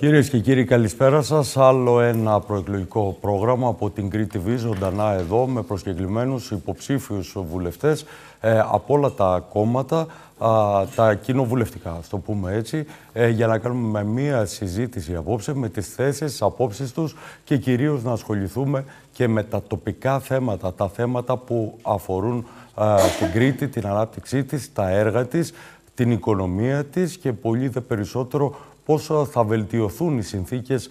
Κυρίες και κύριοι, καλησπέρα σας. Άλλο ένα προεκλογικό πρόγραμμα από την Crete TV, ζωντανά εδώ, με προσκεκλημένους υποψήφιους βουλευτές από όλα τα κόμματα, τα κοινοβουλευτικά, ας το πούμε έτσι, για να κάνουμε μία συζήτηση απόψε με τις θέσεις, τις απόψεις τους και κυρίως να ασχοληθούμε και με τα τοπικά θέματα, τα θέματα που αφορούν την Κρήτη, την ανάπτυξή της, τα έργα της, την οικονομία της και πολύ δε περισσότερο πώς θα βελτιωθούν οι συνθήκες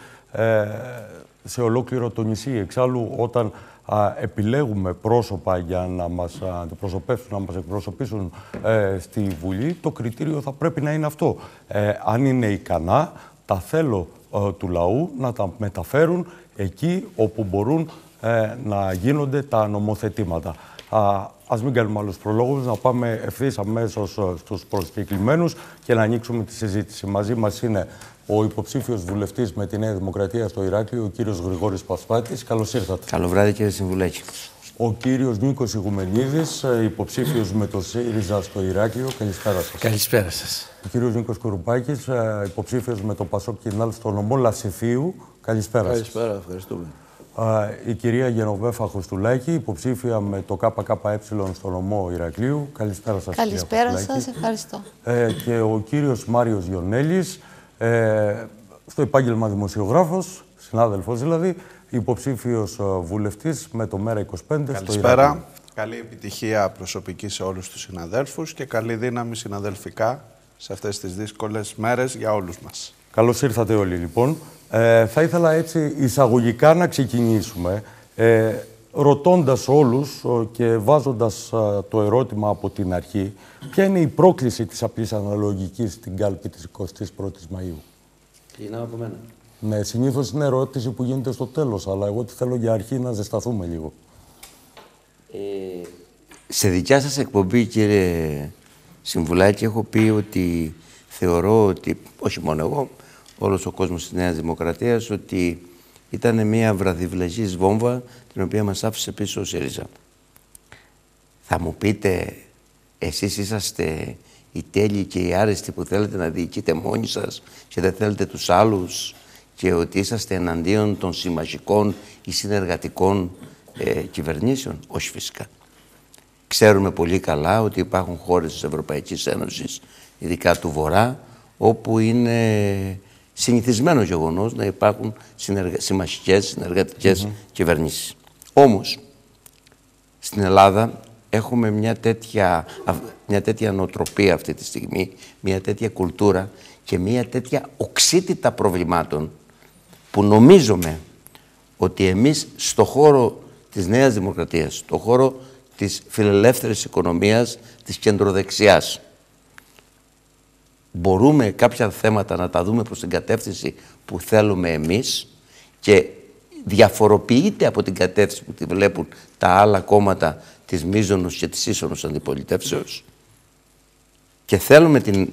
σε ολόκληρο το νησί. Εξάλλου, όταν επιλέγουμε πρόσωπα για να μας αντιπροσωπεύσουν, να μας εκπροσωπήσουν στη Βουλή, το κριτήριο θα πρέπει να είναι αυτό. Αν είναι ικανά, τα θέλω του λαού να τα μεταφέρουν εκεί όπου μπορούν να γίνονται τα νομοθετήματα. Ας μην κάνουμε άλλους προλόγους, να πάμε ευθύς αμέσως στους προσκεκλημένους και να ανοίξουμε τη συζήτηση. Μαζί μας είναι ο υποψήφιος βουλευτής με τη Νέα Δημοκρατία στο Ηράκλειο, ο κύριος Γρηγόρης Πασπάτης. Καλώς ήρθατε. Καλό βράδυ, κύριε Συμβουλάκη. Ο κύριος Νίκος Ηγουμενίδης, υποψήφιος με το ΣΥΡΙΖΑ στο Ηράκλειο. Καλησπέρα σας. Καλησπέρα σας. Ο κύριος Νίκος Κουρουπάκης, υποψήφιος με το ΠΑΣΟΚ Κινάλ στο νομό Λασιθίου. Καλησπέρα σας. Καλησπέρα, ευχαριστούμε. Η κυρία Γενοβέφα Χρυστουλάκη, υποψήφια με το ΚΚΕ στο νομό Ηρακλείου. Καλησπέρα σας. Καλησπέρα σας, ευχαριστώ. Και ο κύριος Μάριος Γιονέλης, στο επάγγελμα δημοσιογράφος, συνάδελφος δηλαδή, υποψήφιος βουλευτής με το ΜΕΡΑ 25 στο Ηράκλειο. Καλή επιτυχία προσωπική σε όλους τους συναδέλφους και καλή δύναμη συναδελφικά σε αυτές τις δύσκολες μέρες για όλους μας. Καλώς ήρθατε όλοι λοιπόν. Θα ήθελα έτσι εισαγωγικά να ξεκινήσουμε ρωτώντας όλους και βάζοντας το ερώτημα από την αρχή, ποια είναι η πρόκληση της απλής αναλογικής στην κάλπη της 21ης Μαΐου. Ξεκινάω από μένα. Ναι, συνήθως είναι ερώτηση που γίνεται στο τέλος, αλλά εγώ τι θέλω για αρχή να ζεσταθούμε λίγο. Σε δικιά σας εκπομπή, κύριε Συμβουλάκη, έχω πει ότι θεωρώ ότι, όχι μόνο εγώ, όλος ο κόσμος της Νέας Δημοκρατίας, ότι ήταν μια βραδιβλαγής βόμβα την οποία μας άφησε πίσω ο ΣΥΡΙΖΑ. Θα μου πείτε, εσείς είσαστε οι τέλειοι και οι άρεστοι που θέλετε να διοικείτε μόνοι σας και δεν θέλετε τους άλλους και ότι είσαστε εναντίον των συμμαχικών ή συνεργατικών κυβερνήσεων. Όχι φυσικά. Ξέρουμε πολύ καλά ότι υπάρχουν χώρες της Ευρωπαϊκής Ένωσης, ειδικά του Βορρά, όπου είναι συνηθισμένο γεγονός να υπάρχουν συμμαχικές, συνεργατικές κυβερνήσεις. Όμως, στην Ελλάδα έχουμε μια τέτοια νοοτροπία αυτή τη στιγμή, μια τέτοια κουλτούρα και μια τέτοια οξύτητα προβλημάτων που νομίζουμε ότι εμείς στο χώρο της Νέας Δημοκρατίας, στο χώρο της φιλελεύθερης οικονομίας, της κεντροδεξιάς, μπορούμε κάποια θέματα να τα δούμε προς την κατεύθυνση που θέλουμε εμείς και διαφοροποιείται από την κατεύθυνση που τη βλέπουν τα άλλα κόμματα της μείζωνος και της ίσονος αντιπολιτεύσεως και θέλουμε την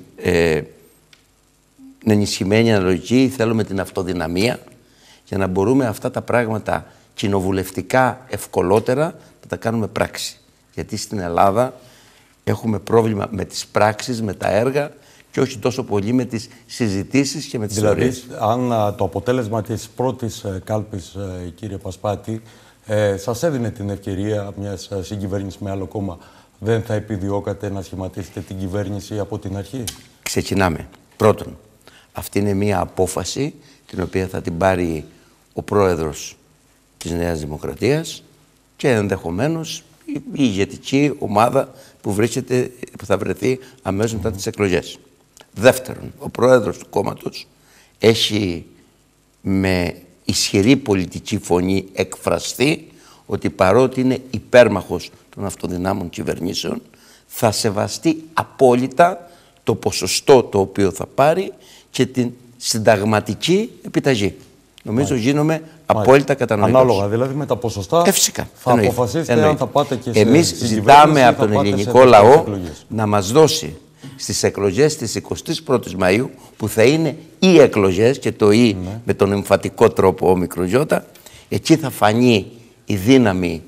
ενισχυμένη αναλογική, θέλουμε την αυτοδυναμία για να μπορούμε αυτά τα πράγματα κοινοβουλευτικά ευκολότερα να τα κάνουμε πράξη. Γιατί στην Ελλάδα έχουμε πρόβλημα με τις πράξεις, με τα έργα και όχι τόσο πολύ με τις συζητήσεις και με τις θεωρίες. Δηλαδή, αν το αποτέλεσμα της πρώτης κάλπης, κύριε Πασπάτη, σας έδινε την ευκαιρία μιας συγκυβέρνησης με άλλο κόμμα, δεν θα επιδιώκατε να σχηματίσετε την κυβέρνηση από την αρχή? Ξεκινάμε. Πρώτον, αυτή είναι μια απόφαση την οποία θα την πάρει ο πρόεδρος της Νέας Δημοκρατίας και ενδεχομένως η ηγετική ομάδα που θα βρεθεί αμέσως μετά τις εκλογές. Δεύτερον, ο πρόεδρος του κόμματος έχει με ισχυρή πολιτική φωνή εκφραστεί ότι παρότι είναι υπέρμαχος των αυτοδυνάμων κυβερνήσεων, θα σεβαστεί απόλυτα το ποσοστό το οποίο θα πάρει και την συνταγματική επιταγή. Νομίζω γίνομαι απόλυτα κατανοητός. Ανάλογα δηλαδή με τα ποσοστά φυσικά, θα αποφασίσετε αν θα πάτε και σε εμείς ζητάμε από τον ελληνικό λαό να μας δώσει στις εκλογές της 21ης Μαΐου, που θα είναι οι εκλογές και το «ή» με τον εμφατικό τρόπο μικρογιώτα, εκεί θα φανεί η δύναμη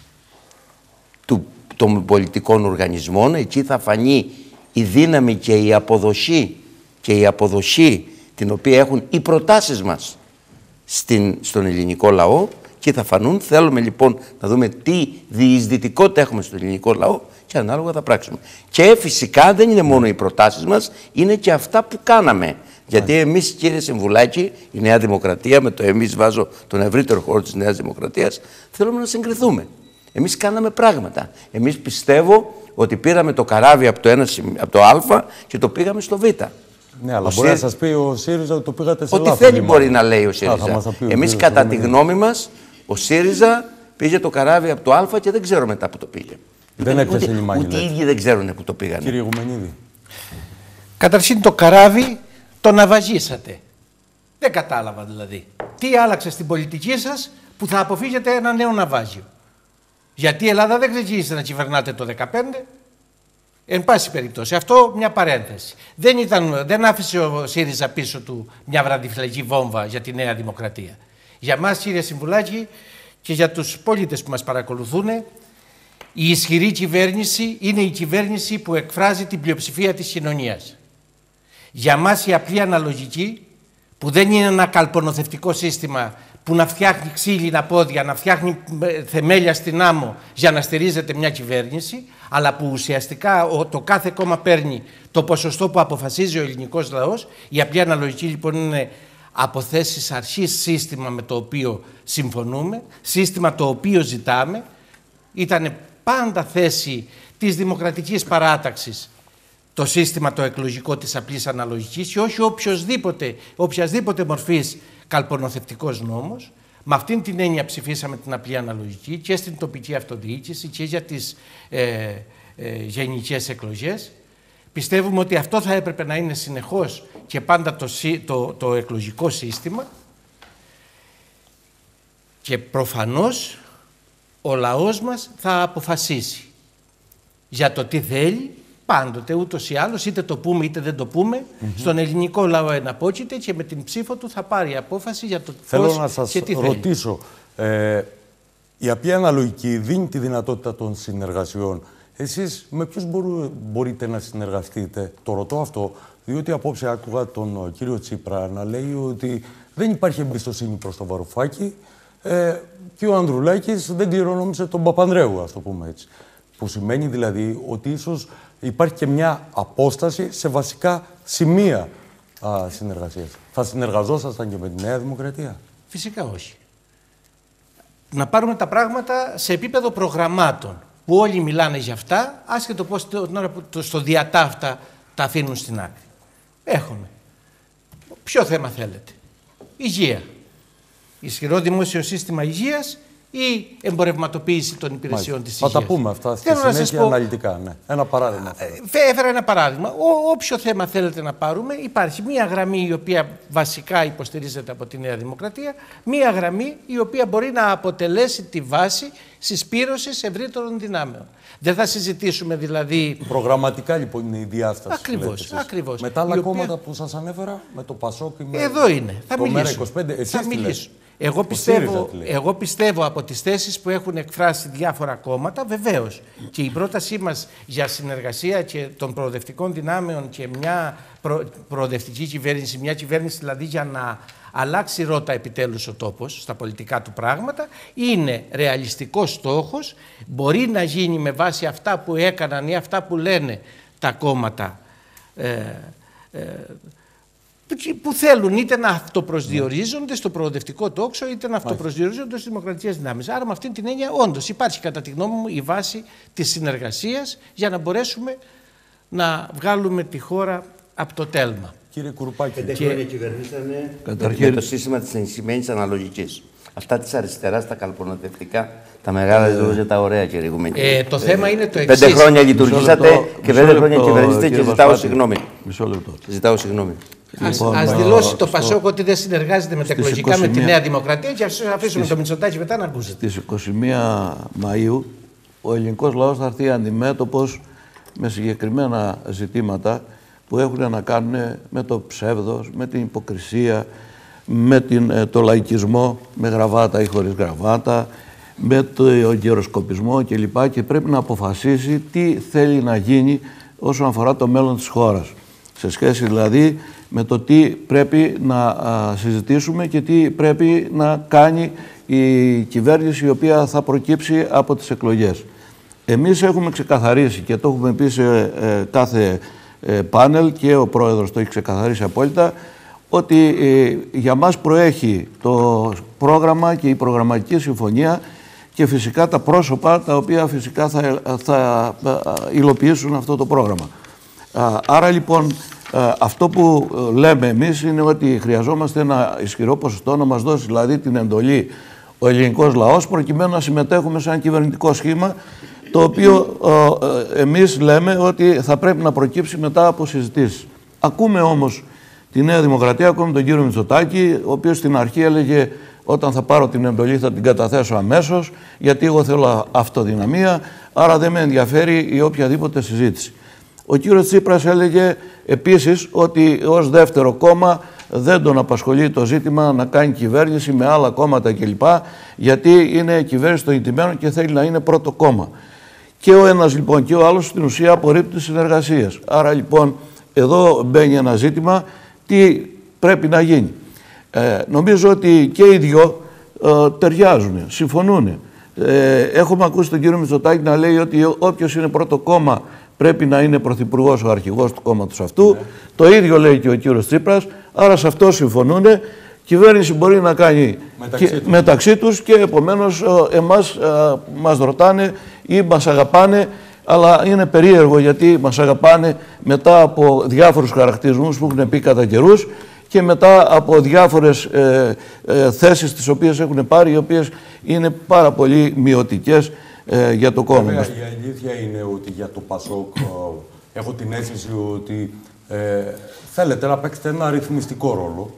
των πολιτικών οργανισμών, εκεί θα φανεί η δύναμη και η αποδοχή την οποία έχουν οι προτάσεις μας στον ελληνικό λαό και θα φανούν. Θέλουμε λοιπόν να δούμε τι διεισδυτικότητα έχουμε στον ελληνικό λαό και ανάλογα θα πράξουμε. Και φυσικά δεν είναι μόνο οι προτάσεις μας, είναι και αυτά που κάναμε. Γιατί εμείς, κύριε Συμβουλάκη, η Νέα Δημοκρατία, με το εμείς βάζω τον ευρύτερο χώρο της Νέας Δημοκρατίας, θέλουμε να συγκριθούμε. Εμείς κάναμε πράγματα. Εμείς πιστεύω ότι πήραμε το καράβι από το Α και το πήγαμε στο Β. Ναι, αλλά μπορεί να σας πει ο ΣΥΡΙΖΑ ότι το πήγατε σε λάθος. Ό,τι θέλει μπορεί να λέει ο ΣΥΡΙΖΑ. Εμείς, κατά τη γνώμη μας, ο ΣΥΡΙΖΑ πήγε το καράβι από το Α και δεν ξέρω μετά που το πήγε. Δεν έπιασε λιμάνι. Ούτε οι ίδιοι δεν ξέρουν που το πήγανε. Κύριε Γουμενίδη. Καταρχήν το καράβι το ναυαγίσατε. Δεν κατάλαβα δηλαδή. Τι άλλαξε στην πολιτική σας που θα αποφύγετε ένα νέο ναυάγιο. Γιατί η Ελλάδα δεν ξεκίνησε να κυβερνάτε το 2015. Εν πάση περιπτώσει, αυτό μια παρένθεση. Δεν άφησε ο ΣΥΡΙΖΑ πίσω του μια βραδιφυλακή βόμβα για τη Νέα Δημοκρατία. Για μας, κύριε Συμβουλάκη, και για τους πολίτες που μας παρακολουθούν, η ισχυρή κυβέρνηση είναι η κυβέρνηση που εκφράζει την πλειοψηφία της κοινωνίας. Για μας η απλή αναλογική, που δεν είναι ένα καλπονοθευτικό σύστημα που να φτιάχνει ξύλινα πόδια, να φτιάχνει θεμέλια στην άμμο για να στηρίζεται μια κυβέρνηση, αλλά που ουσιαστικά το κάθε κόμμα παίρνει το ποσοστό που αποφασίζει ο ελληνικός λαός. Η απλή αναλογική λοιπόν είναι από θέσεις αρχής σύστημα με το οποίο συμφωνούμε, σύστημα το οποίο ζητάμε. Ήταν πάντα θέση της δημοκρατικής παράταξης το σύστημα το εκλογικό της απλής αναλογικής και όχι οποιασδήποτε μορφής καλπονοθευτικός νόμος. Με αυτήν την έννοια ψηφίσαμε την απλή αναλογική και στην τοπική αυτοδιοίκηση και για τις γενικές εκλογές. Πιστεύουμε ότι αυτό θα έπρεπε να είναι συνεχώς και πάντα το εκλογικό σύστημα και προφανώς ο λαός μας θα αποφασίσει για το τι θέλει πάντοτε ούτως ή άλλως, είτε το πούμε είτε δεν το πούμε, στον ελληνικό λαό εναπόκειται και με την ψήφο του θα πάρει απόφαση για το πώς και τι θέλει. Θέλω να σας ρωτήσω, η απλή αναλογική δίνει τη δυνατότητα των συνεργασιών. Εσείς με ποιους μπορείτε να συνεργαστείτε? Το ρωτώ αυτό, διότι απόψε άκουγα τον κύριο Τσίπρα να λέει ότι δεν υπάρχει εμπιστοσύνη προς τον Βαρουφάκη και ο Ανδρουλάκης δεν κληρονόμησε τον Παπανδρέου, ας το πούμε έτσι. Που σημαίνει δηλαδή ότι ίσως υπάρχει και μια απόσταση σε βασικά σημεία συνεργασίας. Θα συνεργαζόσασταν και με τη Νέα Δημοκρατία? Φυσικά όχι. Να πάρουμε τα πράγματα σε επίπεδο προγραμμάτων, που όλοι μιλάνε για αυτά, άσχετο πώς την ώρα που στο διατάφτα τα αφήνουν στην άκρη. Έχουμε. Ποιο θέμα θέλετε? Υγεία. Ισχυρό δημόσιο σύστημα υγείας ή εμπορευματοποίηση των υπηρεσιών της υγείας? Θα τα πούμε αυτά στη συνέχεια αναλυτικά. Ναι. Ένα παράδειγμα. Έφερα ένα παράδειγμα. Όποιο θέμα θέλετε να πάρουμε, υπάρχει μία γραμμή η οποία βασικά υποστηρίζεται από τη Νέα Δημοκρατία, μία γραμμή η οποία μπορεί να αποτελέσει τη βάση συσπήρωσης ευρύτερων δυνάμεων. Δεν θα συζητήσουμε δηλαδή... Προγραμματικά λοιπόν είναι η διάσταση. Ακριβώς. Με τα άλλα κόμματα που σας ανέφερα, με το ΠΑΣΟΚ ή με εδώ είναι. Θα το μιλήσω. ΜΕΡΑ25, εσείς θα μιλήσω. Εγώ πιστεύω από τις θέσεις που έχουν εκφράσει διάφορα κόμματα, βεβαίως, και η πρότασή μας για συνεργασία και των προοδευτικών δυνάμεων και μια προοδευτική κυβέρνηση, μια κυβέρνηση δηλαδή για να αλλάξει ρότα επιτέλους ο τόπος στα πολιτικά του πράγματα, είναι ρεαλιστικός στόχος, μπορεί να γίνει με βάση αυτά που έκαναν ή αυτά που λένε τα κόμματα που θέλουν είτε να αυτοπροσδιορίζονται στο προοδευτικό τόξο είτε να αυτοπροσδιορίζονται στις δημοκρατικές δυνάμεις. Άρα με αυτήν την έννοια όντως υπάρχει κατά τη γνώμη μου η βάση της συνεργασίας για να μπορέσουμε να βγάλουμε τη χώρα από το τέλμα. Κύριε Κουρουπάκη, 5 χρόνια κυβερνήσανε με το σύστημα της ενισχυμένης αναλογικής. Αυτά της αριστεράς, τα καλπονοτευτικά, τα μεγάλα λόγια, τα ωραία, κύριε Γουμενίδη. Το θέμα είναι το εξής. 5 χρόνια λειτουργήσατε και 5 χρόνια κυβερνήσατε και ζητάω συγγνώμη. Μισό λεπτό. Ζητάω συγγνώμη. Ας δηλώσει το ΠΑΣΟΚ ότι δεν συνεργάζεται με τα εκλογικά με τη Νέα Δημοκρατία και ας αφήσουμε το Μητσοτάκη μετά να ακούσετε. Στις 21 Μαΐου ο ελληνικός λαός θα έρθει αντιμέτωπος με συγκεκριμένα ζητήματα που έχουν να κάνουν με το ψεύδος, με την υποκρισία, με το λαϊκισμό, με γραβάτα ή χωρίς γραβάτα, με το γεροσκοπισμό κλπ. Και πρέπει να αποφασίσει τι θέλει να γίνει όσον αφορά το μέλλον της χώρας. Σε σχέση δηλαδή με το τι πρέπει να συζητήσουμε και τι πρέπει να κάνει η κυβέρνηση η οποία θα προκύψει από τις εκλογές. Εμείς έχουμε ξεκαθαρίσει και το έχουμε πει σε κάθε πάνελ και ο Πρόεδρος το έχει ξεκαθαρίσει απόλυτα ότι για μας προέχει το πρόγραμμα και η προγραμματική συμφωνία και φυσικά τα πρόσωπα τα οποία φυσικά θα υλοποιήσουν αυτό το πρόγραμμα. Άρα λοιπόν αυτό που λέμε εμείς είναι ότι χρειαζόμαστε ένα ισχυρό ποσοστό να μας δώσει δηλαδή την εντολή ο ελληνικός λαός προκειμένου να συμμετέχουμε σε ένα κυβερνητικό σχήμα το οποίο εμείς λέμε ότι θα πρέπει να προκύψει μετά από συζητήσεις. Ακούμε όμως τη Νέα Δημοκρατία, ακούμε τον κύριο Μητσοτάκη, ο οποίος στην αρχή έλεγε όταν θα πάρω την εντολή θα την καταθέσω αμέσως, γιατί εγώ θέλω αυτοδυναμία, άρα δεν με ενδιαφέρει η οποιαδήποτε συζήτηση. Ο κύριος Τσίπρας έλεγε επίσης ότι ως δεύτερο κόμμα δεν τον απασχολεί το ζήτημα να κάνει κυβέρνηση με άλλα κόμματα κλπ. Γιατί είναι κυβέρνηση των ηττημένων και θέλει να είναι πρώτο κόμμα. Και ο ένας λοιπόν και ο άλλος στην ουσία απορρίπτουν τις συνεργασίες. Άρα λοιπόν εδώ μπαίνει ένα ζήτημα τι πρέπει να γίνει. Νομίζω ότι και οι δυο ταιριάζουν, συμφωνούν. Έχουμε ακούσει τον κύριο Μητσοτάκη να λέει ότι όποιος είναι πρώτο κόμμα πρέπει να είναι πρωθυπουργός ο αρχηγός του κόμματος αυτού. Το ίδιο λέει και ο κύριος Τσίπρας, άρα σε αυτό συμφωνούν. Κυβέρνηση μπορεί να κάνει μεταξύ τους και επομένως εμάς μας ρωτάνε ή μας αγαπάνε, αλλά είναι περίεργο γιατί μας αγαπάνε μετά από διάφορους χαρακτηρισμούς που έχουν πει κατά καιρούς και μετά από διάφορες θέσεις τις οποίες έχουν πάρει, οι οποίες είναι πάρα πολύ μειωτικές για το κόμμα μας. Η αλήθεια είναι ότι για το ΠΑΣΟΚ έχω την αίσθηση ότι θέλετε να παίξετε ένα αριθμιστικό ρόλο,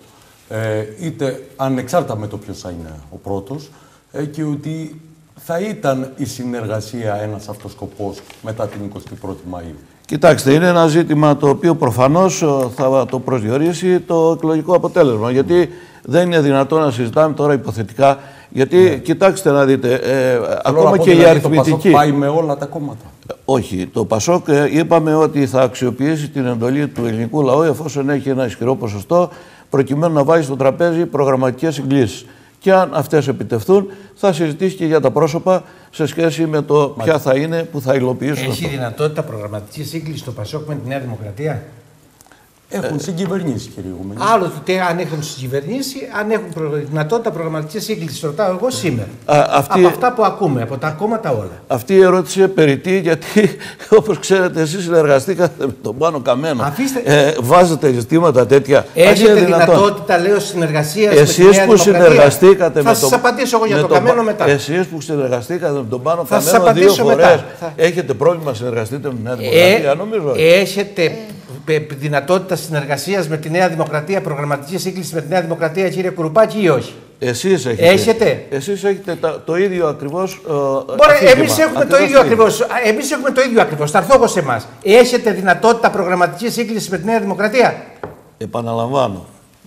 είτε ανεξάρτητα με το ποιος θα είναι ο πρώτος, και ότι θα ήταν η συνεργασία ένας αυτός σκοπός μετά την 21η Μαΐου. Κοιτάξτε, είναι ένα ζήτημα το οποίο προφανώς θα το προσδιορίσει το εκλογικό αποτέλεσμα. Γιατί δεν είναι δυνατόν να συζητάμε τώρα υποθετικά. Γιατί, κοιτάξτε να δείτε, ακόμα και η αριθμητική... Το ΠΑΣΟΚ πάει με όλα τα κόμματα. Όχι. Το ΠΑΣΟΚ είπαμε ότι θα αξιοποιήσει την εντολή του ελληνικού λαού εφόσον έχει ένα ισχυρό ποσοστό προκειμένου να βάζει στο τραπέζι προγραμματικές συγκλήσεις. Και αν αυτές επιτευχθούν, θα συζητήσει και για τα πρόσωπα σε σχέση με το ποια θα είναι που θα υλοποιήσουν. Έχει δυνατότητα προγραμματική σύγκληση στο ΠΑΣΟΚ με τη Νέα Δημοκρατία? Έχουν συγκυβερνήσει, κύριε Ηγούμενη. Άλλο ότι αν έχουν συγκυβερνήσει, αν έχουν δυνατότητα προγραμματική σύγκληση. Ρωτάω εγώ σήμερα. Από αυτά που ακούμε, από τα κόμματα όλα. Αυτή η ερώτηση είναι περιττή, γιατί όπως ξέρετε, εσείς συνεργαστήκατε με τον Πάνο Καμένο. Βάζετε ζητήματα τέτοια. Έχετε δυνατότητα, λέω, συνεργασίας με τη Νέα Δημοκρατία. Θα σας απαντήσω εγώ για τον Καμένο μετά. Εσείς που συνεργαστήκατε με τον Πάνο Καμένο 2 φορές, έχετε πρόβλημα να συνεργαστείτε με τη Νέα Δημοκρατία, νομίζω. Έχετε δυνατότητα συνεργασίας με τη Νέα Δημοκρατία, προγραμματική σύγκληση με τη Νέα Δημοκρατία, κύριε Κουρουπάκη, ή όχι? Εσείς έχετε. Εσείς έχετε το ίδιο ακριβώς. Εμείς έχουμε το ίδιο ακριβώς. Εμείς έχουμε το ίδιο ακριβώς. Θα έρθω εγώ σε εμάς. Έχετε δυνατότητα προγραμματική σύγκληση με τη Νέα Δημοκρατία? Επαναλαμβάνω.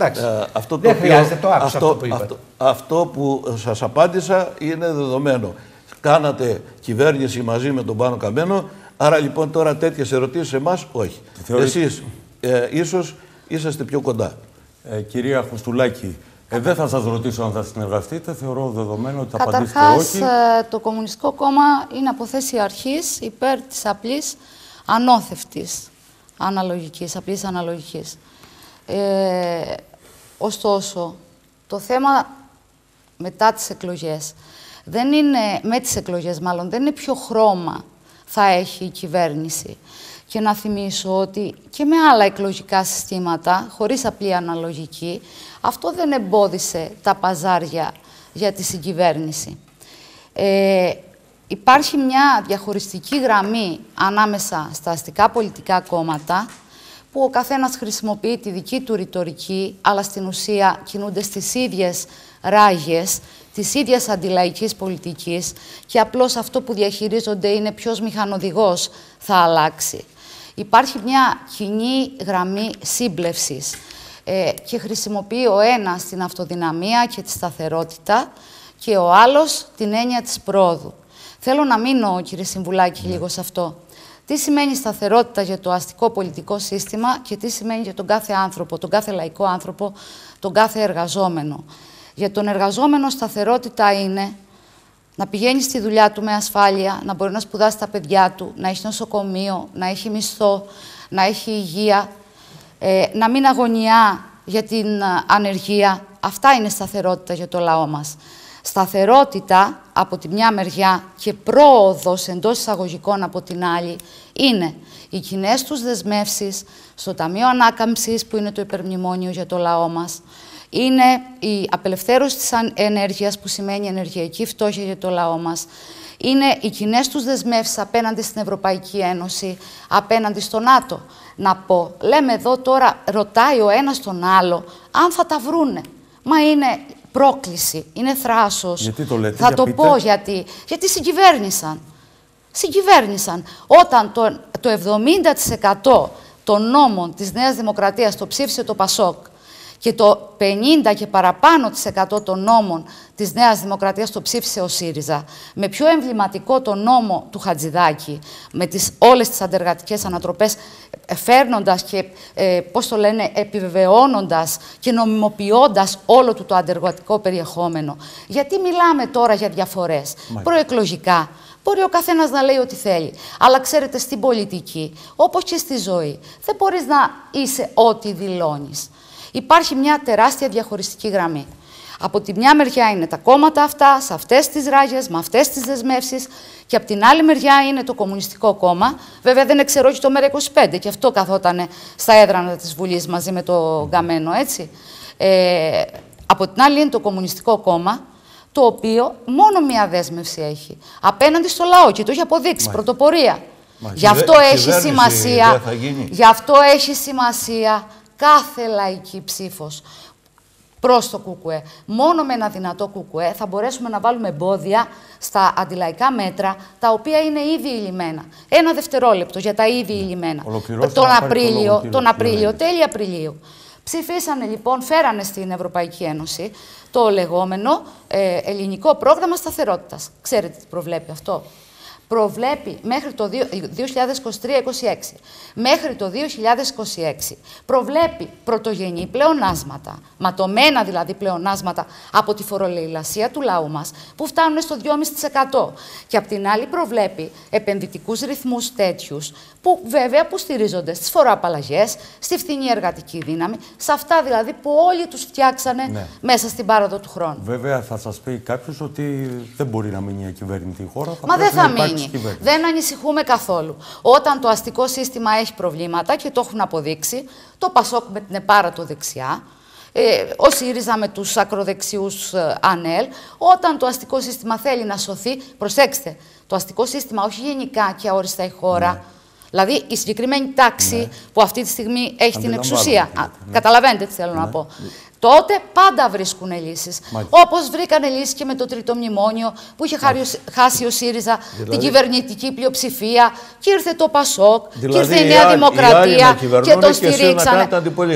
Δεν χρειάζεται, το άκουσα αυτό που είπατε. Αυτό που σας απάντησα είναι δεδομένο. Κάνατε κυβέρνηση μαζί με τον Πάνο Καμένο. Άρα λοιπόν τώρα τέτοιες ερωτήσεις σε εμάς, όχι. Εσείς ίσως είσαστε πιο κοντά. Κυρία Χουστουλάκη, δεν θα σας ρωτήσω αν θα συνεργαστείτε. Θεωρώ δεδομένο ότι θα απαντήσετε όχι. Το Κομμουνιστικό Κόμμα είναι από θέση αρχής υπέρ της απλής ανώθευτης αναλογικής, απλής αναλογικής. Ωστόσο, το θέμα μετά τις εκλογές δεν είναι, με τις εκλογές μάλλον, δεν είναι ποιο χρώμα θα έχει η κυβέρνηση. Και να θυμίσω ότι και με άλλα εκλογικά συστήματα, χωρίς απλή αναλογική, αυτό δεν εμπόδισε τα παζάρια για τη συγκυβέρνηση. Υπάρχει μια διαχωριστική γραμμή ανάμεσα στα αστικά πολιτικά κόμματα, που ο καθένας χρησιμοποιεί τη δική του ρητορική, αλλά στην ουσία κινούνται στις ίδιες ράγες της ίδιας αντιλαϊκής πολιτικής και απλώς αυτό που διαχειρίζονται είναι ποιος μηχανοδηγός θα αλλάξει. Υπάρχει μια κοινή γραμμή σύμπλευσης και χρησιμοποιεί ο ένας την αυτοδυναμία και τη σταθερότητα και ο άλλος την έννοια της πρόοδου. Θέλω να μείνω, κύριε Συμβουλάκη, λίγο σε αυτό. Τι σημαίνει σταθερότητα για το αστικό πολιτικό σύστημα και τι σημαίνει για τον κάθε άνθρωπο, τον κάθε λαϊκό άνθρωπο, τον κάθε εργαζόμενο. Για τον εργαζόμενο σταθερότητα είναι να πηγαίνει στη δουλειά του με ασφάλεια, να μπορεί να σπουδάσει τα παιδιά του, να έχει νοσοκομείο, να έχει μισθό, να έχει υγεία, να μην αγωνιά για την ανεργία. Αυτά είναι σταθερότητα για το λαό μας. Σταθερότητα από τη μια μεριά και πρόοδος εντός εισαγωγικών από την άλλη είναι οι κοινές τους δεσμεύσεις στο Ταμείο Ανάκαμψης, που είναι το υπερμνημόνιο για το λαό μας, είναι η απελευθέρωση της ενέργειας, που σημαίνει ενεργειακή φτώχεια για το λαό μας, είναι οι κοινές τους δεσμεύσεις απέναντι στην Ευρωπαϊκή Ένωση, απέναντι στο ΝΑΤΟ. Να πω, λέμε εδώ τώρα, ρωτάει ο ένας τον άλλο αν θα τα βρούνε. Μα είναι πρόκληση, είναι θράσος. Γιατί το λέτε, θα το πω γιατί συγκυβέρνησαν. Συγκυβέρνησαν. Όταν το 70% των νόμων της Νέας Δημοκρατίας το ψήφισε το ΠΑΣΟΚ και το 50% και παραπάνω των νόμων της Νέας Δημοκρατίας το ψήφισε ο ΣΥΡΙΖΑ, με πιο εμβληματικό το νόμο του Χατζηδάκη, με όλες τις αντεργατικές ανατροπές, φέρνοντας και, επιβεβαιώνοντας και νομιμοποιώντας όλο το αντεργατικό περιεχόμενο. Γιατί μιλάμε τώρα για διαφορές προεκλογικά? Μπορεί ο καθένας να λέει ό,τι θέλει. Αλλά ξέρετε, στην πολιτική, όπως και στη ζωή, δεν μπορείς να είσαι ό,τι δηλώνεις. Υπάρχει μια τεράστια διαχωριστική γραμμή. Από τη μια μεριά είναι τα κόμματα αυτά, σε αυτές τις ράγες, με αυτές τις δεσμεύσεις, και από την άλλη μεριά είναι το Κομμουνιστικό Κόμμα. Βέβαια δεν ξέρω όχι το ΜΕΡΑ25, και αυτό καθόταν στα έδρανα της Βουλής μαζί με το Γκαμένο, έτσι. Από την άλλη είναι το Κομμουνιστικό Κόμμα, το οποίο μόνο μία δέσμευση έχει απέναντι στο λαό και το έχει αποδείξει, πρωτοπορία. Γι' αυτό έχει σημασία, κάθε λαϊκή ψήφος προς το ΚΚΕ. Μόνο με ένα δυνατό ΚΚΕ θα μπορέσουμε να βάλουμε εμπόδια στα αντιλαϊκά μέτρα, τα οποία είναι ήδη υλημένα. Ένα δευτερόλεπτο για τα ήδη υλημένα. Τον Απρίλιο, τέλη Απριλίου. Ψηφίσανε λοιπόν, φέρανε στην Ευρωπαϊκή Ένωση το λεγόμενο ελληνικό πρόγραμμα σταθερότητας. Ξέρετε τι προβλέπει αυτό? Προβλέπει μέχρι το 2023-2026, μέχρι το 2026, προβλέπει πρωτογενή πλεονάσματα, ματωμένα δηλαδή πλεονάσματα από τη φορολεηλασία του λαού μας, που φτάνουν στο 2,5%. Και απ' την άλλη προβλέπει επενδυτικούς ρυθμούς τέτοιους, που βέβαια που στηρίζονται στις φοροαπαλλαγές, στη φθηνή εργατική δύναμη, σε αυτά δηλαδή που όλοι τους φτιάξανε μέσα στην πάροδο του χρόνου. Βέβαια θα σας πει κάποιος ότι δεν μπορεί να μείνει ακυβέρνητη η χώρα. Μα δεν θα μείνει. Δεν ανησυχούμε καθόλου. Όταν το αστικό σύστημα έχει προβλήματα, και το έχουν αποδείξει, το ΠΑΣΟΚ με την επάρατο δεξιά, ο ΣΥΡΙΖΑ με τους ακροδεξιούς ΑΝΕΛ, όταν το αστικό σύστημα θέλει να σωθεί, προσέξτε, το αστικό σύστημα όχι γενικά και αόριστα η χώρα, δηλαδή η συγκεκριμένη τάξη που αυτή τη στιγμή έχει την εξουσία. Καταλαβαίνετε τι θέλω να πω. Τότε πάντα βρίσκουν λύσεις. Όπως βρήκανε λύσεις και με το τρίτο μνημόνιο, που είχε χάσει ο ΣΥΡΙΖΑ την κυβερνητική πλειοψηφία, και ήρθε το ΠΑΣΟΚ, και ήρθε η Νέα Δημοκρατία και το στηρίξανε.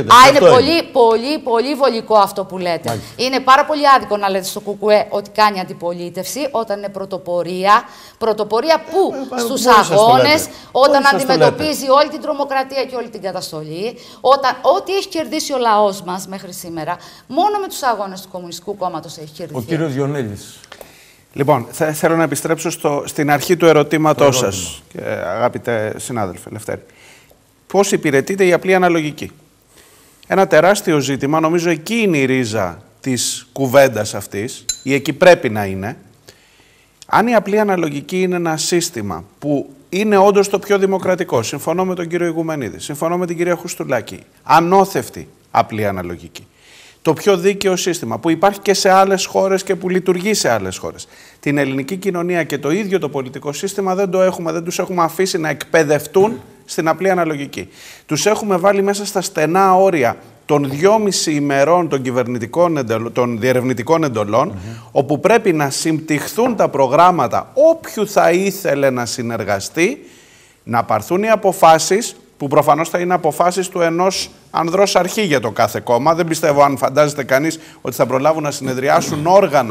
Είναι πολύ βολικό αυτό που λέτε. Είναι πάρα πολύ άδικο να λέτε στο ΚΚΕ ότι κάνει αντιπολίτευση, όταν είναι πρωτοπορία. Πρωτοπορία που στους αγώνες, όταν αντιμετωπίζει όλη την τρομοκρατία και όλη την καταστολή, ό,τι έχει κερδίσει ο λαός μας μέχρι σήμερα, μόνο με τους αγώνες του Κομμουνιστικού Κόμματος έχει κερδιθεί. Ο κύριος Διονέλης. Λοιπόν, θέλω να επιστρέψω στην αρχή του ερωτήματός σας, αγαπητέ συνάδελφε Λευτέρη. Πώς υπηρετείται η απλή αναλογική? Ένα τεράστιο ζήτημα, νομίζω εκεί είναι η ρίζα της κουβέντας αυτής, ή εκεί πρέπει να είναι. Αν η απλή αναλογική είναι ένα σύστημα που είναι όντως το πιο δημοκρατικό, συμφωνώ με τον κύριο Ηγουμενίδη, συμφωνώ με την κυρία Χουστουλάκη, ανώθευτη απλή αναλογική, το πιο δίκαιο σύστημα που υπάρχει και σε άλλες χώρες και που λειτουργεί σε άλλες χώρες. Την ελληνική κοινωνία και το ίδιο το πολιτικό σύστημα δεν τους έχουμε αφήσει να εκπαιδευτούν στην απλή αναλογική. Τους έχουμε βάλει μέσα στα στενά όρια των 2,5 ημερών των διερευνητικών εντολών, όπου πρέπει να συμπτυχθούν τα προγράμματα όποιου θα ήθελε να συνεργαστεί, να πάρθουν οι αποφάσεις, που προφανώς θα είναι αποφάσεις του ενός ανδρός αρχή για το κάθε κόμμα. Δεν πιστεύω, αν φαντάζεται κανείς, ότι θα προλάβουν να συνεδριάσουν όργανα,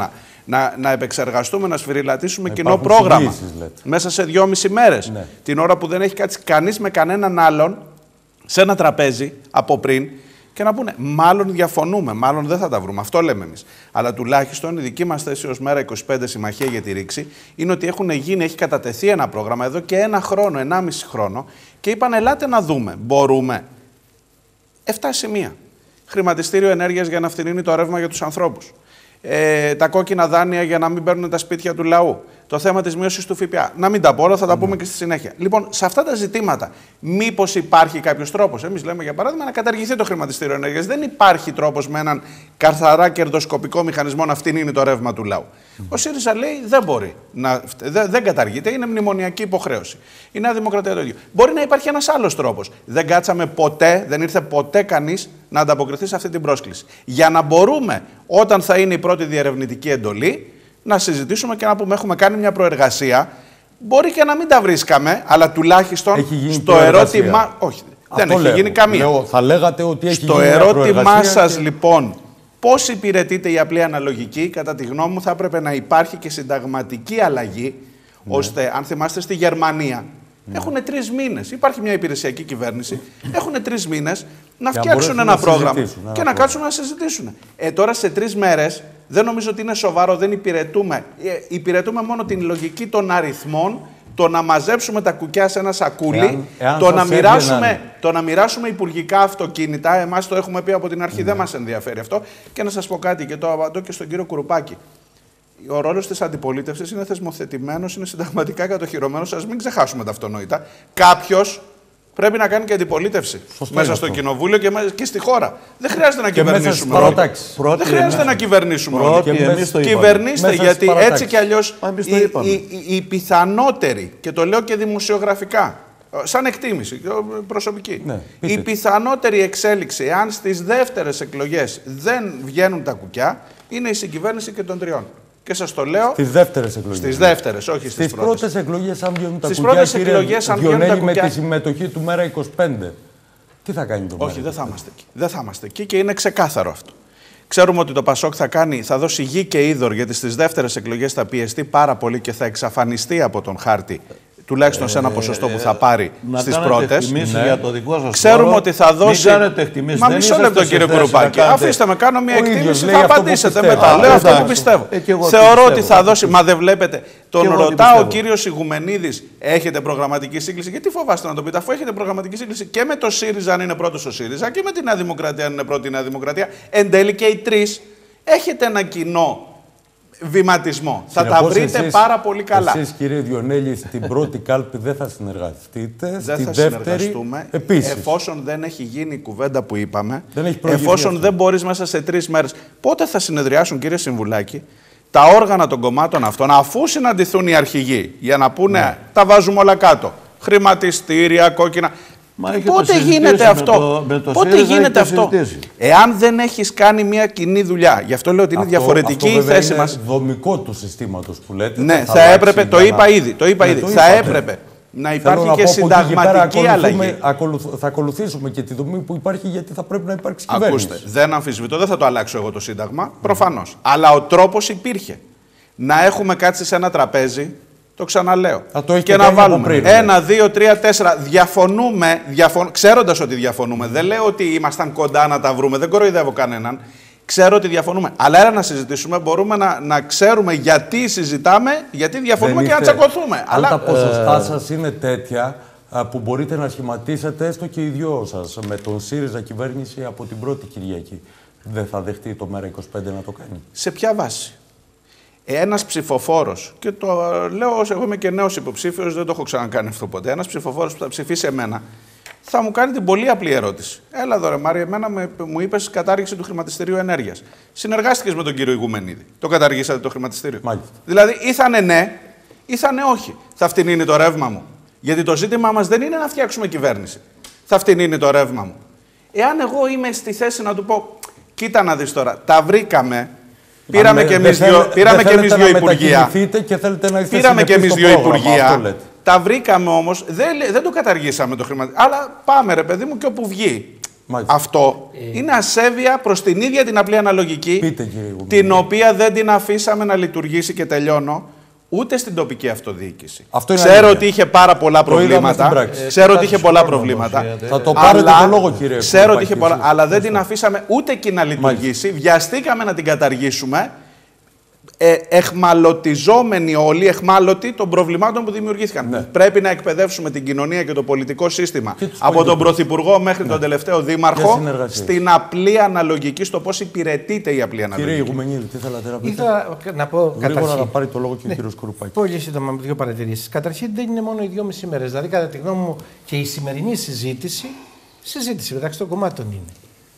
να επεξεργαστούμε, να σφυριλατήσουμε κοινό πρόγραμμα μέσα σε 2,5 μέρες. Ναι. Την ώρα που δεν έχει κάτσει κανείς με κανέναν άλλον σε ένα τραπέζι από πριν και να πούνε μάλλον διαφωνούμε, μάλλον δεν θα τα βρούμε. Αυτό λέμε εμείς. Αλλά τουλάχιστον η δική μας θέση ως Μέρα 25 Συμμαχία για τη Ρήξη είναι ότι έχει κατατεθεί ένα πρόγραμμα εδώ και 1 χρόνο, 1,5 χρόνο και είπαν ελάτε να δούμε. Μπορούμε. 7 σημεία. Χρηματιστήριο ενέργειας για να φτηνίνει το ρεύμα για τους ανθρώπους. Τα κόκκινα δάνεια για να μην παίρνουν τα σπίτια του λαού. Το θέμα της μείωσης του ΦΠΑ. Να μην τα πω όλα, θα τα πούμε και στη συνέχεια. Λοιπόν, σε αυτά τα ζητήματα, μήπως υπάρχει κάποιος τρόπος? Εμείς λέμε για παράδειγμα να καταργηθεί το χρηματιστήριο ενέργειας. Δεν υπάρχει τρόπος με έναν καθαρά κερδοσκοπικό μηχανισμό να φτηνίνει το ρεύμα του λαού. Ο ΣΥΡΙΖΑ λέει δεν μπορεί. Δεν καταργείται, είναι μνημονιακή υποχρέωση. Η Νέα Δημοκρατία το ίδιο. Μπορεί να υπάρχει ένας άλλος τρόπος. Δεν κάτσαμε ποτέ, δεν ήρθε ποτέ κανείς να ανταποκριθεί σε αυτή την πρόσκληση. Για να μπορούμε, όταν θα είναι η πρώτη διερευνητική εντολή, να συζητήσουμε και να πούμε: έχουμε κάνει μια προεργασία. Μπορεί και να μην τα βρίσκαμε, αλλά τουλάχιστον στο ερώτημα. Όχι, δεν έχει γίνει καμία. Θα λέγατε ότι έχει στο γίνει ερώτημά σας, λοιπόν, πώς υπηρετείται η απλή αναλογική, κατά τη γνώμη μου, θα έπρεπε να υπάρχει και συνταγματική αλλαγή, ώστε, αν θυμάστε, στη Γερμανία. Έχουν 3 μήνες. Υπάρχει μια υπηρεσιακή κυβέρνηση. Έχουν 3 μήνες να φτιάξουν ένα πρόγραμμα και να κάτσουν να συζητήσουν. Τώρα σε 3 μέρες δεν νομίζω ότι είναι σοβαρό, δεν υπηρετούμε. Υπηρετούμε μόνο την λογική των αριθμών, το να μαζέψουμε τα κουκιά σε ένα σακούλι, το να μοιράσουμε υπουργικά αυτοκίνητα. Εμάς το έχουμε πει από την αρχή, δεν μας ενδιαφέρει αυτό. Και να σας πω κάτι, και το απαντώ και στον κύριο Κουρουπάκη. Ο ρόλος της αντιπολίτευσης είναι θεσμοθετημένος, είναι συνταγματικά κατοχυρωμένος. Ας μην ξεχάσουμε τα αυτονόητα. Κάποιος πρέπει να κάνει και αντιπολίτευση μέσα στο κοινοβούλιο και στη χώρα. Δεν χρειάζεται να κυβερνήσουμε. Δεν χρειάζεται να κυβερνήσουμε. Κυβερνήστε, γιατί έτσι κι αλλιώς η πιθανότερη, και το λέω και δημοσιογραφικά, σαν εκτίμηση προσωπική, η πιθανότερη εξέλιξη, εάν στις δεύτερες εκλογές δεν βγαίνουν τα κουκιά, είναι η συγκυβέρνηση και των 3. Και σας το λέω. Στις δεύτερες εκλογές. Στις δεύτερες, όχι στις πρώτες. Στις πρώτες εκλογές, αν βγαίνουν τα κουκιά, Διονέλη, με τη συμμετοχή του Μέρα 25, τι θα κάνει το Μέρα? Όχι, δεν θα είμαστε εκεί. Δεν θα είμαστε εκεί και είναι ξεκάθαρο αυτό. Ξέρουμε ότι το ΠΑΣΟΚ θα δώσει γη και είδωρ, γιατί στις δεύτερες εκλογές θα πιεστεί πάρα πολύ και θα εξαφανιστεί από τον χάρτη. Τουλάχιστον σε ένα ποσοστό που θα πάρει στις πρώτες. Για το δικό σας ξέρουμε ότι θα δώσει. Μην κάνετε εκτιμήσεις. Μα μισό λεπτό, κύριε Κουρουπάκη. Αφήστε με, κάνω μια εκτίμηση, θα απαντήσετε μετά. Λέω αυτό που πιστεύω. Θεωρώ ότι θα δώσει. Μα δεν βλέπετε. Τον ρωτά ο κύριος Ηγουμενίδης, έχετε προγραμματική σύγκληση? Γιατί φοβάστε να το πείτε, αφού έχετε προγραμματική σύγκληση και με το ΣΥΡΙΖΑ, αν είναι πρώτος ο ΣΥΡΙΖΑ, και με τη Νέα Δημοκρατία, αν είναι πρώτη η Νέα Δημοκρατία. Εν τέλει και οι 3 έχετε ένα κοινό βηματισμό. Θα τα βρείτε πάρα πολύ καλά. Εσείς, κύριε Διονέλη, στην πρώτη κάλπη δεν θα συνεργαστείτε. Δεν στη θα δεύτερη, συνεργαστούμε. Επίσης. Εφόσον δεν έχει γίνει η κουβέντα που είπαμε, εφόσον δεν μπορείς μέσα σε 3 μέρες. Πότε θα συνεδριάσουν, κύριε Συμβουλάκη, τα όργανα των κομμάτων αυτών, αφού συναντηθούν οι αρχηγοί, για να πούνε τα βάζουμε όλα κάτω? Χρηματιστήρια, κόκκινα. Πότε γίνεται αυτό? Πότε γίνεται αυτό? Εάν δεν έχεις κάνει μια κοινή δουλειά. Γι' αυτό λέω ότι είναι διαφορετική η θέση μας. Είναι δομικό του συστήματος που λέτε. Ναι, θα έπρεπε, το είπα ήδη. Θα έπρεπε να υπάρχει και συνταγματική αλλαγή. Θα ακολουθήσουμε και τη δομή που υπάρχει, γιατί θα πρέπει να υπάρξει κυβέρνηση. Ακούστε, δεν αμφισβητώ, δεν θα το αλλάξω εγώ το Σύνταγμα, προφανώς. Αλλά ο τρόπος υπήρχε. Να έχουμε κάτσει σε ένα τραπέζι. Το ξαναλέω. Και να βάλουμε 1, 2, 3, 4. Διαφωνούμε, ξέροντας ότι διαφωνούμε. Δεν λέω ότι ήμασταν κοντά να τα βρούμε. Δεν κοροϊδεύω κανέναν. Ξέρω ότι διαφωνούμε. Αλλά έλα να συζητήσουμε. Μπορούμε να ξέρουμε γιατί συζητάμε, γιατί διαφωνούμε και να τσακωθούμε. Αλλά τα ποσοστά σας είναι τέτοια που μπορείτε να σχηματίσετε έστω και οι δυο σας με τον ΣΥΡΙΖΑ κυβέρνηση από την πρώτη Κυριακή. Δεν θα δεχτεί το Μέρα 25 να το κάνει? Σε ποια βάση? Ένας ψηφοφόρος, και το λέω ως εγώ είμαι και νέος υποψήφιος, δεν το έχω ξανακάνει αυτό ποτέ. Ένας ψηφοφόρος που θα ψηφίσει εμένα, θα μου κάνει την πολύ απλή ερώτηση. Έλα εδώ, ρε Μάρια, εμένα μου είπες κατάργηση του χρηματιστηρίου ενέργειας. Συνεργάστηκες με τον κύριο Ηγουμενίδη. Το καταργήσατε το χρηματιστήριο? Μάλιστα. Δηλαδή, ή θα είναι ναι, ή θα είναι όχι. Θα φτηνίνει το ρεύμα μου? Γιατί το ζήτημά μας δεν είναι να φτιάξουμε κυβέρνηση. Θα φτηνίνει το ρεύμα μου? Εάν εγώ είμαι στη θέση να του πω, κοίτα να δεις τώρα, τα βρήκαμε. Πήραμε και εμείς 2 υπουργεία. Πήραμε και εμείς 2 υπουργεία. Τα βρήκαμε όμως, δεν το καταργήσαμε το χρηματιστήριο. Αλλά πάμε, ρε παιδί μου, και όπου βγει. Αυτό είναι ασέβεια προς την ίδια την απλή αναλογική, Πείτε, κύριε την οποία δεν την αφήσαμε να λειτουργήσει, και τελειώνω, ούτε στην τοπική αυτοδιοίκηση. Ξέρω ότι είχε πάρα πολλά προβλήματα. Ξέρω ότι είχε πολλά προβλήματα. Θα το πάρετε το λόγο, κύριε. Ξέρω ότι είχε πολλά, αλλά δεν την αφήσαμε ούτε εκεί να λειτουργήσει. Βιαστήκαμε να την καταργήσουμε. Εχμαλωτιζόμενοι όλοι, εχμάλωτοι των προβλημάτων που δημιουργήθηκαν. Ναι. Πρέπει να εκπαιδεύσουμε την κοινωνία και το πολιτικό σύστημα από τον Πρωθυπουργό μέχρι τον τελευταίο Δήμαρχο στην απλή αναλογική, στο πώς υπηρετείται η απλή αναλογική. Κύριε Ηγουμενίδη, τι θέλατε να πείτε? Ήθελα να πω Γρήγορα να πάρει το λόγο και ο κύριος Κουρουπάκης. Πολύ σύντομα με δύο παρατηρήσεις. Καταρχήν δεν είναι μόνο οι 2,5 μέρες. Δηλαδή, κατά τη γνώμη μου, και η σημερινή συζήτηση μεταξύ των κομμάτων είναι.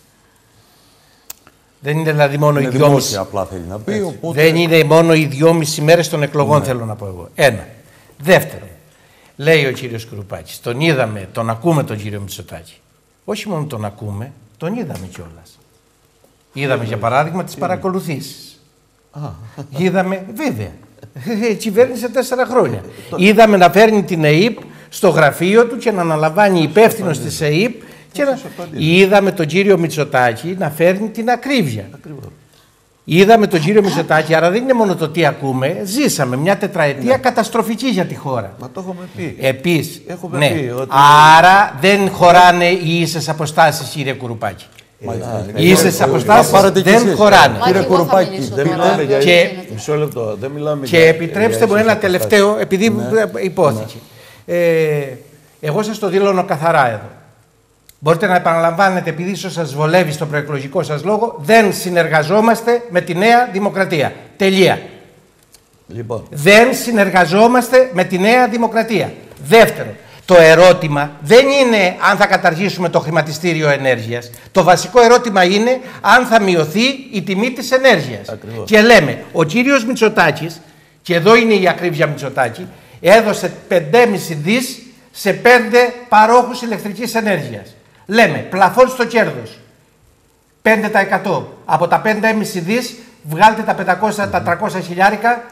Δεν είναι δηλαδή μόνο οι 2,5. Απλά θέλει να πει, οπότε... Δεν είναι μόνο οι 2,5 μέρες των εκλογών, θέλω να πω εγώ. Ένα. Δεύτερον, λέει ο κύριος Κουρουπάκης, τον είδαμε, τον ακούμε τον κύριο Μητσοτάκη. Όχι μόνο τον ακούμε, τον είδαμε κιόλας. Είδαμε για παράδειγμα τις παρακολουθήσεις. Είδαμε, βέβαια, κυβέρνησε 4 χρόνια. Είδαμε να φέρνει την ΕΥΠ στο γραφείο του και να αναλαμβάνει υπεύθυνος της ΕΥΠ. Και είδαμε τον κύριο Μητσοτάκη να φέρνει την ακρίβεια. Είδαμε τον κύριο Μητσοτάκη, άρα δεν είναι μόνο το τι ακούμε. Ζήσαμε μια τετραετία καταστροφική για τη χώρα. Μα το έχουμε πει. Επίσης, Έχουμε πει ότι... άρα δεν χωράνε οι ίσες αποστάσεις, κύριε Κουρουπάκη. Οι ίσες αποστάσεις δεν χωράνε. Κύριε Κουρουπάκη, δεν μιλάμε για... Μισό λεπτό, δεν μιλάμε και επιτρέψτε μου ένα τελευταίο, επειδή υπόθηκε. Εγώ σας το δηλώνω καθαρά εδώ. Μπορείτε να επαναλαμβάνετε, επειδή ίσως σας βολεύει στο προεκλογικό σας λόγο, δεν συνεργαζόμαστε με τη Νέα Δημοκρατία. Τελεία. Λοιπόν. Δεν συνεργαζόμαστε με τη Νέα Δημοκρατία. Δεύτερον, το ερώτημα δεν είναι αν θα καταργήσουμε το χρηματιστήριο ενέργειας. Το βασικό ερώτημα είναι αν θα μειωθεί η τιμή της ενέργειας. Ακριβώς. Και λέμε, ο κύριος Μητσοτάκης, και εδώ είναι η ακρίβεια Μητσοτάκη, έδωσε 5,5 δις σε 5 παρόχους ηλεκτρικής ενέργειας. Λέμε, πλαφόν στο κέρδος, 5%. Από τα 5,5 δις βγάλτε τα 300 χιλιάρικα,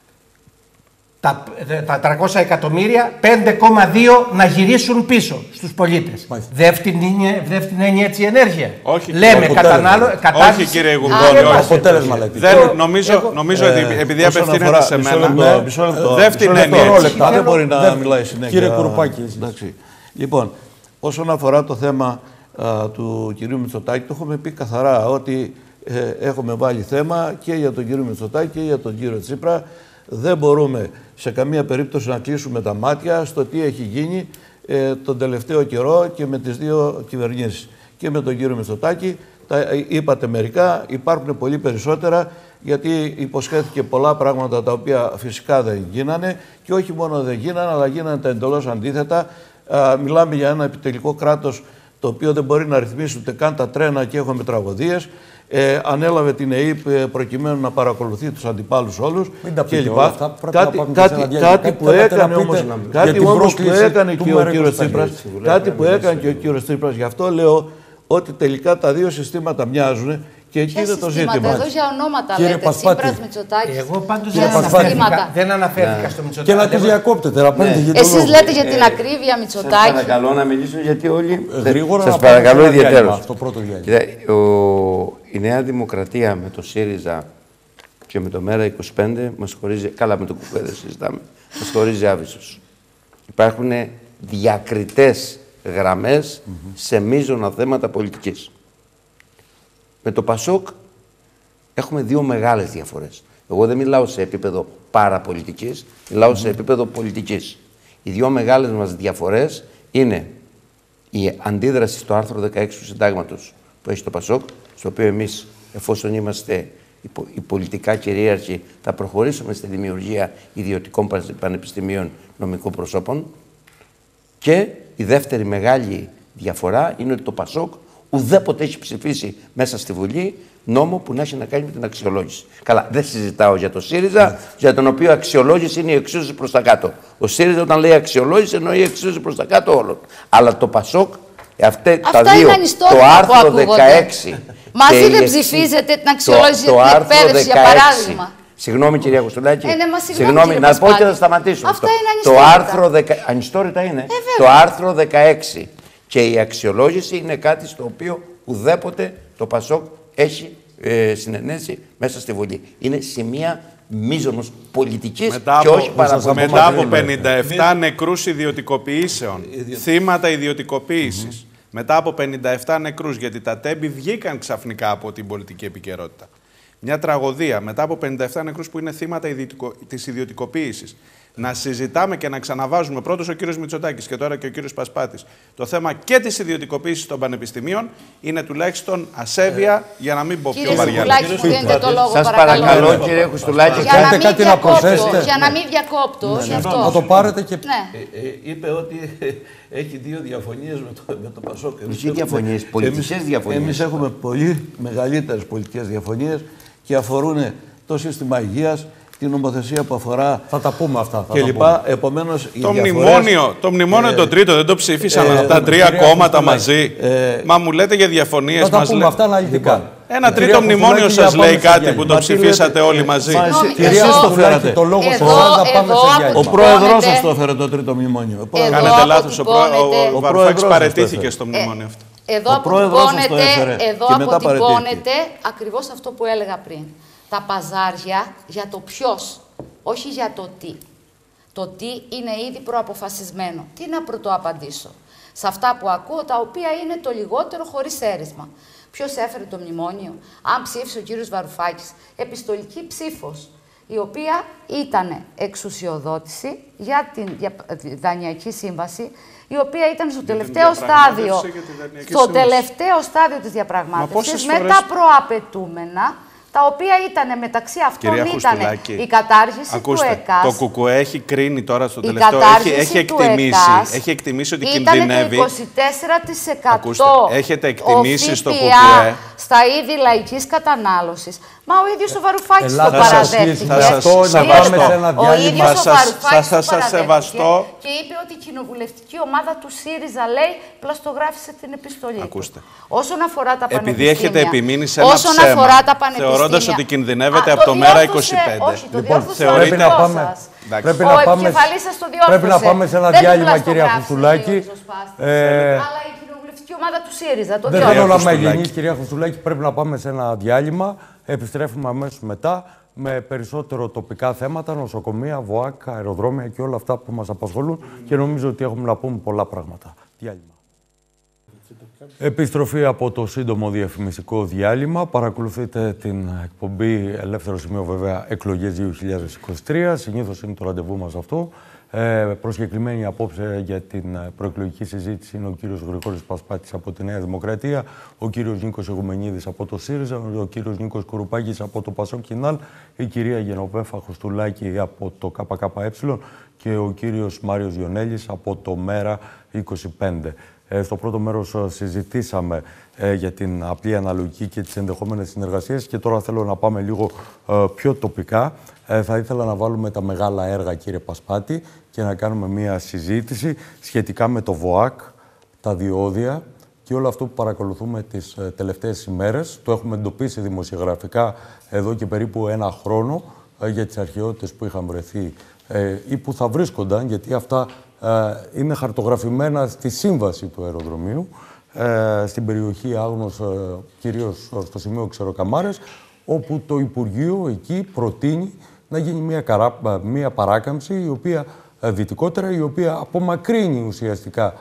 τα 300 εκατομμύρια, 5,2 να γυρίσουν πίσω στους πολίτες. Δεν φτηνένει έτσι η ενέργεια. Όχι, λέμε όχι κύριε Ηγουμενίδη, όχι. Αποτέλεσμα λέτε. Νομίζω ότι επειδή απευθύνεται σε μένα, δεν φτηνένει έτσι. Δεν μπορεί να μιλάει συνέχεια. Κύριε Κουρουπάκη, λοιπόν, όσον αφορά το θέμα του κυρίου Μητσοτάκη, το έχουμε πει καθαρά ότι έχουμε βάλει θέμα και για τον κύριο Μητσοτάκη και για τον κύριο Τσίπρα. Δεν μπορούμε σε καμία περίπτωση να κλείσουμε τα μάτια στο τι έχει γίνει τον τελευταίο καιρό και με τις δύο κυβερνήσεις. Και με τον κύριο Μητσοτάκη, είπατε μερικά, υπάρχουν πολύ περισσότερα, γιατί υποσχέθηκε πολλά πράγματα τα οποία φυσικά δεν γίνανε, και όχι μόνο δεν γίνανε, αλλά γίνανε τα εντελώς αντίθετα. Μιλάμε για ένα επιτελικό κράτος το οποίο δεν μπορεί να ρυθμίσει ούτε καν τα τρένα και έχουμε τραγωδίες. Ανέλαβε την ΕΥΠ προκειμένου να παρακολουθεί τους αντιπάλους όλους κλπ. Κάτι που έκανε όμως που έκανε και ο κύριος Τσίπρας, κάτι που έκανε και ο κύριος Τσίπρας, γι' αυτό λέω ότι τελικά τα δύο συστήματα μοιάζουν. Και εκεί είναι το ζήτημα. Εδώ για ονόματα κύριε λέτε, Τσίπρας, Μητσοτάκης. Εγώ πάντως δεν αναφέρθηκα στο Μητσοτάκη. Και να τους διακόπτετε, να παίρνετε για Εσείς λέτε για την ακρίβεια Μητσοτάκη. Σας παρακαλώ να μιλήσω, γιατί όλοι... Γρήγορα σας να παρακαλώ ιδιαίτερως. Το πρώτο διάλειμμα. Κοίτα, η Νέα Δημοκρατία με το ΣΥΡΙΖΑ και με το ΜΕΡΑ25 μας χωρίζει... Καλά, με το ΚΚΕ δεν συζητάμε. Μας χωρίζει άβυσσος. Υπάρχουν διακριτές γραμμές σε μείζωνα θέματα πολιτικής. Με το ΠΑΣΟΚ έχουμε δύο μεγάλες διαφορές. Εγώ δεν μιλάω σε επίπεδο παραπολιτικής, μιλάω σε επίπεδο πολιτικής. Οι δύο μεγάλες μας διαφορές είναι η αντίδραση στο άρθρο 16 του Συντάγματος που έχει το ΠΑΣΟΚ, στο οποίο εμείς, εφόσον είμαστε οι πολιτικά κυρίαρχοι, θα προχωρήσουμε στη δημιουργία ιδιωτικών πανεπιστημίων νομικών προσώπων. Και η δεύτερη μεγάλη διαφορά είναι ότι το ΠΑΣΟΚ ουδέποτε έχει ψηφίσει μέσα στη Βουλή νόμο που να έχει να κάνει με την αξιολόγηση. Καλά, δεν συζητάω για το ΣΥΡΙΖΑ, για τον οποίο αξιολόγηση είναι η εξίσωση προς τα κάτω. Ο ΣΥΡΙΖΑ, όταν λέει αξιολόγηση, εννοεί εξίσωση προς τα κάτω όλων. Αλλά το ΠΑΣΟΚ, αυτά τα δύο, το άρθρο 16. Μα εσύ δεν ψηφίζετε την αξιολόγηση για την εκπαίδευση, για παράδειγμα. Συγγνώμη, κυρία Κωστολάκη. Συγγνώμη, να πω και θα σταματήσω. Αυτά είναι ανιστόρυτα. Το άρθρο 16 και Και η αξιολόγηση είναι κάτι στο οποίο ουδέποτε το ΠΑΣΟΚ έχει συνενέσει μέσα στη Βουλή. Είναι σημεία μείζωνος πολιτικής και όχι παραπάνω. Μετά από 57 νεκρούς ιδιωτικοποιήσεων, θύματα ιδιωτικοποίησης, μετά από 57 νεκρούς, γιατί τα τέμπη βγήκαν ξαφνικά από την πολιτική επικαιρότητα. Μια τραγωδία μετά από 57 νεκρούς που είναι θύματα της ιδιωτικοποίησης. Να συζητάμε και να ξαναβάζουμε πρώτος ο κύριος Μητσοτάκης και τώρα και ο κύριος Πασπάτης το θέμα και της ιδιωτικοποίησης των πανεπιστημίων είναι τουλάχιστον ασέβεια, για να μην πω πιο βαριά. Σας παρακαλώ, κύριε Κουστουλάκη, κάντε κάτι να προσθέσετε. Για να μην διακόπτω. Να το πάρετε και... Είπε ότι έχει δύο διαφωνίες με το ΠΑΣΟΚ. Ποιες διαφωνίες, πολιτικές διαφωνίες. Εμείς έχουμε πολύ μεγαλύτερες πολιτικές διαφωνίες και αφορούν το σύστημα υγείας, την νομοθεσία που αφορά. Θα τα πούμε αυτά. Και λοιπά. Επομένως, το μνημόνιο το τρίτο δεν το ψήφισαν τα τρία κόμματα μαζί. Μα μου λέτε για διαφωνίες. Θα τα πούμε αυτά αναλυτικά. Ένα τρίτο μνημόνιο σας λέει κάτι που το ψηφίσατε όλοι μαζί. Εσείς το φέρατε το λόγο στο να πάμε σε διάλειμμα. Ο πρόεδρος σας το έφερε το τρίτο μνημόνιο. Κάνετε λάθος. Ο Βαρουφάκης παραιτήθηκε στο μνημόνιο αυτό. Εδώ αποτυπώνεται ακριβώς αυτό που έλεγα πριν. Τα παζάρια για το ποιος, όχι για το τι. Το τι είναι ήδη προαποφασισμένο. Τι να πρωτοαπαντήσω σε αυτά που ακούω, τα οποία είναι το λιγότερο χωρίς αίρισμα. Ποιος έφερε το μνημόνιο? Αν ψήφισε ο κύριος Βαρουφάκης, επιστολική ψήφος, η οποία ήταν εξουσιοδότηση για την δανειακή σύμβαση, η οποία ήταν στο τελευταίο στάδιο, της διαπραγμάτευσης, με τα προαπαιτούμενα, τα οποία ήταν μεταξύ αυτών ήταν η κατάργηση του ΕΚΑΣ. Το ΚΚΕ έχει κρίνει τώρα στο τελευταίο, έχει εκτιμήσει ότι κινδυνεύει. Ήταν το 24% έχετε εκτιμήσει στο ΚΚΕ στα είδη λαϊκής κατανάλωσης. Μα ο ίδιος ο Βαρουφάκης το παραδέχτηκε. Ο ίδιος ο Βαρουφάκης το παραδέχτηκε και είπε ότι η κοινοβουλευτική ομάδα του ΣΥΡΙΖΑ, λέει, πλαστογράφησε την επιστολή του. Όσον αφορά τα πανεπιστήμια, επειδή έχετε επιμείνει σε ένα ψέμα, θεωρώντας ότι κινδυνεύετε από το ΜΕΡΑ 25. Λοιπόν, πρέπει να πάμε σε ένα διάλειμμα, κυρία Χρυστουλάκη. Ομάδα του ΣΥΡΙΖΑ. Δεν θέλω να είμαι ευγενής, κυρία Χρυστουλάκη. Πρέπει να πάμε σε ένα διάλειμμα. Επιστρέφουμε αμέσως μετά με περισσότερο τοπικά θέματα, νοσοκομεία, ΒΟΑΚ, αεροδρόμια και όλα αυτά που μας απασχολούν. Και νομίζω ότι έχουμε να πούμε πολλά πράγματα. Διάλειμμα. Επιστροφή από το σύντομο διαφημιστικό διάλειμμα. Παρακολουθείτε την εκπομπή Ελεύθερο Σημείο, βέβαια, εκλογές 2023. Συνήθως είναι το ραντεβού μας αυτό. Προσκεκλημένοι απόψε για την προεκλογική συζήτηση είναι ο κύριος Γρηγόρης Πασπάτης από τη Νέα Δημοκρατία, ο κύριος Νίκος Εγουμενίδης από το ΣΥΡΙΖΑ, ο κύριος Νίκος Κουρουπάκης από το ΠΑΣΟΚ Κινάλ, η κυρία Γενοβέφα Χρυστουλάκη από το ΚΚΕ και ο κύριος Μάριος Διονέλης από το ΜΕΡΑ 25. Στο πρώτο μέρος συζητήσαμε για την απλή αναλογική και τις ενδεχόμενες συνεργασίες και τώρα θέλω να πάμε λίγο πιο τοπικά. Θα ήθελα να βάλουμε τα μεγάλα έργα, κύριε Πασπάτη, και να κάνουμε μία συζήτηση σχετικά με το ΒΟΑΚ, τα διόδια και όλο αυτό που παρακολουθούμε τις τελευταίες ημέρες. Το έχουμε εντοπίσει δημοσιογραφικά εδώ και περίπου ένα χρόνο για τις αρχαιότητες που είχαν βρεθεί ή που θα βρίσκονταν, γιατί αυτά είναι χαρτογραφημένα στη σύμβαση του αεροδρομίου, στην περιοχή Άγνος, κυρίως στο σημείο Ξεροκαμάρες, όπου το Υπουργείο εκεί προτείνει να γίνει μια παράκαμψη, η οποία δυτικότερα, η οποία απομακρύνει ουσιαστικά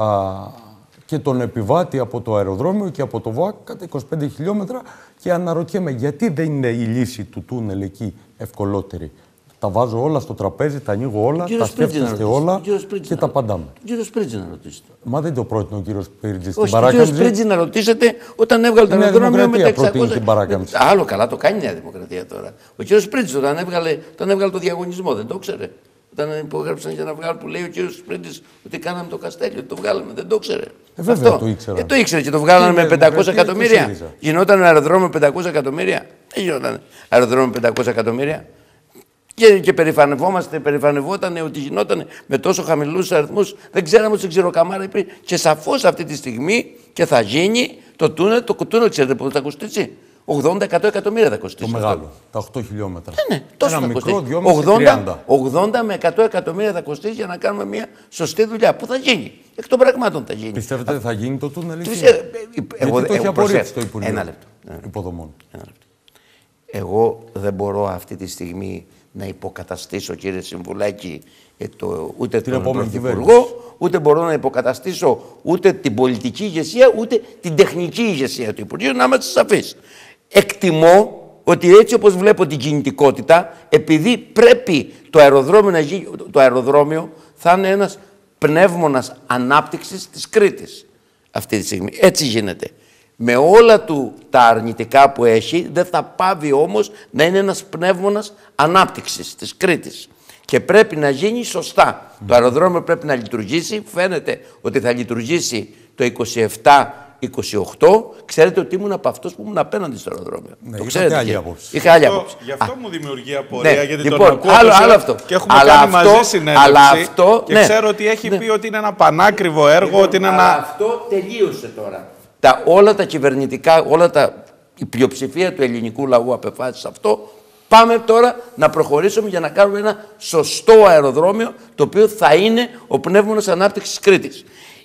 και τον επιβάτη από το αεροδρόμιο και από το ΒΟΑΚ κατά 25 χιλιόμετρα και αναρωτιέμαι γιατί δεν είναι η λύση του τούνελ εκεί ευκολότερη. Τα βάζω όλα στο τραπέζι, τα ανοίγω όλα, τα σκέφτεστε όλα και τα απαντάμε. Κύριο Σπρίτζη να ρωτήσετε. Μα δεν το πρότεινε ο κύριο Σπρίτζη στην όχι, παράκαμψη. Κύριο Σπρίτζη να ρωτήσετε όταν έβγαλε το αεροδρόμιο με τα 600. Την παράκαμψη. Άλλο καλά το κάνει η Νέα Δημοκρατία τώρα. Ο κύριο Σπρίτζη όταν έβγαλε το διαγωνισμό δεν το ήξερε. Όταν υπογράψαν για να βγάλουν που λέει ο κύριο Σπρίτζη ότι κάναμε το Καστέλιο, το βγάλαμε, δεν το ήξερε. Βέβαια το ήξερα. Το ήξερε και το βγάλανε με 500 εκατομμύρια. Γινόταν αεροδρόμιο με 500 εκατομμύρια. Δεν γινόταν αεροδρόμιο με 500 εκατομμύρια. Και περηφανευόταν ότι γινόταν με τόσο χαμηλούς αριθμούς. Δεν ξέραμε ότι στην Ξεροκαμάρα υπήρχε. Και σαφώς αυτή τη στιγμή και θα γίνει το τούνελ, ξέρετε πώς θα κοστίσει. 80-100 εκατομμύρια θα κοστίσει. Το μεγάλο, τα 8 χιλιόμετρα. Ναι, τόσο ένα θα μικρό, κοστίσει. 2,5-30. 80 με 100 εκατομμύρια θα κοστίσει για να κάνουμε μια σωστή δουλειά. Πού θα γίνει? Εκ των πραγμάτων θα γίνει. Πιστεύετε ότι θα γίνει το τούνελ? Εγώ το έχει απορρίψει το Υπουργείο Ένα λεπτό. Υποδομών. Εγώ δεν μπορώ αυτή τη στιγμή να υποκαταστήσω, κύριε Συμβουλάκη, ούτε τον Πρωθυπουργό, ούτε μπορώ να υποκαταστήσω ούτε την πολιτική ηγεσία, ούτε την τεχνική ηγεσία του Υπουργείου, να είμαστε σαφείς. Εκτιμώ ότι έτσι όπως βλέπω την κινητικότητα, επειδή πρέπει το αεροδρόμιο θα είναι ένας πνεύμονας ανάπτυξης της Κρήτης αυτή τη στιγμή. Έτσι γίνεται. Με όλα τα αρνητικά που έχει, δεν θα πάβει όμως να είναι ένας πνεύμονας ανάπτυξης της Κρήτης. Και πρέπει να γίνει σωστά. Το αεροδρόμιο πρέπει να λειτουργήσει. Φαίνεται ότι θα λειτουργήσει το 27-28. Ξέρετε ότι ήμουν από αυτούς που ήμουν απέναντι στο αεροδρόμιο. Ναι, το ξέρετε. Άλλη άποψη. Είχα άλλη άποψη. Γι' αυτό μου δημιουργεί απορία, ναι, γιατί λοιπόν, τον ακούω άλλο αυτό. Και έχουμε κάνει μαζί συνέντευξη και ναι, ξέρω ότι έχει πει ότι είναι ένα πανάκριβο έργο. Λοιπόν, ότι είναι αυτό τελείωσε τώρα. Όλα τα κυβερνητικά, η πλειοψηφία του ελληνικού λαού απεφάσισε αυτό. Πάμε τώρα να προχωρήσουμε για να κάνουμε ένα σωστό αεροδρόμιο, το οποίο θα είναι ο πνεύμονας ανάπτυξης της Κρήτης.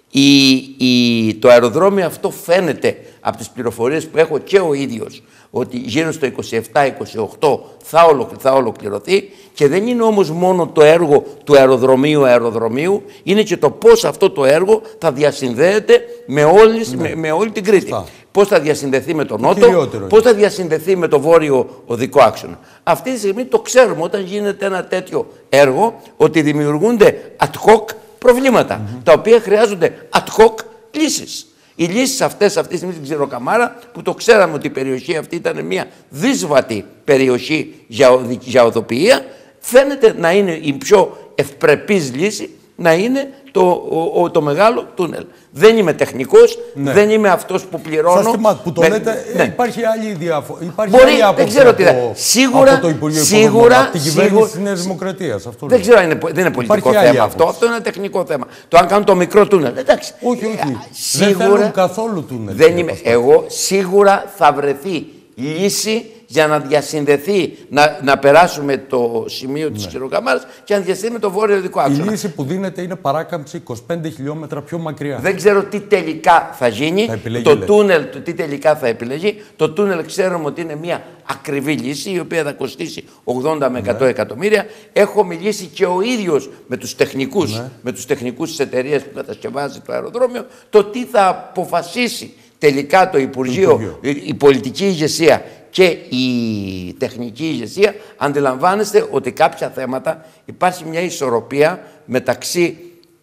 Το αεροδρόμιο αυτό φαίνεται από τις πληροφορίες που έχω και ο ίδιος, ότι γύρω στο 27-28 θα ολοκληρωθεί, και δεν είναι όμως μόνο το έργο του αεροδρομίου, είναι και το πώς αυτό το έργο θα διασυνδέεται με όλη την Κρήτη. Πώς θα διασυνδεθεί με τον Νότο, πώς θα διασυνδεθεί με το βόρειο οδικό άξονα. Αυτή τη στιγμή το ξέρουμε, όταν γίνεται ένα τέτοιο έργο, ότι δημιουργούνται ad hoc προβλήματα, τα οποία χρειάζονται ad hoc λύσεις. Οι λύσεις αυτές αυτή τη στιγμή στην Ξηροκαμάρα, που το ξέραμε ότι η περιοχή αυτή ήταν μια δύσβατη περιοχή για οδοποιία, φαίνεται να είναι η πιο ευπρεπής λύση, να είναι το μεγάλο τούνελ. Δεν είμαι τεχνικός, δεν είμαι αυτός που πληρώνω. Σας θυμάται που το λέτε, ναι. Υπάρχει άλλη διαφορά. Μπορεί, δεν ξέρω τι θα. Σίγουρα, το Υπουργείο Υποδομών, από την κυβέρνηση της Νέας Δημοκρατίας. Δεν ξέρω, δεν είναι πολιτικό θέμα αυτό. Αυτό είναι ένα τεχνικό θέμα. Το αν κάνουν το μικρό τούνελ. Εντάξει. Όχι. Σίγουρα, δεν θέλουν καθόλου τούνελ. Εγώ σίγουρα θα βρεθεί λύση για να διασυνδεθεί, να περάσουμε το σημείο της Ξηροκαμάρας και να διασυνδεθεί με το βόρειο οδικό άξονα. Η λύση που δίνεται είναι παράκαμψη 25 χιλιόμετρα πιο μακριά. Δεν ξέρω τι τελικά θα γίνει. Το τούνελ, τι τελικά θα επιλεγεί. Το τούνελ ξέρουμε ότι είναι μια ακριβή λύση, η οποία θα κοστίσει 80 με 100 εκατομμύρια. Έχω μιλήσει και ο ίδιος με τους τεχνικούς της εταιρείας που κατασκευάζει το αεροδρόμιο, το τι θα αποφασίσει τελικά το Υπουργείο, η πολιτική ηγεσία και η τεχνική ηγεσία. Αντιλαμβάνεστε ότι κάποια θέματα υπάρχει μια ισορροπία μεταξύ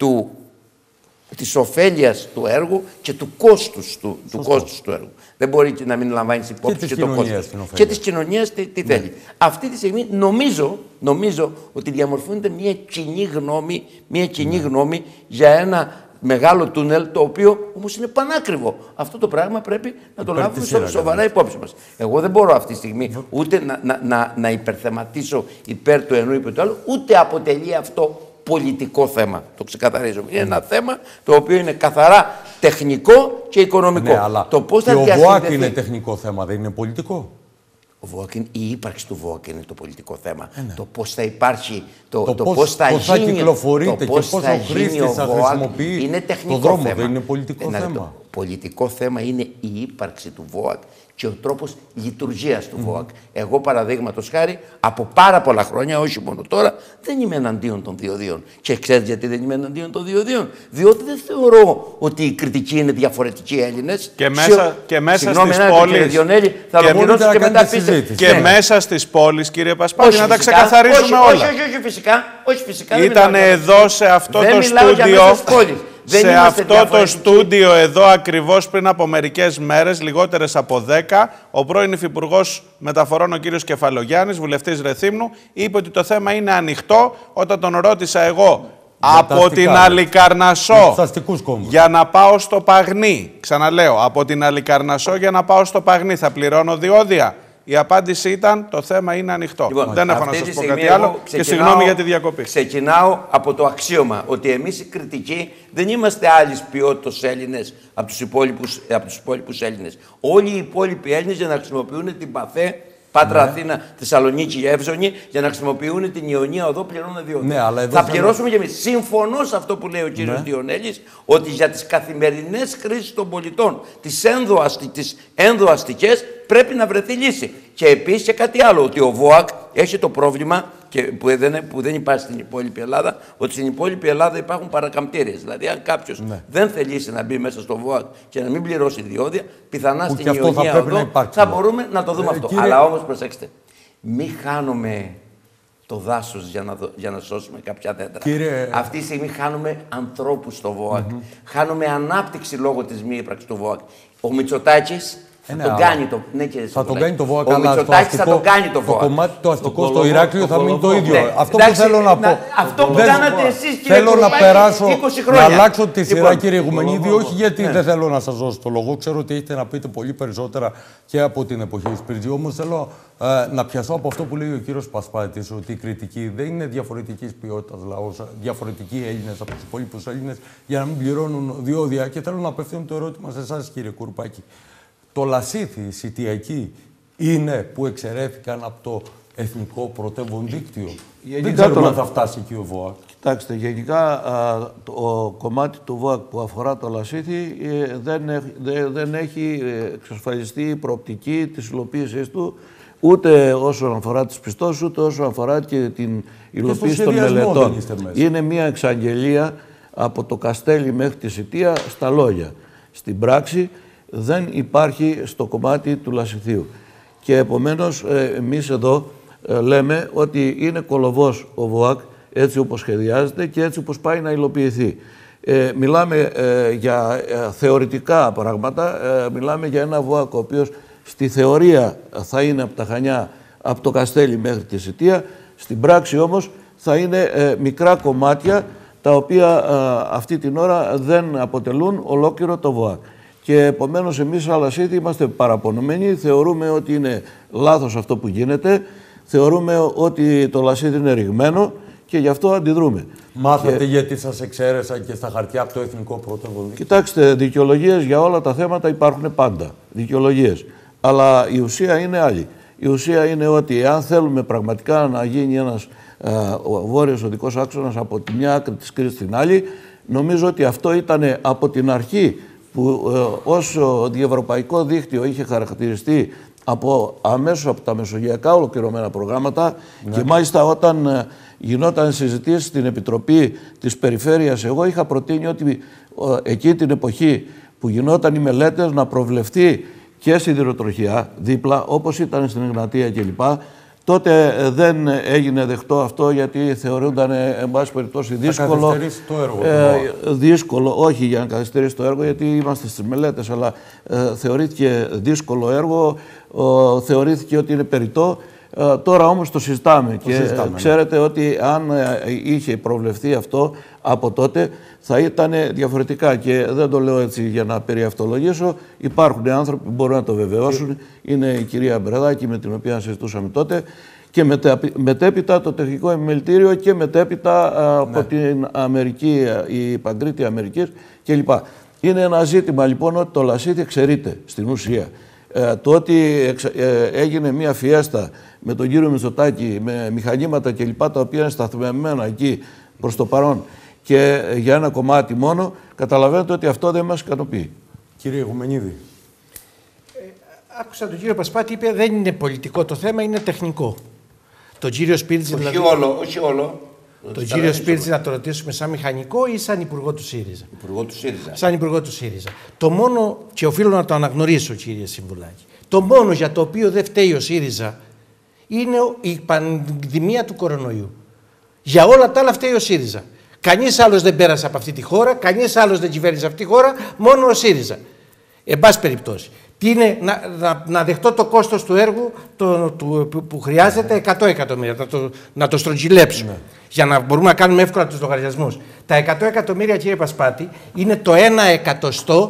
της ωφέλειας του έργου και του κόστους του έργου. Δεν μπορεί να μην λαμβάνει υπόψη και το κόστος. Και της κοινωνίας τι θέλει. Αυτή τη στιγμή νομίζω ότι διαμορφώνεται μια κοινή γνώμη για ένα μεγάλο τούνελ, το οποίο όμως είναι πανάκριβο. Αυτό το πράγμα πρέπει να το λάβουμε σοβαρά υπόψη μας. Εγώ δεν μπορώ αυτή τη στιγμή ούτε να υπερθεματίσω υπέρ του ενού ή υπέρ του άλλου, ούτε αποτελεί αυτό πολιτικό θέμα. Το ξεκαθαρίζουμε. Είναι ένα θέμα το οποίο είναι καθαρά τεχνικό και οικονομικό. Ναι, αλλά το πώς και ο ΒΟΑΚ είναι τεχνικό θέμα, δεν είναι πολιτικό. Η ύπαρξη του ΒΟΑΚ είναι το πολιτικό θέμα. Το πώς θα υπάρχει, πώς θα κυκλοφορείται και πώς ο χρήστης θα χρησιμοποιεί είναι τεχνικό το δρόμο, θέμα. δεν είναι πολιτικό θέμα. Πολιτικό θέμα είναι η ύπαρξη του ΒΟΑΚ και ο τρόπος λειτουργίας του ΒΟΑΚ. Εγώ, παραδείγματος χάρη, από πάρα πολλά χρόνια, όχι μόνο τώρα, δεν είμαι εναντίον των διοδίων. Και ξέρετε γιατί δεν είμαι εναντίον των διοδίων? Διότι δεν θεωρώ ότι η κριτική είναι διαφορετική Έλληνες. Και μέσα στις πόλεις. Θα ολοκληρώσω και μετά πείτε. Και μέσα στις πόλεις, κύριε Πασπάλη, να τα ξεκαθαρίσουμε όλα. Όχι, φυσικά. Ήταν εδώ σε αυτό το στούντιο. Σε αυτό το στούντιο εδώ ακριβώς πριν από μερικές μέρες, λιγότερες από 10, ο πρώην Υφυπουργός Μεταφορών, ο κύριος Κεφαλογιάννης, βουλευτής Ρεθύμνου, είπε ότι το θέμα είναι ανοιχτό. Όταν τον ρώτησα εγώ από την Αλικαρνασσό για να πάω στο Παγνί, ξαναλέω, από την Αλικαρνασσό για να πάω στο Παγνί θα πληρώνω διόδια? Η απάντηση ήταν: το θέμα είναι ανοιχτό. Λοιπόν, δεν έχω να σας πω κάτι άλλο και συγγνώμη για τη διακοπή. Ξεκινάω από το αξίωμα ότι εμείς οι κριτικοί δεν είμαστε άλλης ποιότητας Έλληνες από τους υπόλοιπους Έλληνες. Όλοι οι υπόλοιποι Έλληνες για να χρησιμοποιούν την ΠΑΘΕ, Πάτρα, Αθήνα, Θεσσαλονίκη, Εύζωνη, για να χρησιμοποιούν την Ιωνία οδό, πληρώνουν διόδια. Ναι, αλλά θα πληρώσουμε κι εμείς. Συμφωνώ σε αυτό που λέει ο κύριος Διονέλης, ότι για τις καθημερινές χρήσεις των πολιτών, τις ενδοαστικές, πρέπει να βρεθεί λύση. Και επίσης και κάτι άλλο, ότι ο ΒΟΑΚ έχει το πρόβλημα που δεν υπάρχει στην υπόλοιπη Ελλάδα, ότι στην υπόλοιπη Ελλάδα υπάρχουν παρακαμπτήριες. Δηλαδή, αν κάποιος δεν θελήσει να μπει μέσα στο ΒΟΑΚ και να μην πληρώσει διόδια, πιθανά στην Ιωνία οδό θα μπορούμε να το δούμε αυτό. Κύριε... Αλλά όμως προσέξτε, μην χάνουμε το δάσος για να σώσουμε κάποια δέντρα. Αυτή τη στιγμή χάνουμε ανθρώπους στο ΒΟΑΚ. Χάνουμε ανάπτυξη λόγω της μη ύπαρξης του ΒΟΑΚ. Ο Μητσοτάκης θα τον κάνει το. Ναι, θα τον κάνει το ΒΟΑΚ. Ο Μητσοτάκης θα τον κάνει το ΒΟΑΚ. Το κομμάτι το αστικό στο Ηράκλειο θα μείνει το ίδιο. Ναι. Αυτό που θέλω να πω. Αυτό που κάνατε εσείς, κύριε θέλω να περάσω, 20 χρόνια. να αλλάξω τη σειρά, κύριε Γουμενίδη, όχι γιατί δεν θέλω να σας δώσω το λόγο. Ξέρω ότι έχετε να πείτε πολύ περισσότερα και από την εποχή της Σπίρτζη. Όμως θέλω να πιαστώ από αυτό που λέει ο κύριος Πασπάτης, ότι η κριτική δεν είναι διαφορετικής ποιότητας λαός, διαφορετικοί Έλληνες από τους υπόλοιπους Έλληνες για να μην πληρώνουν διόδια. Και θέλω να απευθύνω το ερώτημα σε εσάς, κύριε Κουρουπάκη. Το Λασίθι, οι Σιτιακοί, είναι που εξαιρέθηκαν από το εθνικό πρωτεύον δίκτυο. Δεν ξέρουμε αν θα φτάσει εκεί ο ΒΟΑΚ. Κοιτάξτε, γενικά το κομμάτι του ΒΟΑΚ που αφορά το Λασίθι δεν έχει εξασφαλιστεί η προοπτική της υλοποίησης του, ούτε όσον αφορά τις πιστώσεις, ούτε όσον αφορά και την υλοποίηση των μελετών. Είναι μια εξαγγελία από το Καστέλι μέχρι τη Σιτία στα λόγια. Στην πράξη δεν υπάρχει στο κομμάτι του Λασιθίου. Και επομένως εμείς εδώ λέμε ότι είναι κολοβός ο ΒΟΑΚ έτσι όπως σχεδιάζεται και έτσι όπως πάει να υλοποιηθεί. Μιλάμε για θεωρητικά πράγματα, μιλάμε για ένα ΒΟΑΚ ο οποίος στη θεωρία θα είναι από τα Χανιά, από το Καστέλι μέχρι τη Σιτία, στην πράξη όμως θα είναι μικρά κομμάτια τα οποία αυτή την ώρα δεν αποτελούν ολόκληρο το ΒΟΑΚ. Και επομένως εμείς σαν Λασίθι είμαστε παραπονωμένοι, θεωρούμε ότι είναι λάθος αυτό που γίνεται, θεωρούμε ότι το Λασίθι είναι ρηγμένο και γι' αυτό αντιδρούμε. Μάθατε γιατί σας εξαίρεσα και στα χαρτιά από το εθνικό πρωτεύον δίκτυο. Κοιτάξτε, δικαιολογίες για όλα τα θέματα υπάρχουν πάντα. Δικαιολογίες. Αλλά η ουσία είναι άλλη. Η ουσία είναι ότι αν θέλουμε πραγματικά να γίνει ένας βόρειος οδικός άξονας από τη μια άκρη της κρίσης στην άλλη, νομίζω ότι αυτό ήταν από την αρχή που ως διευρωπαϊκό δίκτυο είχε χαρακτηριστεί αμέσως από τα μεσογειακά ολοκληρωμένα προγράμματα και μάλιστα όταν γινόταν συζητήσεις στην Επιτροπή της Περιφέρειας, εγώ είχα προτείνει ότι εκεί την εποχή που γινόταν οι μελέτες να προβλεφθεί και σιδηροτροχιά δίπλα, όπως ήταν στην Εγνατία κλπ. Τότε δεν έγινε δεκτό αυτό γιατί θεωρούνταν, εν πάση περιπτώσει, δύσκολο. Θα καθυστερήσει το έργο. Δύσκολο, όχι για να καθυστερήσει το έργο, γιατί είμαστε στις μελέτες, αλλά θεωρήθηκε δύσκολο έργο, θεωρήθηκε ότι είναι περιττό. Τώρα όμως το συζητάμε και ξέρετε ότι αν είχε προβλεφθεί αυτό από τότε θα ήταν διαφορετικά και δεν το λέω έτσι για να περιαυτολογήσω. Υπάρχουν άνθρωποι που μπορούν να το βεβαιώσουν. Είναι η κυρία Μπρεδάκη με την οποία συζητούσαμε τότε και μετέπειτα το τεχνικό επιμελητήριο και μετέπειτα από την Αμερική, η Παγκρίτια Αμερικής κλπ. Είναι ένα ζήτημα λοιπόν ότι το Λασίθι εξαιρείται στην ουσία. Το ότι έγινε μια φιέστα με τον κύριο Μητσοτάκη, με μηχανήματα κλπ. Τα οποία είναι σταθμευμένα εκεί προς το παρόν και για ένα κομμάτι μόνο, καταλαβαίνετε ότι αυτό δεν μας ικανοποιεί. Κύριε Γουμενίδη. Άκουσα τον κύριο Πασπάτη, είπε δεν είναι πολιτικό το θέμα, είναι τεχνικό. Τον κύριο Σπίρτζη όχι όλο. Τον κύριο Σπίρτζη να το ρωτήσουμε σαν μηχανικό ή σαν υπουργό του ΣΥΡΙΖΑ. Υπουργό του ΣΥΡΙΖΑ. Σαν υπουργό του ΣΥΡΙΖΑ. Το μόνο, και οφείλω να το αναγνωρίσω κύριε Συμβουλάκη, το μόνο για το οποίο δεν φταίει ο ΣΥΡΙΖΑ είναι η πανδημία του κορονοϊού. Για όλα τα άλλα φταίει ο ΣΥΡΙΖΑ. Κανείς άλλος δεν πέρασε από αυτή τη χώρα, κανείς άλλος δεν κυβέρνησε αυτή τη χώρα, μόνο ο ΣΥΡΙΖΑ. Εν πάση περιπτώσει. Τι είναι να δεχτώ το κόστος του έργου που χρειάζεται 100 εκατομμύρια, να το στρογγυλέψουμε. Ναι. Για να μπορούμε να κάνουμε εύκολα τους λογαριασμούς. Τα 100 εκατομμύρια, κύριε Πασπάτη, είναι το 1 εκατοστό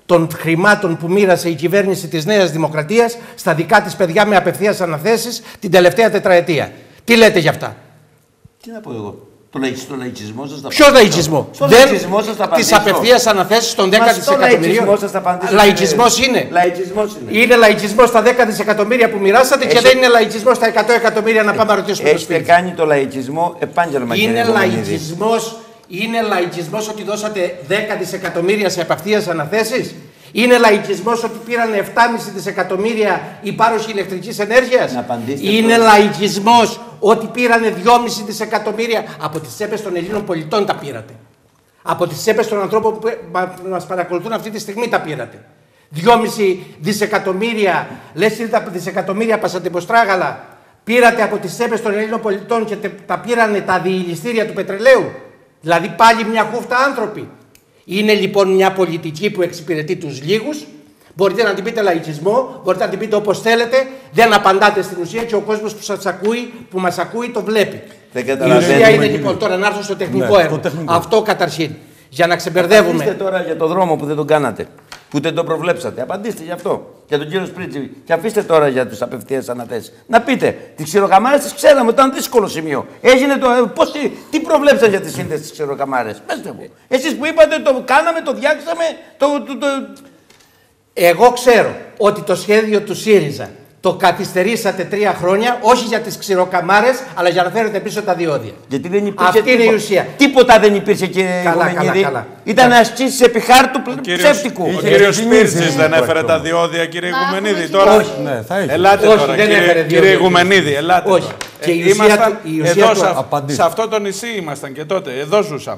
των χρημάτων που μοίρασε η κυβέρνηση της Νέας Δημοκρατίας στα δικά της παιδιά με απευθείας αναθέσεις την τελευταία τετραετία. Τι λέτε γι' αυτά? Τι να πω εγώ. Το λαϊκισμό σας θα Ποιο λαϊκισμό? Στο λαϊκισμό σας θα Τις απαντήσω. απευθείας αναθέσεις των 10 δισεκατομμυρίων. λαϊκισμό σας θα απαντήσω. Λαϊκισμός είναι. Λαϊκισμός είναι. Είναι λαϊκισμός τα 10 δισεκατομμύρια που μοιράσατε και δεν είναι λαϊκισμός τα 100 εκατομμύρια να πάμε να ρωτήσουμε το Έχετε σπίτι. κάνει το λαϊκισμό επάγγελμα, κύριε Γομενίδη. Είναι λαϊκισμός ότι δώσατε 10 δισεκατομμύρια σε απευθείας αναθέσεις. Είναι λαϊκισμός ότι πήραν 7,5 δισεκατομμύρια οι πάροχοι ηλεκτρικής ενέργειας. Είναι λαϊκισμός ότι πήραν 2,5 δισεκατομμύρια από τις τσέπες των Ελλήνων πολιτών τα πήρατε. Από τις τσέπες των ανθρώπων που μας παρακολουθούν αυτή τη στιγμή τα πήρατε. 2,5 δισεκατομμύρια, λες τα δισεκατομμύρια πασατεμποστράγαλα, πήρατε από τις τσέπες των Ελλήνων πολιτών και τα πήρανε τα διηλιστήρια του πετρελαίου. Δηλαδή πάλι μια χούφτα άνθρωποι. Είναι λοιπόν μια πολιτική που εξυπηρετεί τους λίγους. Μπορείτε να την πείτε λαϊκισμό, μπορείτε να την πείτε όπως θέλετε. Δεν απαντάτε στην ουσία και ο κόσμος που σας ακούει, που μας ακούει, το βλέπει. Η ουσία είναι λοιπόν τώρα να έρθω στο τεχνικό έργο. Αυτό καταρχήν. Για να ξεμπερδεύουμε. Απαντήστε τώρα για το δρόμο που δεν τον κάνατε. Που δεν το προβλέψατε. Απαντήστε γι' αυτό. Για τον κύριο Σπρίτσι. Και αφήστε τώρα για τους απευθείας αναθέσεις. Να πείτε, τις ξηροκαμάρες τις ξέραμε, ήταν δύσκολο σημείο. Έγινε το. Τι προβλέψατε για τη σύνδεση της ξηροκαμάρες? Πέστε μου. Εσείς που είπατε το κάναμε, το διάξαμε. Εγώ ξέρω ότι το σχέδιο του ΣΥΡΙΖΑ το καθυστερήσατε 3 χρόνια, όχι για τις ξηροκαμάρες, αλλά για να φέρετε πίσω τα διόδια. Γιατί δεν υπήρχε. Αυτή είναι η ουσία. Τίποτα δεν υπήρχε, κύριε Γομενίδη. Ήταν ασκήσεις επί χάρτου ψεύτικου. Ο κύριος Σπίρτζης δεν έφερε τα διόδια, κύριε Γουμενίδη. Τώρα. Όχι. Ελάτε τώρα, κύριε Γουμενίδη. Ελάτε. Όχι. Και η ουσία σε αυτό το νησί ήμασταν και τότε. Εδώ ζούσαμε.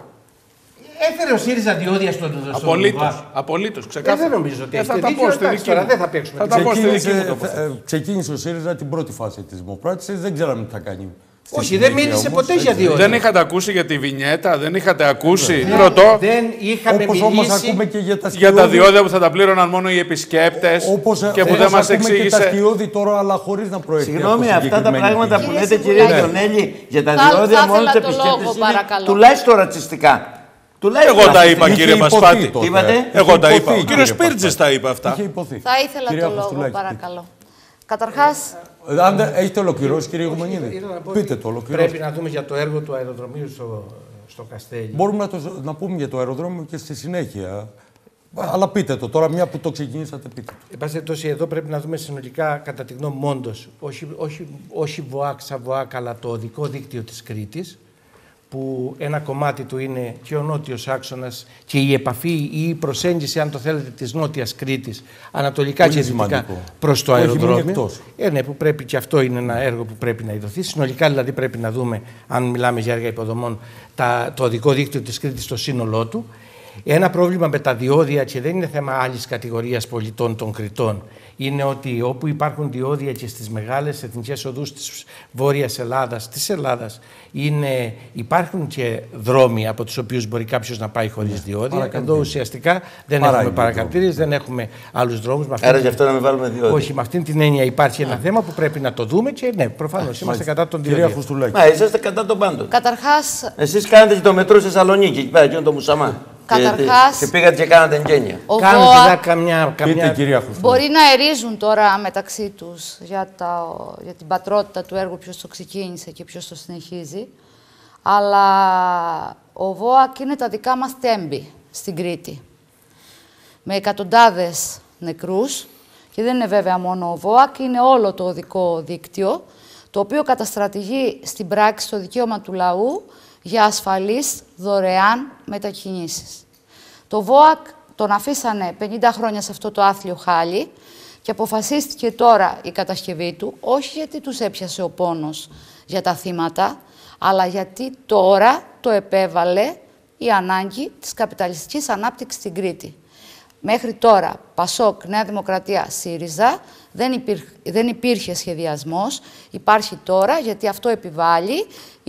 Έφερε ο ΣΥΡΙΖΑ διόδια στον Απολύτως, ξεκάθαρα. Δεν νομίζω ότι θα τα πω στη δική μου. Δεν θα παίξουμε. Θα τα πω στη δική μου τοποθέτηση. Ξεκίνησε ο ΣΥΡΙΖΑ την πρώτη φάση της δημοπράτησης, δεν ξέραμε τι θα κάνει. Όχι, δεν μίλησε ποτέ για διόδια. Δεν είχατε ακούσει για τη βινιέτα, δεν είχατε ακούσει. Ρωτώ. Δεν είχαμε όπως μιλήσει όμως ακούμε και για τα διόδια που θα τα πλήρωναν μόνο οι επισκέπτες και που δεν μας εξήγησε. Και τα σκιώδη τώρα, αλλά χωρίς να προέρχεται. Συγγνώμη, αυτά τα πράγματα που λέτε, κύριε Λιονέλη, για τα διόδια μόνο τους επισκέπτες είναι τουλάχιστον ρατσιστικά. Εγώ τα είπα, κύριε Πασπάτη. Εγώ τα είπα. Ο κύριος Σπίρτζης τα είπε αυτά. Θα ήθελα το λόγο, παρακαλώ. Καταρχάς. Αν έχετε ολοκληρώσει, κύριε Γουμενίδη, πείτε το ολοκληρώσει. Πρέπει να δούμε για το έργο του αεροδρομίου στο Καστέλι. Μπορούμε να πούμε για το αεροδρόμιο και στη συνέχεια. Αλλά πείτε το τώρα, μια που το ξεκινήσατε, πείτε το. Εν πάση περιπτώσει, εδώ πρέπει να δούμε συνολικά, κατά τη γνώμη μου, όντως, όχι ΒΟΑΚ σαν ΒΟΑΚ, αλλά το οδικό δίκτυο της Κρήτης, που ένα κομμάτι του είναι και ο νότιος άξονας και η επαφή ή η προσέγγιση, αν το θέλετε, της νότιας Κρήτης, ανατολικά και δυτικά προς το αεροδρόμιο. Ναι, που πρέπει και αυτό είναι ένα έργο που πρέπει να ειδωθεί. Συνολικά δηλαδή πρέπει να δούμε, αν μιλάμε για έργα υποδομών, το οδικό δίκτυο της Κρήτης στο σύνολό του. Ένα πρόβλημα με τα διόδια, και δεν είναι θέμα άλλης κατηγορίας πολιτών των Κρητών, είναι ότι όπου υπάρχουν διόδια και στις μεγάλες εθνικές οδούς της Βόρειας Ελλάδας, της Ελλάδας, υπάρχουν και δρόμοι από τους οποίους μπορεί κάποιος να πάει χωρίς διόδια. Εδώ ουσιαστικά δεν έχουμε παρακαρτήριες, δεν έχουμε άλλους δρόμους. Άρα γι' αυτό να μην βάλουμε διόδια. Όχι, με αυτήν την έννοια υπάρχει ένα θέμα που πρέπει να το δούμε και ναι, προφανώς είμαστε κατά των διοδίων. Μα είσαστε κατά των πάντων. Καταρχάς. Εσείς κάνετε και το μετρό στη Θεσσαλονίκη, εκεί πέρα, εκείνο το Μουσαμά. Καταρχάς, και πήγατε και κάνατε εγγένεια. Μπορεί να ερίζουν τώρα μεταξύ τους για την πατρότητα του έργου, ποιος το ξεκίνησε και ποιος το συνεχίζει. Αλλά ο ΒΟΑΚ είναι τα δικά μας τέμπη στην Κρήτη. Με εκατοντάδες νεκρούς. Και δεν είναι βέβαια μόνο ο ΒΟΑΚ, είναι όλο το οδικό δίκτυο, το οποίο καταστρατηγεί στην πράξη το δικαίωμα του λαού για ασφαλείς δωρεάν μετακινήσεις. Το ΒΟΑΚ τον αφήσανε 50 χρόνια σε αυτό το άθλιο χάλι και αποφασίστηκε τώρα η κατασκευή του, όχι γιατί τους έπιασε ο πόνος για τα θύματα, αλλά γιατί τώρα το επέβαλε η ανάγκη της καπιταλιστικής ανάπτυξης στην Κρήτη. Μέχρι τώρα, ΠΑΣΟΚ, Νέα Δημοκρατία, ΣΥΡΙΖΑ, δεν υπήρχε σχεδιασμός. Υπάρχει τώρα, γιατί αυτό επιβάλλει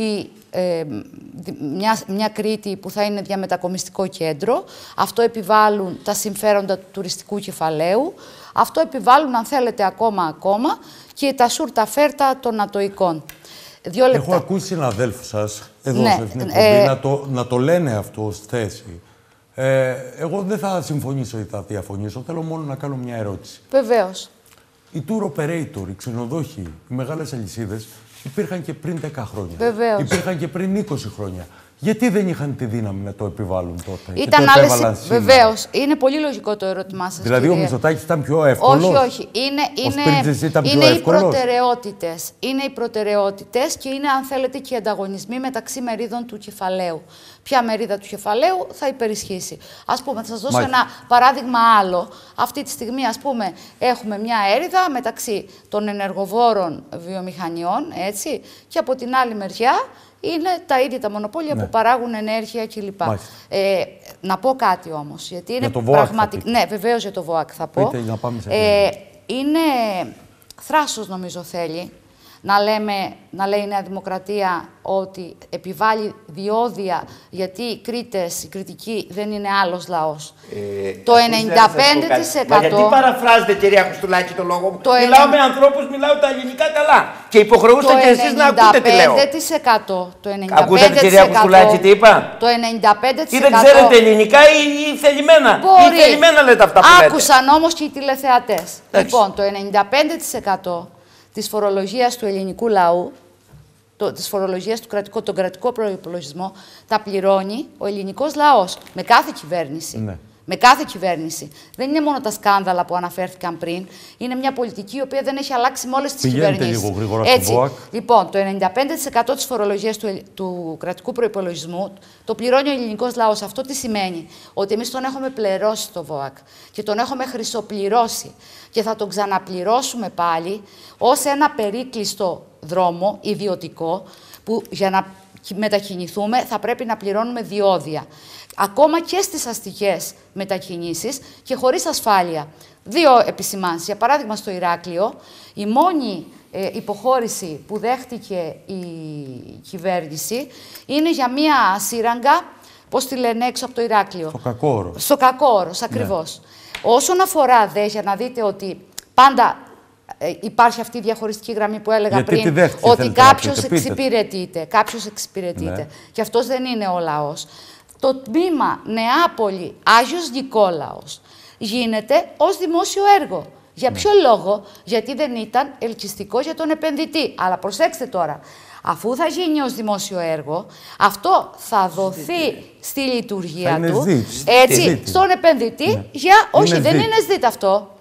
μια Κρήτη που θα είναι διαμετακομιστικό κέντρο. Αυτό επιβάλλουν τα συμφέροντα του τουριστικού κεφαλαίου. Αυτό επιβάλλουν, αν θέλετε, ακόμα και τα σούρτα φέρτα των ατοικών. Έχω ακούσει συναδέλφους σας εδώ σε αυτήν την εκπομπή να το λένε αυτό ως θέση. Εγώ δεν θα συμφωνήσω ή θα διαφωνήσω. Θέλω μόνο να κάνω μια ερώτηση. Βεβαίως. Οι tour operator, οι ξενοδόχοι, οι μεγάλες αλυσίδες υπήρχαν και πριν 10 χρόνια. Βεβαίως. Υπήρχαν και πριν 20 χρόνια. Γιατί δεν είχαν τη δύναμη να το επιβάλλουν τότε? Ήταν άλλες. Βεβαίως. Είναι πολύ λογικό το ερώτημά σας. Δηλαδή, ο Μητσοτάκης ήταν πιο εύκολος. Όχι, όχι. Είναι οι προτεραιότητες. Είναι οι προτεραιότητες και είναι, αν θέλετε, και οι ανταγωνισμοί μεταξύ μερίδων του κεφαλαίου. Ποια μερίδα του κεφαλαίου θα υπερισχύσει. Ας πούμε, θα σας δώσω ένα παράδειγμα άλλο. Αυτή τη στιγμή, ας πούμε, έχουμε μια έρηδα μεταξύ των ενεργοβόρων βιομηχανιών, έτσι, και από την άλλη μεριά είναι τα ίδια τα μονοπόλια που παράγουν ενέργεια κλπ. Να πω κάτι όμως, γιατί είναι πραγματικά. Ναι, βεβαίως για το ΒΟΑΚ θα πω. Πείτε, να πάμε σε είναι θράσος, νομίζω, θέλει να λέει η Νέα Δημοκρατία ότι επιβάλλει διόδια γιατί οι Κρήτες, οι Κρητικοί δεν είναι άλλος λαός. Το 95%. Μα γιατί παραφράζετε, κυρία Χριστουλάκη, το λόγο μου? Μιλάω με ανθρώπους, μιλάω τα ελληνικά καλά. Και υποχρεούστε και εσείς να ακούτε τι λέω. Το 95%. Ακούτε, κυρία Χριστουλάκη, τι είπα? Το 95%. Ή δεν ξέρετε ελληνικά ή θελημένα. Μπορεί. Ή θελημένα λέτε αυτά που λέτε. Άκουσαν όμως και οι τηλεθεατές. Λοιπόν, το 95% της φορολογίας του ελληνικού λαού, της φορολογίας τον κρατικό προϋπολογισμό, τα πληρώνει ο ελληνικός λαός με κάθε κυβέρνηση. Ναι. Με κάθε κυβέρνηση. Δεν είναι μόνο τα σκάνδαλα που αναφέρθηκαν πριν. Είναι μια πολιτική η οποία δεν έχει αλλάξει με όλες τις κυβερνήσεις. Πηγαίνετε λίγο γρήγορα στο ΒΟΑΚ. Λοιπόν, το 95% της φορολογίας του κρατικού προϋπολογισμού το πληρώνει ο ελληνικός λαός. Αυτό τι σημαίνει? Ότι εμείς τον έχουμε πληρώσει στο ΒΟΑΚ και τον έχουμε χρυσοπληρώσει. Και θα τον ξαναπληρώσουμε πάλι ως ένα περίκλειστο δρόμο ιδιωτικό που για να μετακινηθούμε θα πρέπει να πληρώνουμε διόδια. Ακόμα και στις αστικές μετακινήσεις και χωρίς ασφάλεια. Δύο επισημάνσεις. Για παράδειγμα, στο Ηράκλειο, η μόνη υποχώρηση που δέχτηκε η κυβέρνηση είναι για μία σύραγγα, πώς τη λένε, έξω από το Ηράκλειο. Στο Κακόωρος. Στο Κακόωρος, ακριβώς. Ναι. Όσον αφορά για να δείτε ότι πάντα υπάρχει αυτή η διαχωριστική γραμμή που έλεγα πριν, ότι κάποιος εξυπηρετείται. Ναι. Και αυτός δεν είναι ο λαός. Το τμήμα Νεάπολη Άγιος Νικόλαος γίνεται ως δημόσιο έργο. Για ποιο λόγο? Γιατί δεν ήταν ελκυστικό για τον επενδυτή. Αλλά προσέξτε τώρα, αφού θα γίνει ως δημόσιο έργο, αυτό θα δοθεί στη λειτουργία του, έτσι, στον επενδυτή, όχι, δεν είναι ΣΔΙΤ αυτό.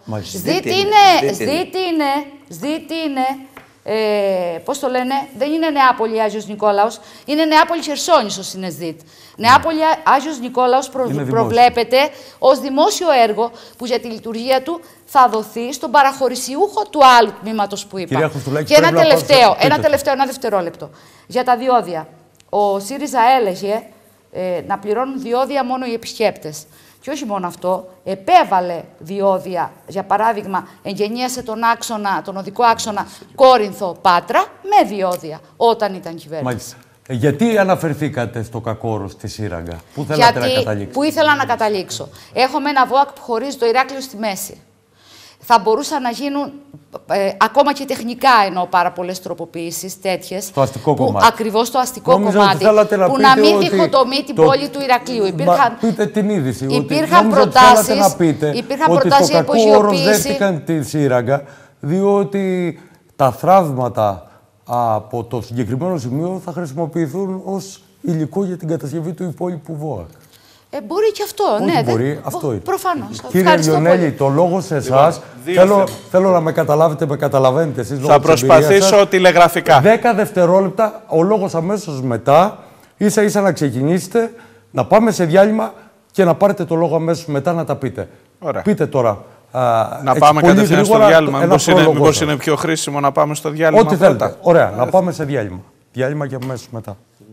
ΣΔΙΤ είναι, πώς το λένε, δεν είναι Νεάπολη Άγιος Νικόλαος, είναι Νεάπολη Χερσόνησος είναι ΣΔΙΤ. Νεάπολη Άγιος Νικόλαος προβλέπεται ως δημόσιο έργο που για τη λειτουργία του θα δοθεί στον παραχωρησιούχο του άλλου τμήματος που είπα. Και ένα δευτερόλεπτο. Για τα διόδια. Ο ΣΥΡΙΖΑ έλεγε να πληρώνουν διόδια μόνο οι επισκέπτες. Και όχι μόνο αυτό, επέβαλε διόδια, για παράδειγμα, εγγενίασε τον οδικό άξονα Κόρινθο-Πάτρα με διόδια όταν ήταν κυβέρνηση. Μάλιστα. Γιατί αναφερθήκατε στο Κακόωρο, στη σύραγγα, πού θέλατε να καταλήξετε? Πού ήθελα να καταλήξω. Έχουμε ένα ΒΟΑΚ που χωρίζει το Ηράκλειο στη μέση. Θα μπορούσαν να γίνουν ακόμα και τεχνικά εννοώ πάρα πολλές τροποποιήσεις τέτοιες. Στο αστικό κομμάτι. Ακριβώς το αστικό κομμάτι. Που να μην διχοτομεί την πόλη του Ηρακλείου. Πείτε την είδηση. Υπήρχαν προτάσεις. Να πείτε ότι στο Κακόωρο δέχτηκαν τη σύραγγα, διότι τα θραύματα από το συγκεκριμένο σημείο θα χρησιμοποιηθούν ως υλικό για την κατασκευή του υπόλοιπου ΒΟΑΚ. Μπορεί και αυτό, όχι, ναι. Μπορεί, αυτό είναι. Προφανώς. Κύριε Λιονέλη, το λόγο σε εσάς. Θέλω να με καταλάβετε, με καταλαβαίνετε εσείς. Θα προσπαθήσω τηλεγραφικά. 10 δευτερόλεπτα, ο λόγος αμέσως μετά, ίσα-ίσα να ξεκινήσετε, να πάμε σε διάλειμμα και να πάρετε το λόγο αμέσως μετά να τα πείτε. Ωραία. Πείτε τώρα. Να πάμε κατευθείαν στο διάλειμμα. Μήπως είναι πιο χρήσιμο να πάμε στο διάλειμμα? Ό,τι θέλετε. Ωραία, να πάμε σε διάλειμμα. Διάλειμμα και αμέσως μετά.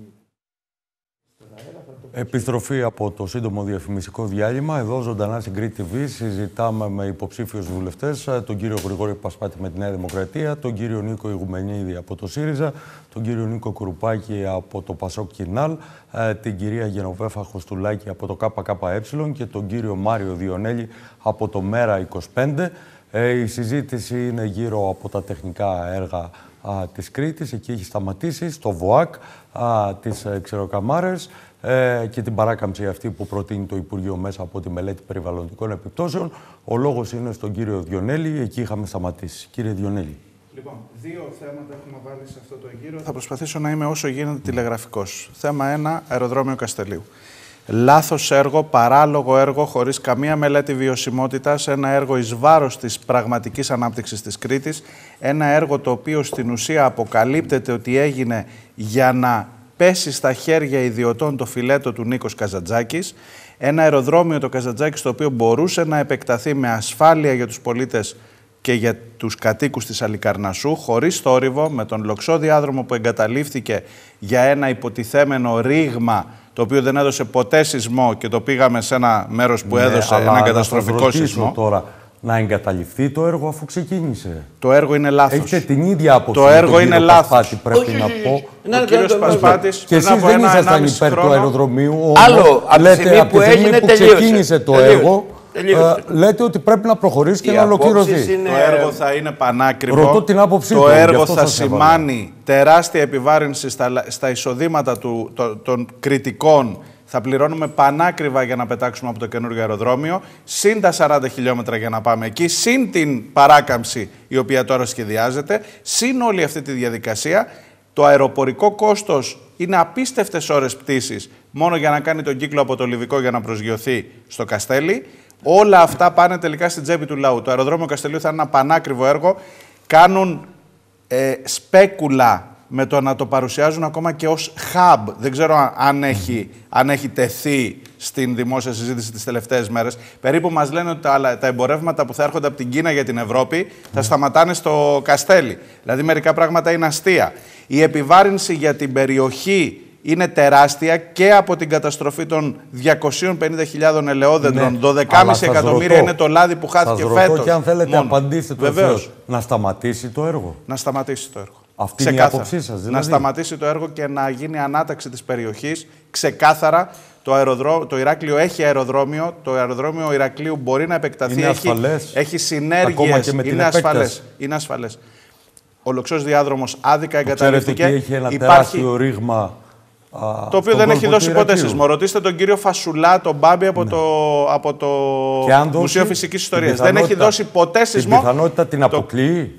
Επιστροφή από το σύντομο διαφημιστικό διάλειμμα. Εδώ ζωντανά στην Crete TV συζητάμε με υποψήφιους βουλευτές, τον κύριο Γρηγόρη Πασπάτη με τη Νέα Δημοκρατία, τον κύριο Νίκο Ηγουμενίδη από το ΣΥΡΙΖΑ, τον κύριο Νίκο Κουρουπάκη από το ΠΑΣΟΚ Κινάλ, την κυρία Γενοβέφα Χωστουλάκη από το ΚΚΕ και τον κύριο Μάριο Διονέλη από το ΜΕΡΑ25. Η συζήτηση είναι γύρω από τα τεχνικά έργα της Κρήτης. Εκεί έχει σταματήσει, στο ΒΟΑΚ, τις ξεροκαμάρες και την παράκαμψη αυτή που προτείνει το Υπουργείο μέσα από τη μελέτη περιβαλλοντικών επιπτώσεων. Ο λόγος είναι στον κύριο Διονέλη, εκεί είχαμε σταματήσει. Κύριε Διονέλη. Λοιπόν, δύο θέματα έχουμε βάλει σε αυτό το γύρο. Θα προσπαθήσω να είμαι όσο γίνεται τηλεγραφικός. Θέμα 1, αεροδρόμιο Καστελείου. Λάθος έργο, παράλογο έργο, χωρίς καμία μελέτη βιωσιμότητας, ένα έργο εις βάρος της πραγματικής ανάπτυξης της Κρήτης, ένα έργο το οποίο στην ουσία αποκαλύπτεται ότι έγινε για να πέσει στα χέρια ιδιωτών το φιλέτο του Νίκος Καζαντζάκης, ένα αεροδρόμιο το Καζαντζάκης το οποίο μπορούσε να επεκταθεί με ασφάλεια για τους πολίτες και για τους κατοίκους της Αλικαρνασσού, χωρίς θόρυβο, με τον λοξό διάδρομο που εγκαταλείφθηκε για ένα υποτιθέμενο ρήγμα το οποίο δεν έδωσε ποτέ σεισμό και το πήγαμε σε ένα μέρος που έδωσε ένα καταστροφικό σεισμό. Τώρα, να εγκαταλειφθεί το έργο αφού ξεκίνησε. Το έργο είναι λάθος. Έχετε την ίδια άποψη. Το έργο είναι λάθος. Πρέπει να πω. Ο κύριος Πασπάτης, και εσείς δεν ήσασταν υπέρ του αεροδρομίου. Άλλο, από τη στιγμή που έγινε, ξεκίνησε το έργο, λέτε ότι πρέπει να προχωρήσει και να ολοκληρωθεί. Το έργο θα είναι πανάκριβο. Ρωτώ την άποψή του. Το έργο θα σημάνει τεράστια επιβάρυνση στα εισοδήματα των κριτικών. Θα πληρώνουμε πανάκριβα για να πετάξουμε από το καινούργιο αεροδρόμιο, συν τα 40 χιλιόμετρα για να πάμε εκεί, συν την παράκαμψη η οποία τώρα σχεδιάζεται, συν όλη αυτή τη διαδικασία. Το αεροπορικό κόστος είναι απίστευτες ώρες πτήσης μόνο για να κάνει τον κύκλο από το Λιβικό για να προσγειωθεί στο Καστέλι. Όλα αυτά πάνε τελικά στην τσέπη του λαού. Το αεροδρόμιο Καστελείου θα είναι ένα πανάκριβο έργο. Κάνουν σπέκουλα με το να το παρουσιάζουν ακόμα και ως hub. Δεν ξέρω αν έχει τεθεί στην δημόσια συζήτηση τις τελευταίες μέρες. Περίπου μας λένε ότι τα εμπορεύματα που θα έρχονται από την Κίνα για την Ευρώπη θα σταματάνε στο Καστέλι. Δηλαδή μερικά πράγματα είναι αστεία. Η επιβάρυνση για την περιοχή είναι τεράστια και από την καταστροφή των 250.000 ελαιόδεντρων. 12,5 εκατομμύρια είναι το λάδι που χάθηκε φέτος. Και αν θέλετε απαντήστε το ευθέως. Να σταματήσει το έργο. Να σταματήσει το έργο. Αυτή είναι η άποψή σας, δηλαδή. Να σταματήσει το έργο και να γίνει ανάταξη της περιοχής. Ξεκάθαρα, το Ηράκλειο έχει αεροδρόμιο. Το αεροδρόμιο Ηρακλείου μπορεί να επεκταθεί. Έχει συνέργειες. Είναι ασφαλές. Ο λοξός διάδρομος άδικα εγκαταλείφθηκε. Έχει ένα τεράστιο ρήγμα. Το οποίο δεν έχει δώσει ποτέ σεισμό. Ρωτήστε τον κύριο Φασουλά, τον Μπάμπη από το Μουσείο Φυσικής Ιστορίας. Δεν έχει δώσει ποτέ σεισμό. Την πιθανότητα την αποκλείει.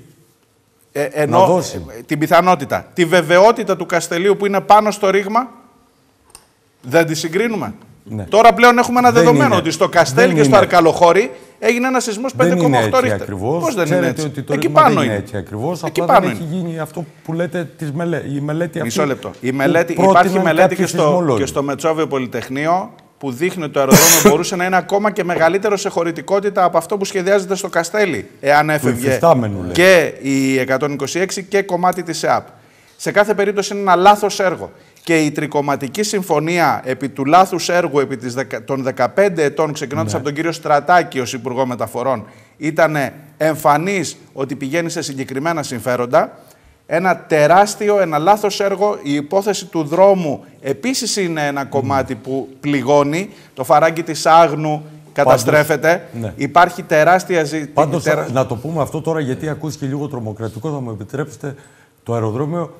Ενώ την πιθανότητα. Τη βεβαιότητα του Καστελείου που είναι πάνω στο ρήγμα, δεν τη συγκρίνουμε. Ναι. Τώρα πλέον έχουμε ένα δεδομένο ότι στο Καστέλι και στο Αρκαλοχώρι έγινε ένα σεισμός 5,8 ρίχτερ. Πώς δεν είναι έτσι? Ότι το ρήγμα δεν είναι έτσι ακριβώς. Απλά δεν έχει γίνει αυτό που λέτε η μελέτη αυτή. Μισό λεπτό. Υπάρχει μελέτη και στο Μετσόβιο Πολυτεχνείο που δείχνει ότι το αεροδρόμιο μπορούσε να είναι ακόμα και μεγαλύτερο σε χωρητικότητα από αυτό που σχεδιάζεται στο Καστέλι, εάν έφευγε και η 126 και κομμάτι της ΕΑΠ. Σε κάθε περίπτωση είναι ένα λάθος έργο. Και η τρικομματική συμφωνία επί του λάθους έργου επί των 15 ετών, ξεκινώντας από τον κύριο Στρατάκη ως Υπουργό Μεταφορών, ήταν εμφανής ότι πηγαίνει σε συγκεκριμένα συμφέροντα. Ένα τεράστιο, ένα λάθος έργο. Η υπόθεση του δρόμου επίσης είναι ένα κομμάτι που πληγώνει. Το φαράγγι της Άγνου καταστρέφεται. Ναι. Υπάρχει τεράστια ζήτηση. Πάντως, να το πούμε αυτό τώρα, γιατί ακούστηκε λίγο τρομοκρατικό, θα μου επιτρέψετε, το αεροδρόμιο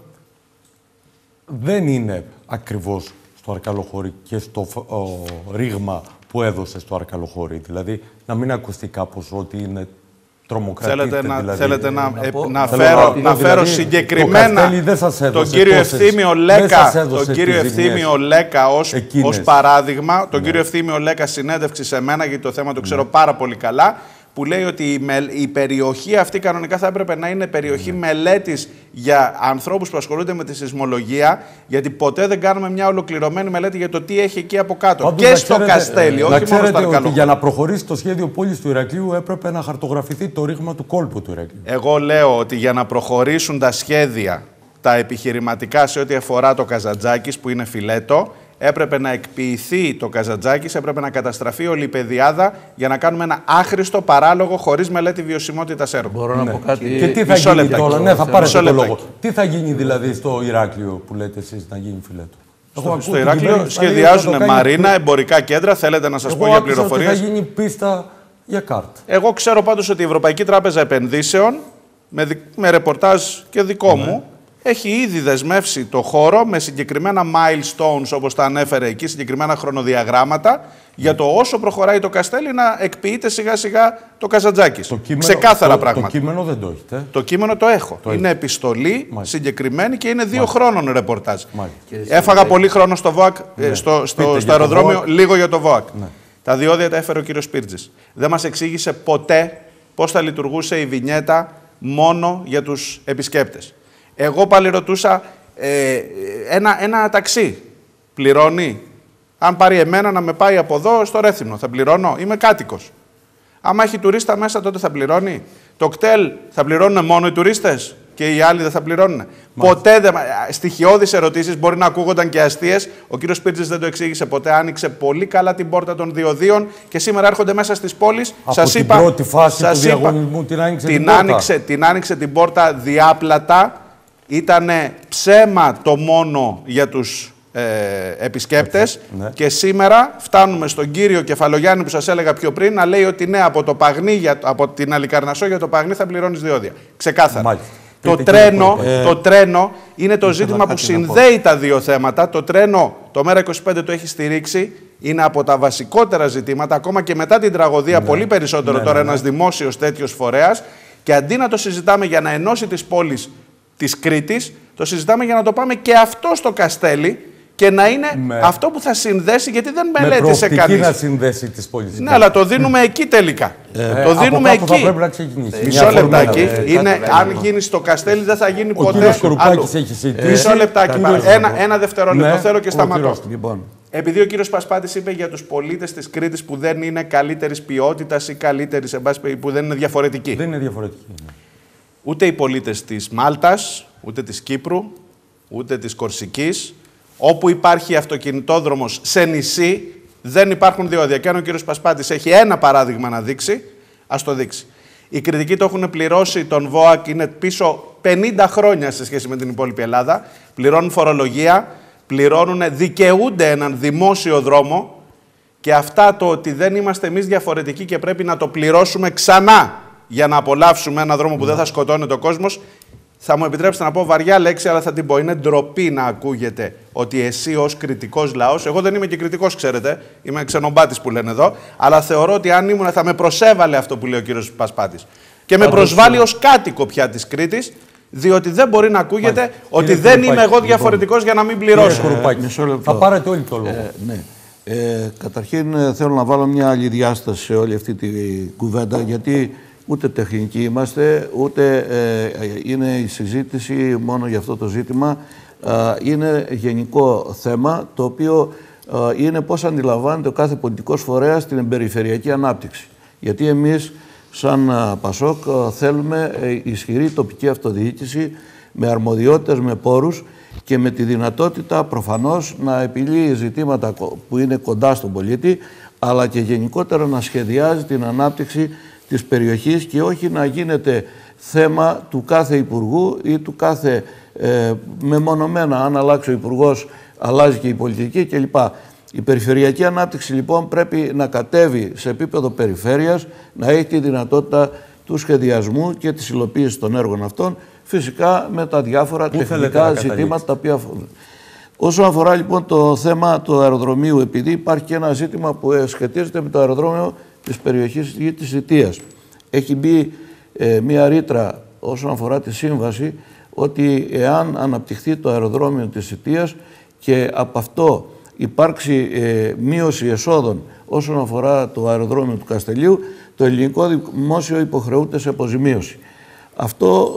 δεν είναι ακριβώς στο Αρκαλοχώρι και στο ρήγμα που έδωσε στο Αρκαλοχώρι. Δηλαδή, να μην ακουστεί κάπως ότι είναι τρομοκρατικό. Θέλετε να φέρω συγκεκριμένα τον κύριο Ευθύμιο Λέκα ως παράδειγμα. Τον κύριο Ευθύμιο Λέκα συνέντευξη σε μένα, γιατί το θέμα το ξέρω πάρα πολύ καλά, που λέει ότι η περιοχή αυτή κανονικά θα έπρεπε να είναι περιοχή μελέτης για ανθρώπους που ασχολούνται με τη σεισμολογία, γιατί ποτέ δεν κάνουμε μια ολοκληρωμένη μελέτη για το τι έχει εκεί από κάτω. Πάντως, και στο Καστέλι, όχι μόνο στο Αρκαλοχώρι. Για να προχωρήσει το σχέδιο πόλης του Ηρακλείου έπρεπε να χαρτογραφηθεί το ρήγμα του κόλπου του Ηρακλείου. Εγώ λέω ότι για να προχωρήσουν τα σχέδια, τα επιχειρηματικά σε ό,τι αφορά το Καζαντζάκης που είναι φιλέτο, έπρεπε να εκποιηθεί το Καζαντζάκης, έπρεπε να καταστραφεί όλη η πεδιάδα για να κάνουμε ένα άχρηστο, παράλογο, χωρίς μελέτη βιωσιμότητας έργο. Μπορώ να πω κάτι. Και τι θα γίνει τώρα, θα πάρετε το λόγο. Τι θα γίνει δηλαδή στο Ηράκλειο που λέτε εσείς να γίνει φιλέτο? Στο Ηράκλειο σχεδιάζουν μαρίνα, εμπορικά κέντρα. Θέλετε να σας πω για πληροφορίες? Θα γίνει πίστα για κάρτ. Εγώ ξέρω πάντως ότι η Ευρωπαϊκή Τράπεζα Επενδύσεων με ρεπορτάζ και δικό μου, έχει ήδη δεσμεύσει το χώρο με συγκεκριμένα milestones, όπως τα ανέφερε εκεί, συγκεκριμένα χρονοδιαγράμματα, για το όσο προχωράει το Καστέλι να εκποιείται σιγά-σιγά το Καζαντζάκης. Ξεκάθαρα πράγματα. Το κείμενο δεν το έχετε. Το κείμενο το έχω. Είναι επιστολή συγκεκριμένη και είναι 2 χρόνων ρεπορτάζ. Έφαγα πολύ χρόνο στο ΒΟΑΚ, στο αεροδρόμιο, λίγο για το ΒΟΑΚ. Ναι. Τα διόδια τα έφερε ο κύριος Πύρτζης. Δεν μας εξήγησε ποτέ πώς θα λειτουργούσε η βινιέτα μόνο για τους επισκέπτες. Εγώ πάλι ρωτούσα, ένα ταξί πληρώνει? Αν πάρει εμένα να με πάει από εδώ στο Ρέθυμνο, θα πληρώνω? Είμαι κάτοικος. Άμα έχει τουρίστα μέσα, τότε θα πληρώνει? Το κτέλ θα πληρώνουν μόνο οι τουρίστες και οι άλλοι δεν θα πληρώνουν? Ποτέ δεν. Στοιχειώδεις ερωτήσεις, μπορεί να ακούγονταν και αστείες. Ο κύριος Πύρτζης δεν το εξήγησε ποτέ. Άνοιξε πολύ καλά την πόρτα των διοδίων και σήμερα έρχονται μέσα στις πόλεις. Από την πρώτη φάση του διαγωνισμού την άνοιξε την άνοιξε την πόρτα διάπλατα. Ήτανε ψέμα το μόνο για τους επισκέπτες και σήμερα φτάνουμε στον κύριο Κεφαλογιάννη που σας έλεγα πιο πριν να λέει ότι ναι, από την Αλικαρνασσό για το Παγνί θα πληρώνεις διόδια. Ξεκάθαρα. Το τρένο είναι το ζήτημα που συνδέει τα δύο θέματα. Το τρένο, το ΜΕΡΑ25 το έχει στηρίξει. Είναι από τα βασικότερα ζητήματα, ακόμα και μετά την τραγωδία, πολύ περισσότερο τώρα ένας δημόσιος τέτοιος φορέας. Και αντί να το συζητάμε για να ενώσει τις πόλεις της Κρήτης, το συζητάμε για να το πάμε και αυτό στο Καστέλι και να είναι αυτό που θα συνδέσει, γιατί δεν μελέτησε κανείς. Να συνδέσει τις πόλεις. Ναι, αλλά το δίνουμε εκεί τελικά. Το δίνουμε εκεί. Θα πρέπει να ξεκινήσει. Μισό λεπτάκι. Αν γίνει στο Καστέλι, δεν θα γίνει ποτέ. Ο κύριος Κορουπάκης έχει ζητήσει. Μισό λεπτάκι. Ένα δευτερόλεπτο θέλω και σταματώ. Επειδή ο κύριος Πασπάτης είπε για τους πολίτες της Κρήτης που δεν είναι καλύτερης ποιότητας ή καλύτερης, που δεν είναι διαφορετικοί. Δεν είναι διαφορετικοί. Ούτε οι πολίτες της Μάλτας, ούτε της Κύπρου, ούτε της Κορσικής, όπου υπάρχει αυτοκινητόδρομος σε νησί, δεν υπάρχουν διόδια. Και αν ο κύριος Πασπάτης έχει ένα παράδειγμα να δείξει, ας το δείξει. Οι Κρητικοί το έχουν πληρώσει, τον ΒΟΑΚ είναι πίσω 50 χρόνια σε σχέση με την υπόλοιπη Ελλάδα. Πληρώνουν φορολογία, δικαιούνται έναν δημόσιο δρόμο και αυτά το ότι δεν είμαστε εμείς διαφορετικοί και πρέπει να το πληρώσουμε ξανά για να απολαύσουμε ένα δρόμο που δεν θα σκοτώνεται ο κόσμος, θα μου επιτρέψετε να πω βαριά λέξη, αλλά θα την πω. Είναι ντροπή να ακούγεται ότι εσύ ως κριτικός λαός, εγώ δεν είμαι και κριτικός, ξέρετε, είμαι ξενομπάτης που λένε εδώ, αλλά θεωρώ ότι αν ήμουν θα με προσέβαλε αυτό που λέει ο κύριος Πασπάτης. Και με προσβάλλει ως κάτοικο πια της Κρήτης, διότι δεν μπορεί να ακούγεται ότι δεν είμαι εγώ διαφορετικός για να μην πληρώσω. Θα πάρετε όλοι το λόγο. Ναι. Καταρχήν θέλω να βάλω μια άλλη διάσταση σε όλη αυτή τη κουβέντα, γιατί ούτε τεχνικοί είμαστε, ούτε είναι η συζήτηση μόνο για αυτό το ζήτημα. Είναι γενικό θέμα, το οποίο είναι πώς αντιλαμβάνεται ο κάθε πολιτικός φορέας την περιφερειακή ανάπτυξη. Γιατί εμείς, σαν Πασόκ, θέλουμε ισχυρή τοπική αυτοδιοίκηση, με αρμοδιότητες, με πόρους και με τη δυνατότητα προφανώς να επιλύει ζητήματα που είναι κοντά στον πολίτη, αλλά και γενικότερα να σχεδιάζει την ανάπτυξη της περιοχής και όχι να γίνεται θέμα του κάθε υπουργού ή του κάθε μεμονωμένα, αν αλλάξει ο υπουργός αλλάζει και η πολιτική κλπ. Η περιφερειακή ανάπτυξη λοιπόν πρέπει να κατέβει σε επίπεδο περιφέρειας, να έχει τη δυνατότητα του σχεδιασμού και της υλοποίησης των έργων αυτών, φυσικά με τα διάφορα τεχνικά ζητήματα τα οποία αφορούν. Όσον αφορά λοιπόν το θέμα του αεροδρομίου, επειδή υπάρχει και ένα ζήτημα που σχετίζεται με το αεροδρόμιο της περιοχής της Ιττίας. Έχει μπει μία ρήτρα όσον αφορά τη σύμβαση, ότι εάν αναπτυχθεί το αεροδρόμιο της Ιττίας και από αυτό υπάρξει μείωση εσόδων όσον αφορά το αεροδρόμιο του Καστελίου, το ελληνικό δημόσιο υποχρεούται σε αποζημίωση. Αυτό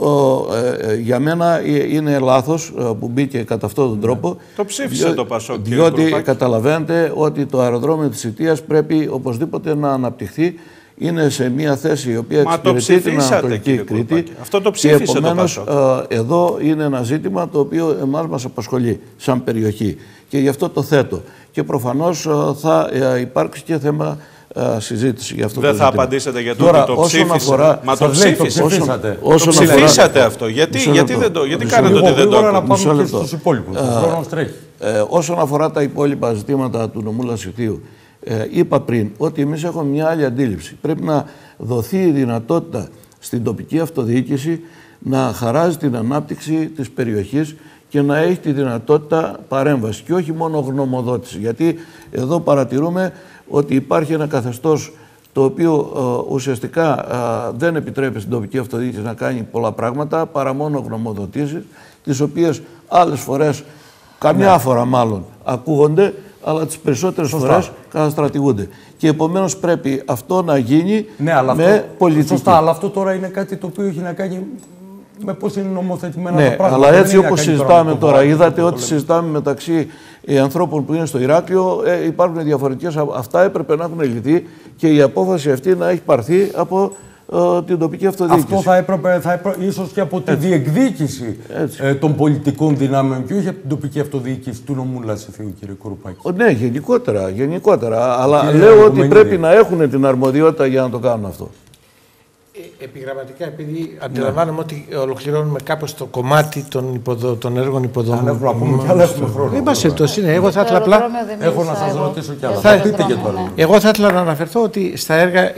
για μένα είναι λάθος που μπήκε κατά αυτόν τον τρόπο. Το ψήφισε το Πασόκ. Διότι καταλαβαίνετε ότι το αεροδρόμιο της Ιττίας πρέπει οπωσδήποτε να αναπτυχθεί. Είναι σε μια θέση η οποία εξυπηρετεί την Ανατολική Κρήτη. Αυτό το ψήφισε το Πασόκ. Εδώ είναι ένα ζήτημα το οποίο εμάς μας απασχολεί σαν περιοχή. Και γι' αυτό το θέτω. Και προφανώς θα υπάρξει και θέμα συζήτηση για αυτό το ζήτημα. Δεν θα απαντήσετε για το ότι το ψήφισε. Μα το ψήφισατε. Το ψηφίσατε αυτό. Γιατί κάνετε ότι δεν το ακούτε? Να πάμε και στους υπόλοιπους. Ο χρόνος τρέχει. Όσον αφορά τα υπόλοιπα ζητήματα του νομού Λασιτίου, είπα πριν ότι εμείς έχουμε μια άλλη αντίληψη. Πρέπει να δοθεί η δυνατότητα στην τοπική αυτοδιοίκηση να χαράζει την ανάπτυξη της περιοχής και να έχει τη δυνατότητα παρέμβαση και όχι μόνο γνωμοδότηση. Γιατί εδώ παρατηρούμε ότι υπάρχει ένα καθεστώς το οποίο ουσιαστικά δεν επιτρέπει στην τοπική αυτοδιοίκηση να κάνει πολλά πράγματα παρά μόνο γνωμοδοτήσεις, τις οποίες άλλες φορές, καμιά φορά μάλλον, ακούγονται, αλλά τις περισσότερες φορές καταστρατηγούνται. Και επομένως πρέπει αυτό να γίνει με πολιτική. Σωστά, αλλά αυτό τώρα είναι κάτι το οποίο έχει να κάνει με πώς είναι νομοθετημένα τα πράγματα. Αλλά έτσι όπως συζητάμε τώρα, είδατε ότι συζητάμε μεταξύ ανθρώπων που είναι στο Ηράκλειο, υπάρχουν διαφορετικές. Αυτά έπρεπε να έχουν λυθεί και η απόφαση αυτή να έχει πάρθει από την τοπική αυτοδιοίκηση. Αυτό θα έπρεπε ίσως και από τη διεκδίκηση των πολιτικών δυνάμεων και όχι από την τοπική αυτοδιοίκηση του νομού Λασιθίου, κύριε Κουρουπάκη. Ναι, γενικότερα. Αλλά λέω ότι πρέπει να έχουν την αρμοδιότητα για να το κάνουν αυτό. Επιγραμματικά, επειδή αντιλαμβάνομαι ότι ολοκληρώνουμε κάπως το κομμάτι των έργων υποδομών. Αν έχουμε χρόνο. Δεν μας εκτός είναι. Εγώ θα ήθελα απλά. Έχω να σας ρωτήσω κι άλλα. Θα πείτε και τώρα. Εγώ θα ήθελα να αναφερθώ ότι στα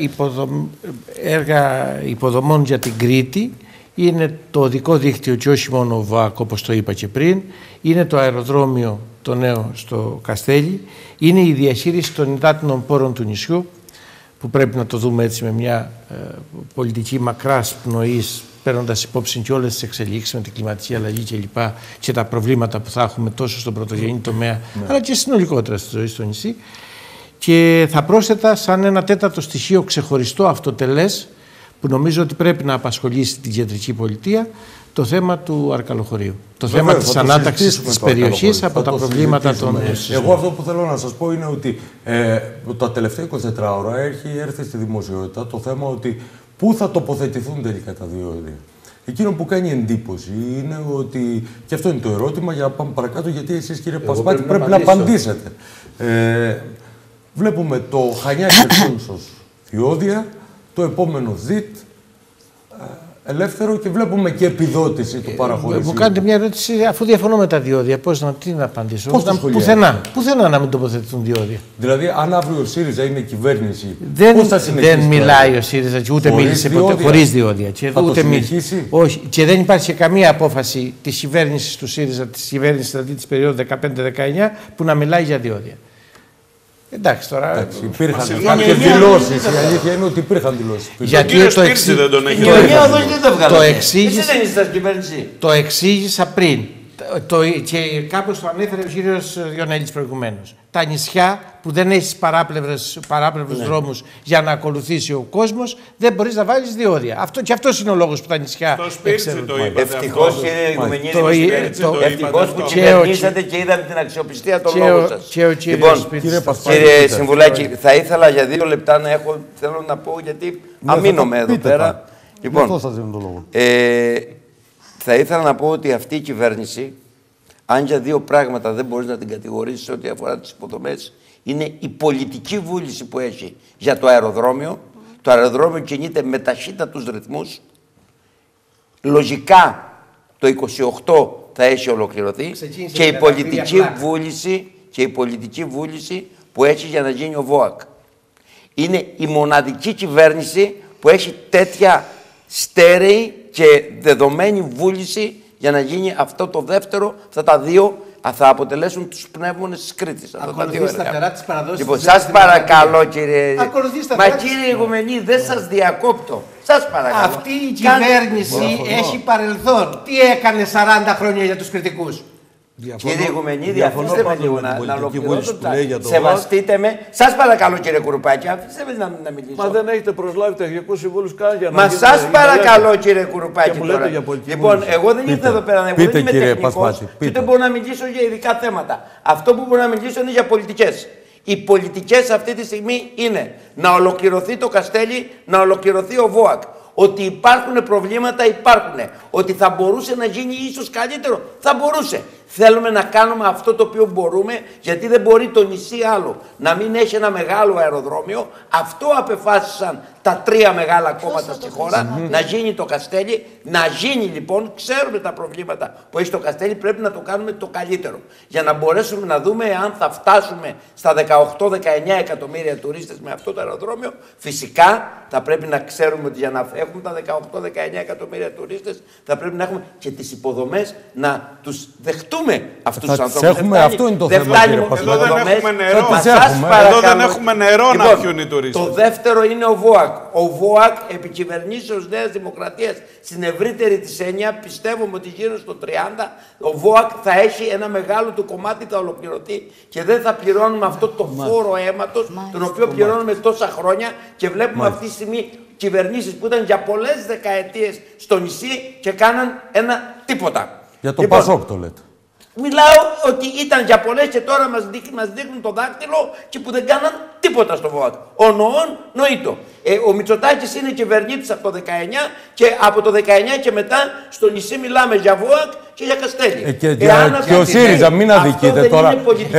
έργα υποδομών για την Κρήτη είναι το οδικό δίκτυο και όχι μόνο ο ΒΑΚ, όπως το είπα και πριν, είναι το αεροδρόμιο το νέο στο Καστέλι, είναι η διαχείριση των υδάτινων πόρων του νησιού, που πρέπει να το δούμε έτσι με μια πολιτική μακράς πνοής, παίρνοντας υπόψη και όλες τις εξελίξεις με την κλιματική αλλαγή κλπ. Και τα προβλήματα που θα έχουμε τόσο στον πρωτογενή τομέα, αλλά και συνολικότερα στη ζωή στο νησί. Και θα πρόσθετα σαν ένα τέταρτο στοιχείο ξεχωριστό αυτοτελές, που νομίζω ότι πρέπει να απασχολήσει την κεντρική πολιτεία, το θέμα του Αρκαλοχωρίου. Το θέμα της ανάταξης της περιοχής από τα προβλήματα των... Εγώ αυτό που θέλω να σας πω είναι ότι τα τελευταία 24 ώρα έχει έρθει στη δημοσιότητα το θέμα ότι πού θα τοποθετηθούν τελικά τα διόδια. Εκείνο που κάνει εντύπωση είναι ότι, και αυτό είναι το ερώτημα για να πάμε παρακάτω, γιατί εσείς, κύριε Πασπάτη, πρέπει να απαντήσετε. Βλέπουμε το Χανιά-Χερσόνησος διόδια, το επόμενο ΔΙΤ, ελεύθερο, και βλέπουμε και επιδότηση του παραχωρησίου. Μου κάνετε μια ερώτηση, αφού διαφωνώ με τα διόδια, τι να απαντήσω. Πουθενά να μην τοποθετηθούν διόδια. Δηλαδή, αν αύριο ο ΣΥΡΙΖΑ είναι κυβέρνηση, πώς θα συνεχίσει? Δεν μιλάει ο ΣΥΡΙΖΑ και ούτε μίλησε ποτέ χωρίς διόδια. Θα το συνεχίσει? Όχι. Και δεν υπάρχει καμία απόφαση της κυβέρνησης του ΣΥΡΙΖΑ, της κυβέρνησης δηλαδή της περίοδου 15-19, που να μιλάει για διόδια. Εντάξει, τώρα. Υπήρχαν κάποιες δηλώσεις. Η αλήθεια είναι ότι υπήρχαν δηλώσεις. Γιατί το εξήγησα πριν. Και κάπως το ανέφερε ο κύριος Διονέλης προηγουμένως. Τα νησιά που δεν έχεις παράπλευρους δρόμους για να ακολουθήσει ο κόσμος, δεν μπορείς να βάλεις διόδια. Και αυτός είναι ο λόγος που τα νησιά εξαιρούν. Ευτυχώς, κύριε Ηγουμενή, ευτυχώς που κυβερνήσατε και είδατε την αξιοπιστία των λόγων σας. Λοιπόν, κύριε Συμβουλάκη, θα ήθελα για 2 λεπτά να έχω, θέλω να πω, γιατί αμήνομαι εδώ πέρα. Λοιπόν, θα ήθελα να πω ότι αυτή η κυβέρνηση, αν για 2 πράγματα δεν μπορείς να την κατηγορήσεις ό,τι αφορά τις υποδομές, είναι η πολιτική βούληση που έχει για το αεροδρόμιο. Το αεροδρόμιο κινείται με ταχύτατους ρυθμούς. Λογικά το 28 θα έχει ολοκληρωθεί και η πολιτική βούληση που έχει για να γίνει ο ΒΟΑΚ. Είναι η μοναδική κυβέρνηση που έχει τέτοια στέρεη και δεδομένη βούληση για να γίνει αυτό το δεύτερο. Αυτά τα 2 θα αποτελέσουν τους πνεύμονες της Κρήτης. Ακολουθεί σταθερά τις παραδόσεις. Λοιπόν, σας παρακαλώ, κύριε. Μα κύριε Ηγουμενή, δεν σας διακόπτω. Σας παρακαλώ. Αυτή η κυβέρνηση έχει παρελθόν. Τι έκανε 40 χρόνια για τους κριτικούς? Κύριε Ηγουμενή, αφήστε με λίγο να ολοκληρώσω. Σεβαστείτε με. Σας παρακαλώ, κύριε Κουρουπάκη, αφήστε με να μιλήσω. Μα δεν έχετε προσλάβει τεχνικούς συμβούλους καν για να. Μα σας παρακαλώ, κύριε Κουρουπάκη. Λοιπόν, εγώ δεν ήρθα εδώ πέρα να είμαι τεχνικός και δεν μπορώ να μιλήσω για ειδικά θέματα. Αυτό που μπορώ να μιλήσω είναι για πολιτικές. Οι πολιτικές αυτή τη στιγμή είναι να ολοκληρωθεί το Καστέλι, να ολοκληρωθεί ο ΒΟΑΚ. Ότι υπάρχουν προβλήματα, υπάρχουν. Ότι θα μπορούσε να γίνει ίσως καλύτερο, θα μπορούσε. Θέλουμε να κάνουμε αυτό το οποίο μπορούμε, γιατί δεν μπορεί το νησί άλλο να μην έχει ένα μεγάλο αεροδρόμιο. Αυτό απεφάσισαν τα 3 μεγάλα κόμματα στη χώρα, να γίνει το Καστέλι. Να γίνει λοιπόν, ξέρουμε τα προβλήματα που έχει το Καστέλι, πρέπει να το κάνουμε το καλύτερο. Για να μπορέσουμε να δούμε αν θα φτάσουμε στα 18-19 εκατομμύρια τουρίστες με αυτό το αεροδρόμιο. Φυσικά θα πρέπει να ξέρουμε ότι για να έχουμε τα 18-19 εκατομμύρια τουρίστες θα πρέπει να έχουμε και τις υποδομές να τους δεχτούμε αυτούς τους ανθρώπους. Έχουμε, αυτό είναι το θέμα. Εδώ δεν έχουμε νερό. Εδώ δεν έχουμε νερό να πιούν οι τουρίστες. Το δεύτερο είναι ο ΒΟΑΚ. Ο ΒΟΑΚ επί κυβερνήσεως Νέας Δημοκρατίας στην ευρύτερη της έννοια, πιστεύουμε ότι γύρω στο 30 ο ΒΟΑΚ θα έχει ένα μεγάλο του κομμάτι, θα ολοκληρωθεί και δεν θα πληρώνουμε αυτό το φόρο αίματος, τον οποίο πληρώνουμε τόσα χρόνια και βλέπουμε αυτή τη στιγμή κυβερνήσεις που ήταν για πολλές δεκαετίες στο νησί και κάναν ένα τίποτα. Για το Πασόκ το λέτε. Μιλάω ότι ήταν για πολλές και τώρα μας δείχνουν το δάκτυλο και που δεν κάναν τίποτα στο ΒΟΑΚ. Ο νοόν νοήτο. Ο Μητσοτάκης είναι κυβερνήτης από το 19 και από το 19 και μετά στο νησί μιλάμε για ΒΟΑΚ και για Καστέλι. Και ο ΣΥΡΙΖΑ, μην αδικείτε τώρα.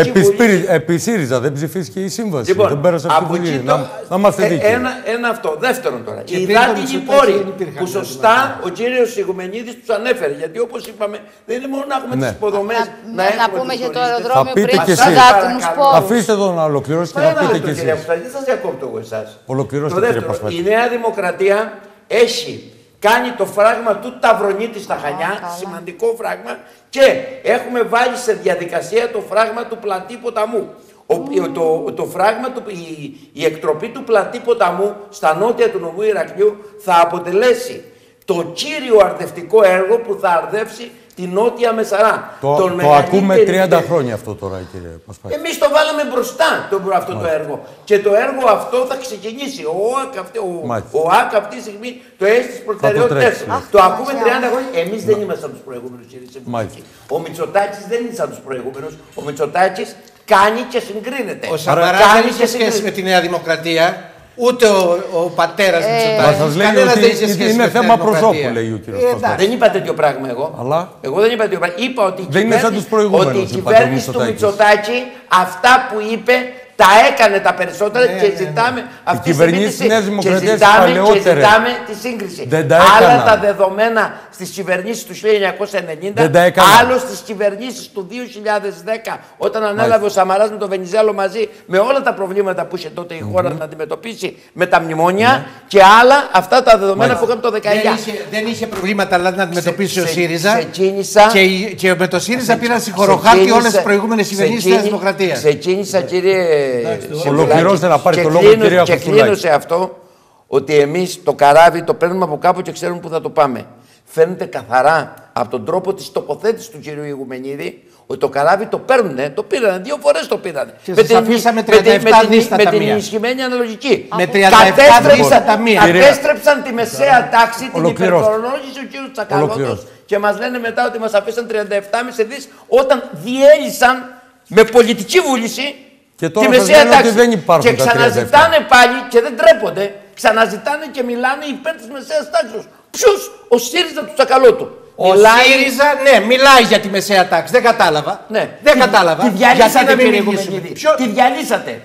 Επί ΣΥΡΙΖΑ δεν ψηφίστηκε η σύμβαση. Λοιπόν, δεν πέρασε από τη Βουλή. Να είμαστε δίκαιοι. Ένα αυτό. Δεύτερον τώρα. Οι υδάτινοι πόροι που σωστά ο κύριος Ηγουμενίδης τους ανέφερε. Γιατί όπως είπαμε, δεν είναι μόνο να έχουμε τις υποδομές. Να πούμε για το αεροδρόμιο πριν τους υδάτινους πόρους. Αφήστε τον να ολοκληρώσει και να πείτε και εσείς. Δεν σας διακόπτω εγώ εσάς. Ολοκληρώστε, κύριε Πασπάτη. Η Νέα Δημοκρατία έχει κάνει το φράγμα του Ταυρονίτη στα Χανιά, σημαντικό φράγμα, και έχουμε βάλει σε διαδικασία το φράγμα του Πλατή Ποταμού. Το φράγμα, η εκτροπή του Πλατή Ποταμού στα νότια του νομού Ηρακλείου θα αποτελέσει το κύριο αρδευτικό έργο που θα αρδεύσει τη Νότια Μεσαρά. Το ακούμε 30 χρόνια αυτό τώρα, κύριε Πασπάκη. Εμείς το βάλαμε μπροστά αυτό το έργο. Και το έργο αυτό θα ξεκινήσει. Ο ΑΚ αυτή τη στιγμή το έχει στις προτεραιότητες. Το ακούμε 30 χρόνια. Εμείς δεν είμαστε σαν τους προηγούμενους, κύριε Σεμβουλάκη. Ο Μητσοτάκης δεν είναι σαν τους προηγούμενους. Ο Μητσοτάκης κάνει και συγκρίνεται. Ο Σαμαράς δεν είχε σχέση με τη Νέα Δημοκρατία. Ούτε ο πατέρας Μητσοτάκης. Κανένας δεν είχε σχέση. Είναι θέμα προσώπου, λέει ο κύριος Πασπάκης. Δεν είπα τέτοιο πράγμα εγώ. Αλλά... Εγώ δεν είπα τέτοιο πράγμα. Είπα ότι η κυβέρνηση του Μητσοτάκη αυτά που είπε τα έκανε τα περισσότερα και ζητάμε αυτή τη συζήτηση και ζητάμε τη σύγκριση. Άλλα τα δεδομένα στις κυβερνήσεις του 1990, άλλο στις κυβερνήσεις του 2010, όταν ανέλαβε ο Σαμαράς με τον Βενιζέλο μαζί, με όλα τα προβλήματα που είχε τότε η χώρα να αντιμετωπίσει με τα μνημόνια, και άλλα αυτά τα δεδομένα που είχαμε το 19. Δεν είχε προβλήματα να αντιμετωπίσει ο ΣΥΡΙΖΑ. Και με το ΣΥΡΙΖΑ πήραν συγχωροχάρτη όλες τις προηγούμενες κυβερνήσεις της Δημοκρατίας. Ξεκίνησα, κύριε. Ολοκληρώστε να πάρει το λόγο, κυρία Χουστουλάκη. Και κλείνω σε αυτό ότι εμείς το καράβι το παίρνουμε από κάπου και ξέρουμε πού θα το πάμε. Φαίνεται καθαρά από τον τρόπο της τοποθέτησης του κυρίου Ηγουμενίδη ότι το καράβι το παίρνουνε, το πήρανε, 2 φορές το πήρανε. Με την ενισχυμένη αναλογική. Με 37 δις τα ταμεία. Κατέστρεψαν τη μεσαία τάξη, την υπερφορολόγηση ο κύριος Τσακαλώτος και μας λένε μετά ότι μας αφήσαν 37,5 δις όταν διέλυσαν με πολιτική βούληση και τώρα τη μεσαία τάξη. Δεν υπάρχουν και ξαναζητάνε πάλι και δεν τρέπονται. Ξαναζητάνε και μιλάνε υπέρ της μεσαίας τάξης. Ποιος? Ο ΣΥΡΙΖΑ του Τσακαλώτου. ΣΥΡΙΖΑ, ναι, μιλάει για τη μεσαία τάξη. Δεν κατάλαβα. Ναι. Δεν κατάλαβα. Τη διαλύσατε, κύριε Ηγουμενίδη. Τη διαλύσατε.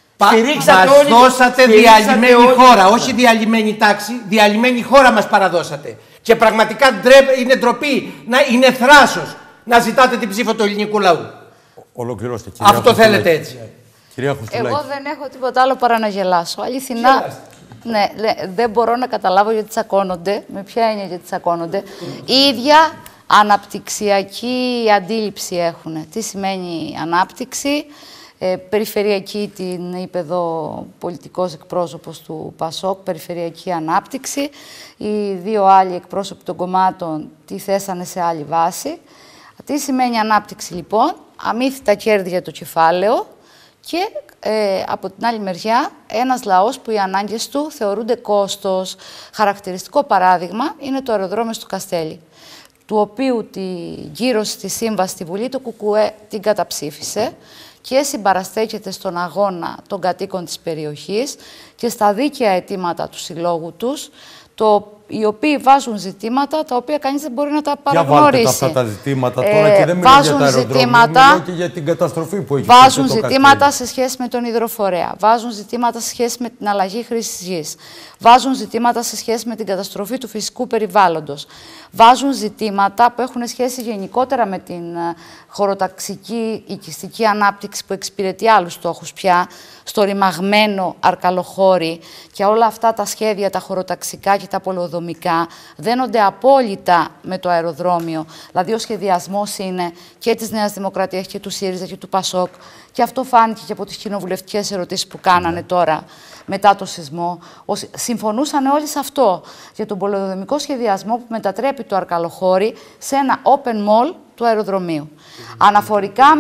Μας δώσατε διαλυμένη χώρα, όχι διαλυμένη τάξη. Διαλυμένη χώρα μας παραδώσατε. Και πραγματικά είναι ντροπή, είναι θράσος να ζητάτε την ψήφο του ελληνικού λαού. Ολοκληρώστε, κυρία Αυτό θέλετε έτσι. Κυρία Χουστουλάκη. Εγώ δεν έχω τίποτα άλλο παρά να γελάσω. Αληθινά. Ναι, δεν μπορώ να καταλάβω γιατί τσακώνονται. Με ποια έννοια γιατί τσακώνονται. Η ίδια αναπτυξιακή αντίληψη έχουν. Τι σημαίνει ανάπτυξη. Περιφερειακή την είπε εδώ πολιτικός εκπρόσωπος του ΠΑΣΟΚ, περιφερειακή ανάπτυξη. Οι 2 άλλοι εκπρόσωποι των κομμάτων τη θέσανε σε άλλη βάση. Τι σημαίνει ανάπτυξη λοιπόν? Αμύθιτα κέρδη για το κεφάλαιο και από την άλλη μεριά ένας λαός που οι ανάγκες του θεωρούνται κόστος. Χαρακτηριστικό παράδειγμα είναι το αεροδρόμιο στο Καστέλι, του οποίου τη γύρωση στη σύμβαση στη Βουλή το ΚΚΕ την καταψήφισε και συμπαραστέκεται στον αγώνα των κατοίκων της περιοχής και στα δίκαια αιτήματα του συλλόγου τους. Το οι οποίοι βάζουν ζητήματα τα οποία κανείς δεν μπορεί να τα παραγνωρίσει. Για βάλτε αυτά τα ζητήματα τώρα και δεν μιλάω για τα αεροδρόμια, μιλάω και για την καταστροφή που έχει βάζουν ζητήματα σε σχέση με τον υδροφορέα, βάζουν ζητήματα σε σχέση με την αλλαγή χρήσης γης, βάζουν ζητήματα σε σχέση με την καταστροφή του φυσικού περιβάλλοντος, βάζουν ζητήματα που έχουν σχέση γενικότερα με την χωροταξική οικιστική ανάπτυξη που εξυπηρετεί άλλους στόχους πια, στο ρημαγμένο Αρκαλοχώρι, και όλα αυτά τα σχέδια, τα χωροταξικά και τα πολεοδομικά, δένονται απόλυτα με το αεροδρόμιο. Δηλαδή ο σχεδιασμός είναι και της Νέας Δημοκρατίας και του ΣΥΡΙΖΑ και του ΠΑΣΟΚ, και αυτό φάνηκε και από τις κοινοβουλευτικές ερωτήσεις που κάνανε τώρα μετά το σεισμό. Συμφωνούσαν όλοι σε αυτό, για τον πολεοδομικό σχεδιασμό που μετατρέπει το Αρκαλοχώρι σε ένα open mall του αεροδρομίου. Αναφορικά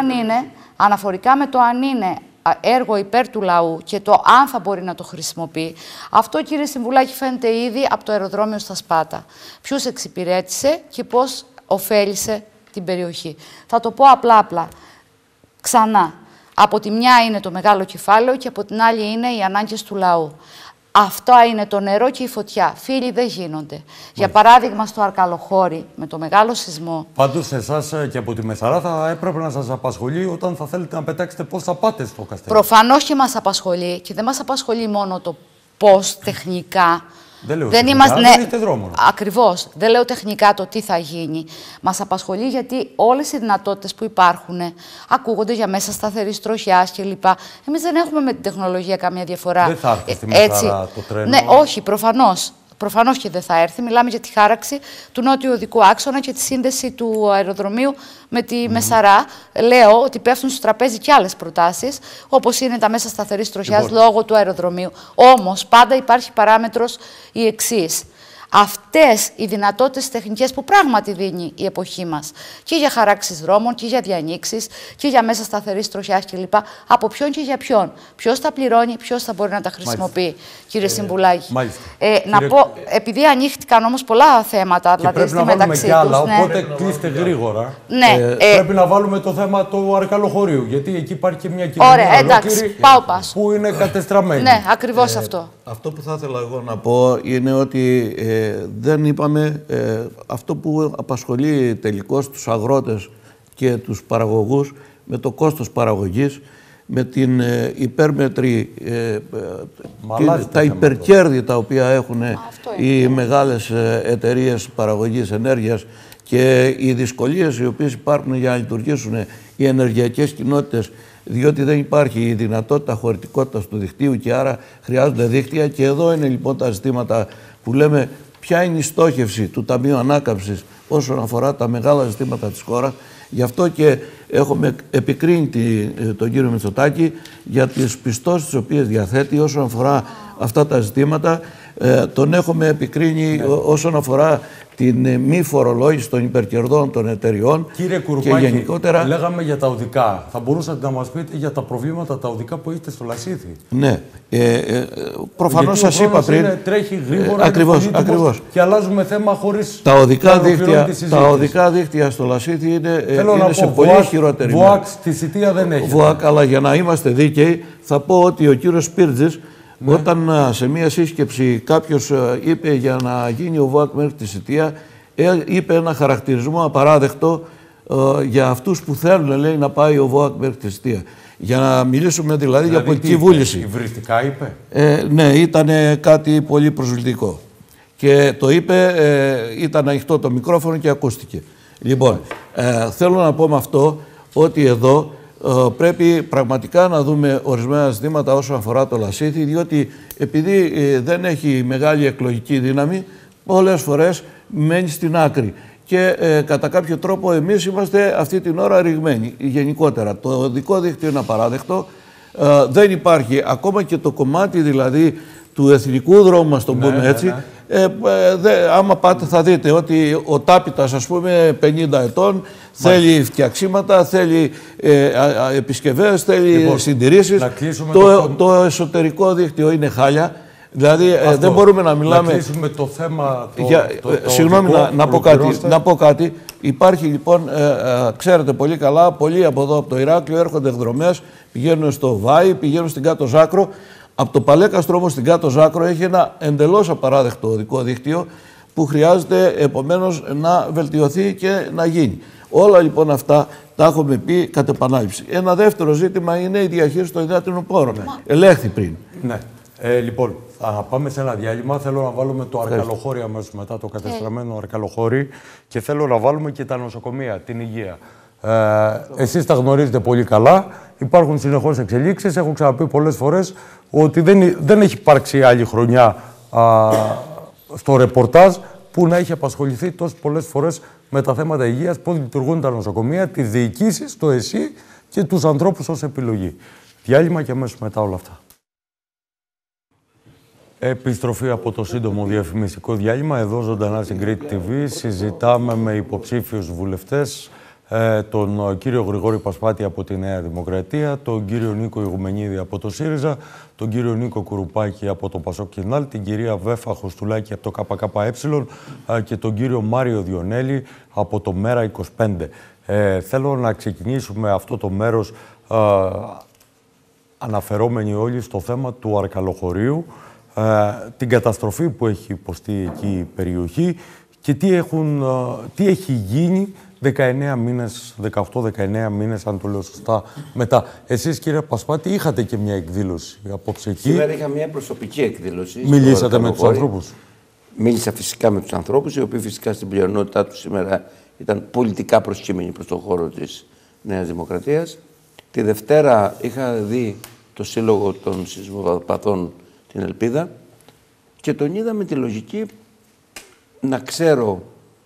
με το αν είναι έργο υπέρ του λαού και το αν θα μπορεί να το χρησιμοποιεί, αυτό, κύριε Συμβουλάκη, φαίνεται ήδη από το αεροδρόμιο στα Σπάτα. Ποιους εξυπηρέτησε και πώς ωφέλισε την περιοχή. Θα το πω απλά. Ξανά. Από τη μια είναι το μεγάλο κεφάλαιο και από την άλλη είναι οι ανάγκες του λαού. Αυτό είναι το νερό και η φωτιά. Φίλοι δεν γίνονται. Για παράδειγμα, στο Αρκαλοχώρι, με το μεγάλο σεισμό. Πάντως, εσάς και από τη Μεσαρά θα έπρεπε να σας απασχολεί όταν θα θέλετε να πετάξετε πώς θα πάτε στο Καστέλι. Προφανώς και μας απασχολεί, και δεν μας απασχολεί μόνο το πώς τεχνικά. Δεν λέω τεχνικά, δεν έχετε δρόμο. Ακριβώς. Δεν λέω τεχνικά το τι θα γίνει. Μας απασχολεί γιατί όλες οι δυνατότητες που υπάρχουν ακούγονται για μέσα σταθερής τροχιάς κλπ. Εμείς δεν έχουμε με την τεχνολογία καμία διαφορά. Δεν θα έρθει στη Μεσαρά το τρένο. Ναι, όχι, προφανώς. Προφανώς και δεν θα έρθει. Μιλάμε για τη χάραξη του νότιου οδικού άξονα και τη σύνδεση του αεροδρομίου με τη Μεσαρά. Λέω ότι πέφτουν στο τραπέζι και άλλες προτάσεις, όπως είναι τα μέσα σταθερής τροχιάς λόγω του αεροδρομίου. Όμως, πάντα υπάρχει παράμετρος η εξής. Αυτές οι δυνατότητες τεχνικές που πράγματι δίνει η εποχή μας, και για χαράξεις δρόμων και για διανοίξεις και για μέσα σταθερής τροχιάς κλπ. Από ποιον και για ποιον. Ποιος τα πληρώνει, ποιος θα μπορεί να τα χρησιμοποιεί, κύριε Συμβουλάκη. Να πω, επειδή ανοίχτηκαν όμως πολλά θέματα, δηλαδή πρέπει να βάλουμε κι άλλα, οπότε κλείστε γρήγορα. Ναι, πρέπει να βάλουμε το θέμα του Αρκαλοχωρίου, γιατί εκεί υπάρχει και μια κοινωνία. Ωραία, εντάξει, που είναι κατεστραμμένη. Ναι, ακριβώς αυτό. Αυτό που θα ήθελα εγώ να πω είναι ότι δεν είπαμε αυτό που απασχολεί τελικώς τους αγρότες και τους παραγωγούς με το κόστος παραγωγής, με την υπέρμετρη, τα υπερκέρδη τα οποία έχουν οι μεγάλες εταιρείες παραγωγής ενέργειας και οι δυσκολίες οι οποίες υπάρχουν για να λειτουργήσουν οι ενεργειακές κοινότητες, διότι δεν υπάρχει η δυνατότητα χωρητικότητας του δικτύου και άρα χρειάζονται δίκτυα. Και εδώ είναι λοιπόν τα ζητήματα που λέμε ποια είναι η στόχευση του Ταμείου Ανάκαμψης όσον αφορά τα μεγάλα ζητήματα της χώρας. Γι' αυτό και έχουμε επικρίνει τον κύριο Μητσοτάκη για τις πιστώσεις τις οποίες διαθέτει όσον αφορά αυτά τα ζητήματα. Τον έχουμε επικρίνει όσον αφορά την μη φορολόγηση των υπερκερδών των εταιριών. Κύριε Κουρουπάκη, και γενικότερα λέγαμε για τα οδικά. Θα μπορούσατε να μας πείτε για τα προβλήματα τα οδικά που έχετε στο Λασίθι? Ναι. Προφανώς σας είπα πριν. Τρέχει γρήγορα. Ακριβώς. Και αλλάζουμε θέμα χωρίς τα οδικά δίκτυα στο Λασίθι είναι σε πολύ χειρότερη. ΒΟΑΚ στη Σιτία δεν έχει. ΒΟΑΚ, αλλά για να είμαστε δίκαιοι, θα πω ότι ο κύριος Σπίρτζης, όταν σε μία σύσκεψη κάποιος είπε για να γίνει ο ΒΟΑΚ μέχρι τη Σιτία, είπε ένα χαρακτηρισμό απαράδεκτο για αυτούς που θέλουν, λέει, να πάει ο ΒΟΑΚ μέχρι τη Σιτία. Για να μιλήσουμε δηλαδή για πολιτική βούληση. Υβριστικά είπε. Ναι, ήταν κάτι πολύ προσβλητικό. Και το είπε, ήταν ανοιχτό το μικρόφωνο και ακούστηκε. Λοιπόν, θέλω να πω με αυτό ότι εδώ πρέπει πραγματικά να δούμε ορισμένα ζητήματα όσον αφορά το Λασίθι, διότι επειδή δεν έχει μεγάλη εκλογική δύναμη, πολλές φορές μένει στην άκρη. Και κατά κάποιο τρόπο εμείς είμαστε αυτή την ώρα ρηγμένοι γενικότερα. Το οδικό δίκτυο είναι απαράδεκτο. Δεν υπάρχει ακόμα και το κομμάτι δηλαδή του εθνικού δρόμου, μας το πούμε έτσι. Άμα πάτε θα δείτε ότι ο Τάπητας, ας πούμε, 50 ετών, θέλει φτιαξίματα, θέλει επισκευές, θέλει συντηρήσεις. Το εσωτερικό δίκτυο είναι χάλια. Δηλαδή δεν μπορούμε να μιλάμε. Να κλείσουμε το θέμα. Συγγνώμη, να πω κάτι. Υπάρχει λοιπόν, ξέρετε πολύ καλά, πολλοί από εδώ από το Ηράκλειο έρχονται εκδρομές, πηγαίνουν στο Βάη, πηγαίνουν στην Κάτω Ζάκρο. Από το Παλέκαστρο όμως στην Κάτω Ζάκρο έχει ένα εντελώς απαράδεκτο οδικό δίκτυο που χρειάζεται επομένως να βελτιωθεί και να γίνει. Όλα λοιπόν αυτά τα έχουμε πει κατ' επανάληψη. Ένα δεύτερο ζήτημα είναι η διαχείριση των υδάτινων πόρων. Ελέγχθη πριν. Ναι. Λοιπόν, θα πάμε σε ένα διάλειμμα. Θέλω να βάλουμε το Αρκαλοχώρι αμέσως μετά, το κατεστραμμένο Αρκαλοχώρι, και θέλω να βάλουμε και τα νοσοκομεία, την υγεία. Εσείς τα γνωρίζετε πολύ καλά. Υπάρχουν συνεχώς εξελίξεις. Έχω ξαναπεί πολλές φορές ότι δεν έχει υπάρξει άλλη χρονιά στο ρεπορτάζ που να έχει απασχοληθεί τόσες πολλές φορές με τα θέματα υγείας, πώς λειτουργούν τα νοσοκομεία, τις διοικήσεις, το ΕΣΥ και τους ανθρώπους ως επιλογή. Διάλειμμα και αμέσως μετά όλα αυτά. Επιστροφή από το σύντομο διαφημιστικό διάλειμμα. Εδώ ζωντανά στην Crete TV συζητάμε με υποψήφιους βουλευτές, τον κύριο Γρηγόρη Πασπάτη από τη Νέα Δημοκρατία, τον κύριο Νίκο Ηγουμενίδη από το ΣΥΡΙΖΑ, τον κύριο Νίκο Κουρουπάκη από το Πασόκ Κινάλ, την κυρία Βέφα Χωστουλάκη από το ΚΚΕ και τον κύριο Μάριο Διονέλη από το ΜΕΡΑ25. Θέλω να ξεκινήσουμε αυτό το μέρος αναφερόμενοι όλοι στο θέμα του Αρκαλοχωρίου, την καταστροφή που έχει υποστεί εκεί η περιοχή και τι έχει γίνει 19 μήνες, 18-19 μήνες, αν το λέω σωστά, μετά. Εσείς, κύριε Πασπάτη, είχατε και μια εκδήλωση απόψε εκεί. Σήμερα είχα μια προσωπική εκδήλωση. Μιλήσατε με τους ανθρώπους? Μίλησα φυσικά με τους ανθρώπους, οι οποίοι φυσικά στην πλειονότητά τους σήμερα ήταν πολιτικά προσκύμενοι προς τον χώρο της Νέας Δημοκρατίας. Τη Δευτέρα είχα δει το Σύλλογο των Σεισμοπαθών την Ελπίδα και τον είδα με τη λογική να ξέρω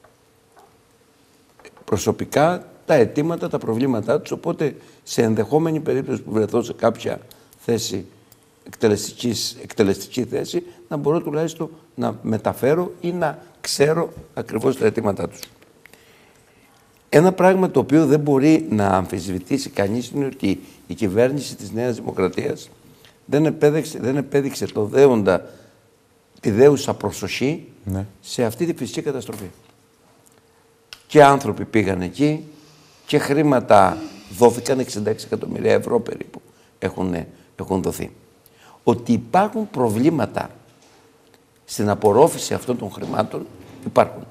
προσωπικά τα αιτήματα, τα προβλήματά τους, οπότε σε ενδεχόμενη περίπτωση που βρεθώ σε κάποια θέση, εκτελεστική θέση, να μπορώ τουλάχιστον να μεταφέρω ή να ξέρω ακριβώς τα αιτήματά τους. Ένα πράγμα το οποίο δεν μπορεί να αμφισβητήσει κανείς είναι ότι η κυβέρνηση της Νέας Δημοκρατίας δεν επέδειξε τη δέουσα προσοχή σε αυτή τη φυσική καταστροφή. Και άνθρωποι πήγαν εκεί και χρήματα δόθηκαν, 66 εκατομμύρια ευρώ περίπου έχουν δοθεί. Ότι υπάρχουν προβλήματα στην απορρόφηση αυτών των χρημάτων, υπάρχουν.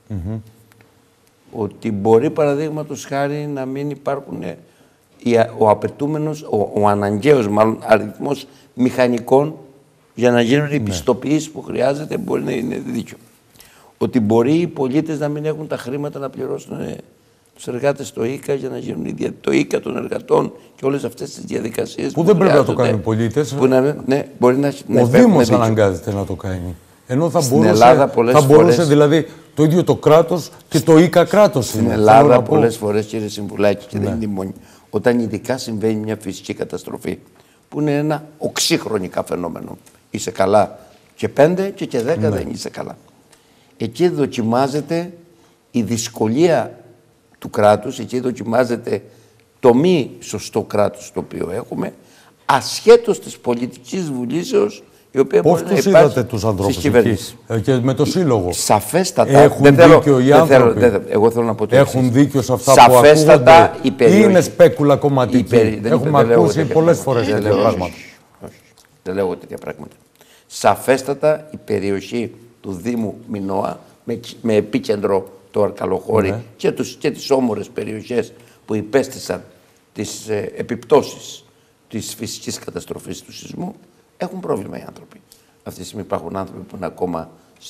Ότι μπορεί, παραδείγματος χάρη, να μην υπάρχουν ο απαιτούμενος, ο αναγκαίος μάλλον αριθμός μηχανικών για να γίνουν οι πιστοποιήσεις που χρειάζεται, μπορεί να είναι δίκιο. Ότι μπορεί οι πολίτες να μην έχουν τα χρήματα να πληρώσουν τους εργάτες στο ΙΚΑ για να γίνουν το ΙΚΑ των εργατών και όλες αυτές τις διαδικασίες που δεν πρέπει να το κάνουν οι πολίτες. Μπορεί ο Δήμος αναγκάζεται να το κάνει. Ενώ θα μπορούσε φορές, δηλαδή το ίδιο το κράτος και το ΙΚΑ κράτος. Στην Ελλάδα πολλές φορές, κύριε Συμβουλάκη, και δεν είναι μόνη, όταν ειδικά συμβαίνει μια φυσική καταστροφή που είναι ένα οξύχρονικά φαινόμενο. Είσαι καλά και 5 και 10 δεν είσαι καλά. Εκεί δοκιμάζεται η δυσκολία του κράτους, εκεί δοκιμάζεται το μη σωστό κράτος το οποίο έχουμε, ασχέτως της πολιτικής βουλήσεως, η οποία πώς μπορεί να τους υπάρχει είδατε τους ανθρώπους στις κυβερνήσεις. Και με το Σύλλογο. Σαφέστατα. Έχουν δίκιο οι άνθρωποι. Εγώ θέλω να πω το έχουν δίκιο σε αυτά σαφέστατα που ακούγονται. Είναι σπέκουλα κομματική. Έχουμε ακούσει πολλές φορές τέτοια πράγματα. Δεν λέω τέτοια πράγματα. Σαφέστατα η περιοχή του Δήμου Μινώα, με επίκεντρο το Αρκαλοχώρι και τις όμορες περιοχές που υπέστησαν τις επιπτώσεις της φυσικής καταστροφής του σεισμού, έχουν πρόβλημα οι άνθρωποι. Αυτή τη στιγμή υπάρχουν άνθρωποι που είναι ακόμα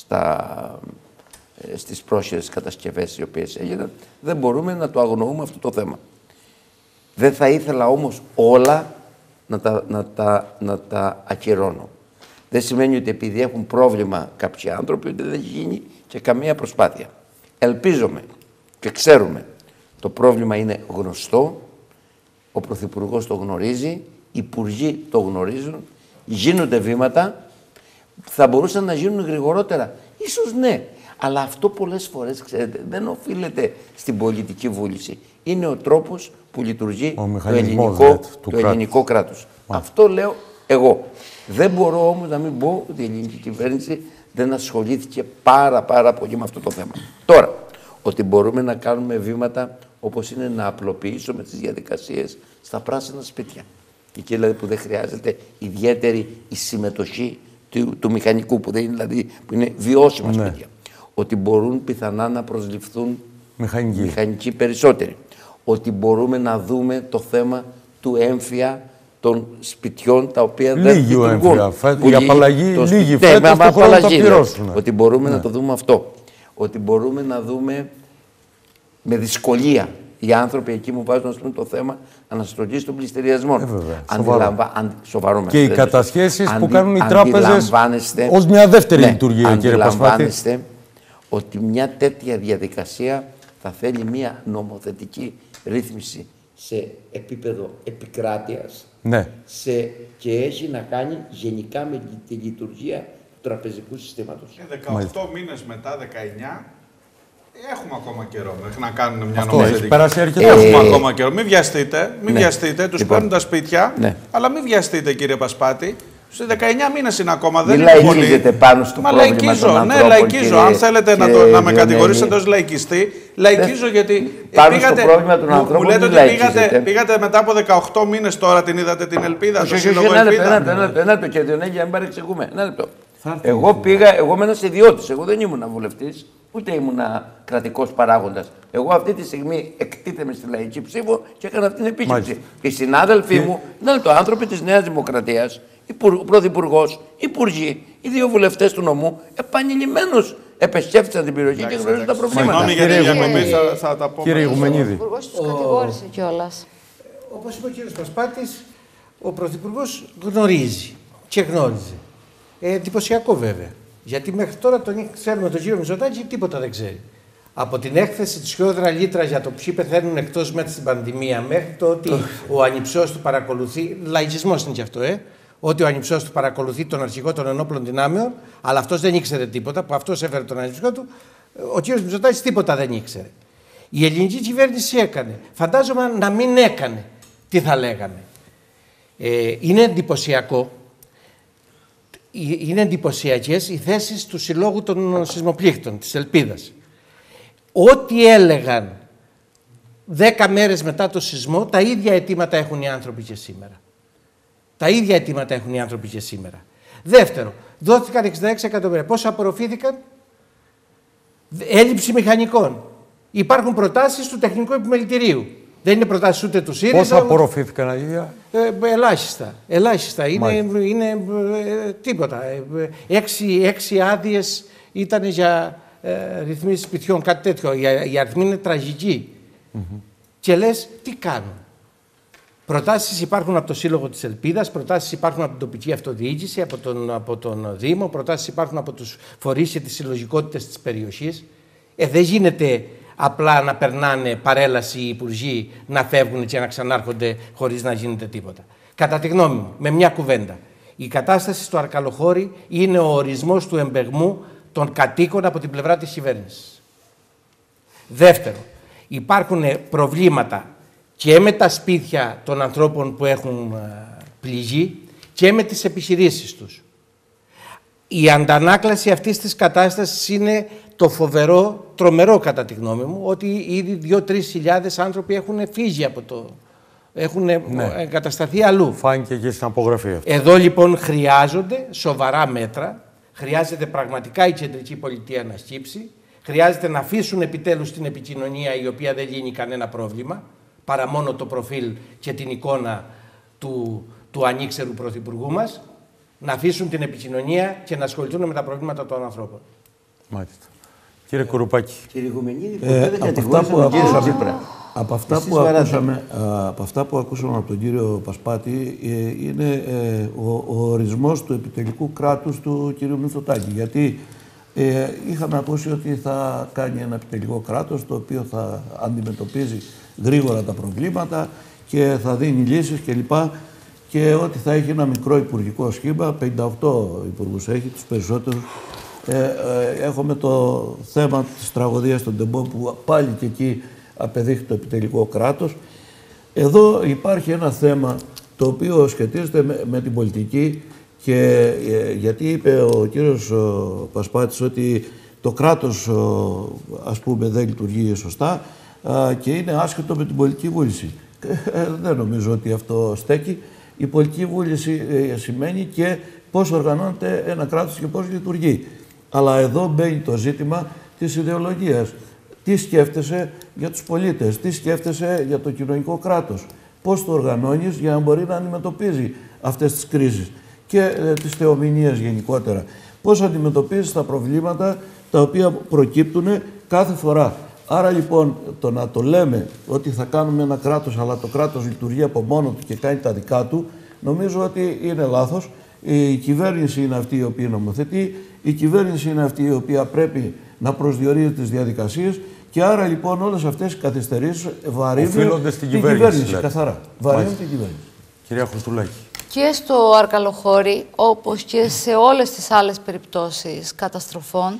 στις πρόσχερες κατασκευές οι οποίες έγιναν. Δεν μπορούμε να το αγνοούμε αυτό το θέμα. Δεν θα ήθελα όμως όλα να τα ακυρώνω. Δεν σημαίνει ότι επειδή έχουν πρόβλημα κάποιοι άνθρωποι ότι δεν έχει γίνει και καμία προσπάθεια. Ελπίζομαι και ξέρουμε το πρόβλημα είναι γνωστό, ο Πρωθυπουργός το γνωρίζει, οι Υπουργοί το γνωρίζουν, γίνονται βήματα, θα μπορούσαν να γίνουν γρηγορότερα. Ίσως ναι, αλλά αυτό πολλές φορές, ξέρετε, δεν οφείλεται στην πολιτική βούληση. Είναι ο τρόπος που λειτουργεί το ελληνικό κράτος. Αυτό λέω εγώ. Δεν μπορώ όμως να μην πω ότι η ελληνική κυβέρνηση δεν ασχολήθηκε πάρα πολύ με αυτό το θέμα. Τώρα, ότι μπορούμε να κάνουμε βήματα όπως είναι να απλοποιήσουμε τις διαδικασίες στα πράσινα σπίτια. εκεί δηλαδή που δεν χρειάζεται ιδιαίτερη η συμμετοχή του μηχανικού, που, δεν είναι, δηλαδή, που είναι βιώσιμα σπίτια. Ότι μπορούν πιθανά να προσληφθούν μηχανικοί περισσότεροι. Ότι μπορούμε να δούμε το θέμα του έμφυα των σπιτιών τα οποία δεν λειτουργούν. Η απαλλαγή λίγη φέτος, το χρόνο θα πληρώσουν. Ότι μπορούμε να το δούμε αυτό. Ότι μπορούμε να δούμε με δυσκολία οι άνθρωποι εκεί μου βάζουν το θέμα αναστροφής των πληστηριασμών. Σοβαρό. Και οι κατασχέσεις που κάνουν οι τράπεζες ως μια δεύτερη λειτουργία, κύριε Πασπάτη. Αντιλαμβάνεστε ότι μια τέτοια διαδικασία θα θέλει μια νομοθετική ρύθμιση σε επίπεδο επικράτειας και έχει να κάνει γενικά με τη λειτουργία του τραπεζικού συστήματος. 18 μήνες μετά, 19, έχουμε ακόμα καιρό μέχρι να κάνουν μια νομοθετική. Έχουμε ακόμα καιρό. Μην βιαστείτε, τους παίρνουν τα σπίτια, αλλά μην βιαστείτε, κύριε Πασπάτη. Στους 19 μήνες είναι ακόμα, δεν είναι πολύ. Λαϊκίζετε πάνω στο πρόβλημα των ανθρώπων. Ναι, λαϊκίζω. Αν θέλετε να με κατηγορήσετε ως λαϊκιστή, λαϊκίζω γιατί μου λέτε ότι πήγατε μετά από 18 μήνες τώρα, την είδατε την ελπίδα, το σύλλογο ελπίδα. Ένα λεπτό, κύριε Διονέλη, για να μην παρεξηγούμε. Ένα λεπτό. Εγώ είμαι ένας ιδιώτης, εγώ δεν ήμουν βουλευτής, ούτε ήμουν κρατικός παράγοντας. Εγώ αυτή τη στιγμή εκτίθεμαι στη λαϊκή ψήφο και έκανα αυτή την επίσκεψη. Οι συνάδελφοί μου ήταν άνθρωποι της Νέας Δημοκρατίας, ο Πρωθυπουργός, υπουργοί, οι δύο βουλευτές του νομού, επανειλημμένως επισκέφτησαν την περιοχή και γνωρίζουν τα προβλήματα. Συγγνώμη για τη διακοπή, θα τα πω. Κύριε Ηγουμενίδη. Ο Υπουργός τους κατηγόρησε κιόλας. Όπως είπε ο κύριος Πασπάτης, ο Πρωθυπουργός γνωρίζει και γνώριζε. Εντυπωσιακό βέβαια. Γιατί μέχρι τώρα τον ξέρουμε τον κύριο Μητσοτάκη, τίποτα δεν ξέρει. Από την έκθεση της Χιόδρα Λίτρα για το ποιοι πεθαίνουν εκτός μέτρης στην πανδημία, μέχρι το ότι ο ανιψός του παρακολουθεί. Λαϊκισμός είναι και αυτό, ότι ο ανιψός του παρακολουθεί τον αρχηγό των ενόπλων δυνάμεων, αλλά αυτός δεν ήξερε τίποτα, που αυτός έφερε τον ανιψό του. Ο κύριος Μητσοτάκης τίποτα δεν ήξερε. Η ελληνική κυβέρνηση έκανε. Φαντάζομαι να μην έκανε. Τι θα λέγαμε. Είναι εντυπωσιακό. Είναι εντυπωσιακές οι θέσεις του Συλλόγου των Σεισμοπλήκτων, της Ελπίδας. Ό,τι έλεγαν 10 μέρες μετά το σεισμό, τα ίδια αιτήματα έχουν οι άνθρωποι και σήμερα. Τα ίδια αιτήματα έχουν οι άνθρωποι και σήμερα. Δεύτερο, δόθηκαν 66 εκατομμύρια. Πόσα απορροφήθηκαν? Έλλειψη μηχανικών. Υπάρχουν προτάσεις του Τεχνικού Επιμελητηρίου. Δεν είναι προτάσεις ούτε του ΣΥΡΙΖΑ. Πόσα απορροφήθηκαν, Αγία? Ελάχιστα. Είναι τίποτα. 6 άδειες ήταν για ρυθμίσεις σπιτιών, κάτι τέτοιο. Η αριθμή είναι τραγική. Και λες, τι κάνουν. Προτάσεις υπάρχουν από το Σύλλογο της Ελπίδας, προτάσεις υπάρχουν από την τοπική αυτοδιοίκηση, από τον Δήμο, προτάσεις υπάρχουν από τους φορείς και τις συλλογικότητες της περιοχής. Δεν γίνεται απλά να περνάνε παρέλαση οι υπουργοί, να φεύγουν και να ξανάρχονται χωρίς να γίνεται τίποτα. Κατά τη γνώμη μου, με μια κουβέντα, η κατάσταση στο Αρκαλοχώρι είναι ο ορισμός του εμπεγμού των κατοίκων από την πλευρά της κυβέρνησης. Δεύτερο, υπάρχουν προβλήματα και με τα σπίτια των ανθρώπων που έχουν πληγεί και με τις επιχειρήσεις τους. Η αντανάκλαση αυτής της κατάστασης είναι το φοβερό, τρομερό κατά τη γνώμη μου, ότι ήδη 2-3 χιλιάδες άνθρωποι έχουν φύγει από το... έχουν εγκατασταθεί αλλού. Φάνηκε και στην απογραφή αυτό. Εδώ λοιπόν χρειάζονται σοβαρά μέτρα, χρειάζεται πραγματικά η κεντρική πολιτεία να σκύψει, χρειάζεται να αφήσουν επιτέλους την επικοινωνία η οποία δεν λύνει κανένα πρόβλημα, παρά μόνο το προφίλ και την εικόνα του ανήξερου πρωθυπουργού μας, να αφήσουν την επικοινωνία και να ασχοληθούν με τα προβλήματα των ανθρώπων. Μάλιστα. Κύριε Κουρουπάκη. Κύριε Ιγουμενίδη, από αυτά που ακούσαμε από τον κύριο Πασπάτη είναι ο ορισμός του επιτελικού κράτους του κύριου Μητσοτάκη. Γιατί είχαμε ακούσει ότι θα κάνει ένα επιτελικό κράτος το οποίο θα αντιμετωπίζει γρήγορα τα προβλήματα και θα δίνει λύσεις κλπ. Και ότι θα έχει ένα μικρό υπουργικό σχήμα, 58 υπουργούς έχει, τους περισσότερους. Έχουμε το θέμα της τραγωδίας των Τεμπών που πάλι και εκεί απεδείχθη το επιτελικό κράτος. Εδώ υπάρχει ένα θέμα το οποίο σχετίζεται με την πολιτική και γιατί είπε ο κύριος Πασπάτης ότι το κράτος ας πούμε δεν λειτουργεί σωστά και είναι άσχετο με την πολιτική βούληση. Δεν νομίζω ότι αυτό στέκει. Η πολιτική βούληση σημαίνει και πώς οργανώνεται ένα κράτος και πώς λειτουργεί. Αλλά εδώ μπαίνει το ζήτημα της ιδεολογίας. Τι σκέφτεσαι για τους πολίτες, τι σκέφτεσαι για το κοινωνικό κράτος, πώς το οργανώνεις για να μπορεί να αντιμετωπίζει αυτές τις κρίσεις και τις θεομηνίες γενικότερα. Πώς αντιμετωπίζεις τα προβλήματα τα οποία προκύπτουν κάθε φορά. Άρα λοιπόν το να το λέμε ότι θα κάνουμε ένα κράτος, αλλά το κράτος λειτουργεί από μόνο του και κάνει τα δικά του, νομίζω ότι είναι λάθος. Η κυβέρνηση είναι αυτή η οποία νομοθετεί, η κυβέρνηση είναι αυτή η οποία πρέπει να προσδιορίζει τις διαδικασίες και άρα λοιπόν όλες αυτές οι καθυστερήσεις βαρύνουν την κυβέρνηση. Καθαρά. Βαρύνουν την κυβέρνηση. Κυρία Χριστουλάκη. Και στο Αρκαλοχώρι, όπως και σε όλες τις άλλες περιπτώσεις καταστροφών,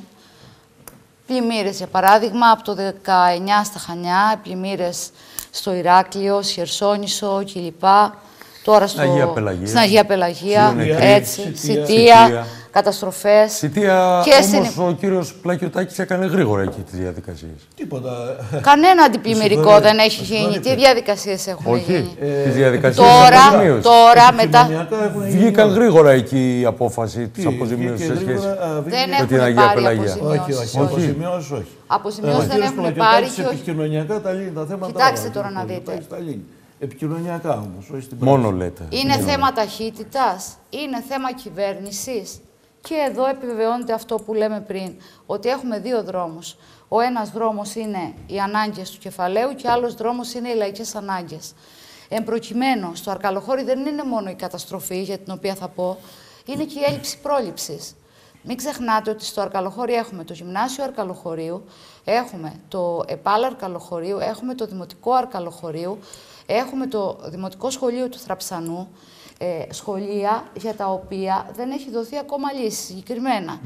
πλημμύρες για παράδειγμα, από το 19 στα Χανιά, πλημμύρες στο Ηράκλειο, Χερσόνησο, Κιλιπά, τώρα στην Αγία Πελαγία, έτσι, Σιτία, καταστροφές. Σιτία, όμως ο κύριος Πλακιωτάκης έκανε γρήγορα εκεί τις διαδικασίες. Τίποτα. Κανένα αντιπλημμυρικό δεν έχει γίνει. Τι διαδικασίες έχουν γίνει. Τις διαδικασίες τώρα μετά. Βγήκαν γρήγορα εκεί η απόφαση της αποζημίωσης σε σχέση με την Αγία Πελαγία. Όχι. Αποζημιώσεις όχι. Αποζημιώσεις δεν έχουν πάρει. Επικοινωνιακά τα λύνει τα θέματα. Κοιτάξτε τώρα να δείτε. Επικοινωνιακά όμως, όχι στην μόνο λέτε. Είναι θέμα ταχύτητας, είναι θέμα κυβέρνησης. Και εδώ επιβεβαιώνεται αυτό που λέμε πριν, ότι έχουμε δύο δρόμους. Ο ένας δρόμος είναι οι ανάγκες του κεφαλαίου και άλλος δρόμος είναι οι λαϊκές ανάγκες. Εν προκειμένου, στο Αρκαλοχώρι δεν είναι μόνο η καταστροφή, για την οποία θα πω, είναι και η έλλειψη πρόληψης. Μην ξεχνάτε ότι στο Αρκαλοχώρι έχουμε το Γυμνάσιο Αρκαλοχωρίου, έχουμε το ΕΠΑΛ Αρκαλοχωρίου, έχουμε το Δημοτικό Αρκαλοχωρίου, έχουμε το Δημοτικό Σχολείο του Θραψανού, σχολεία για τα οποία δεν έχει δοθεί ακόμα λύση συγκεκριμένα.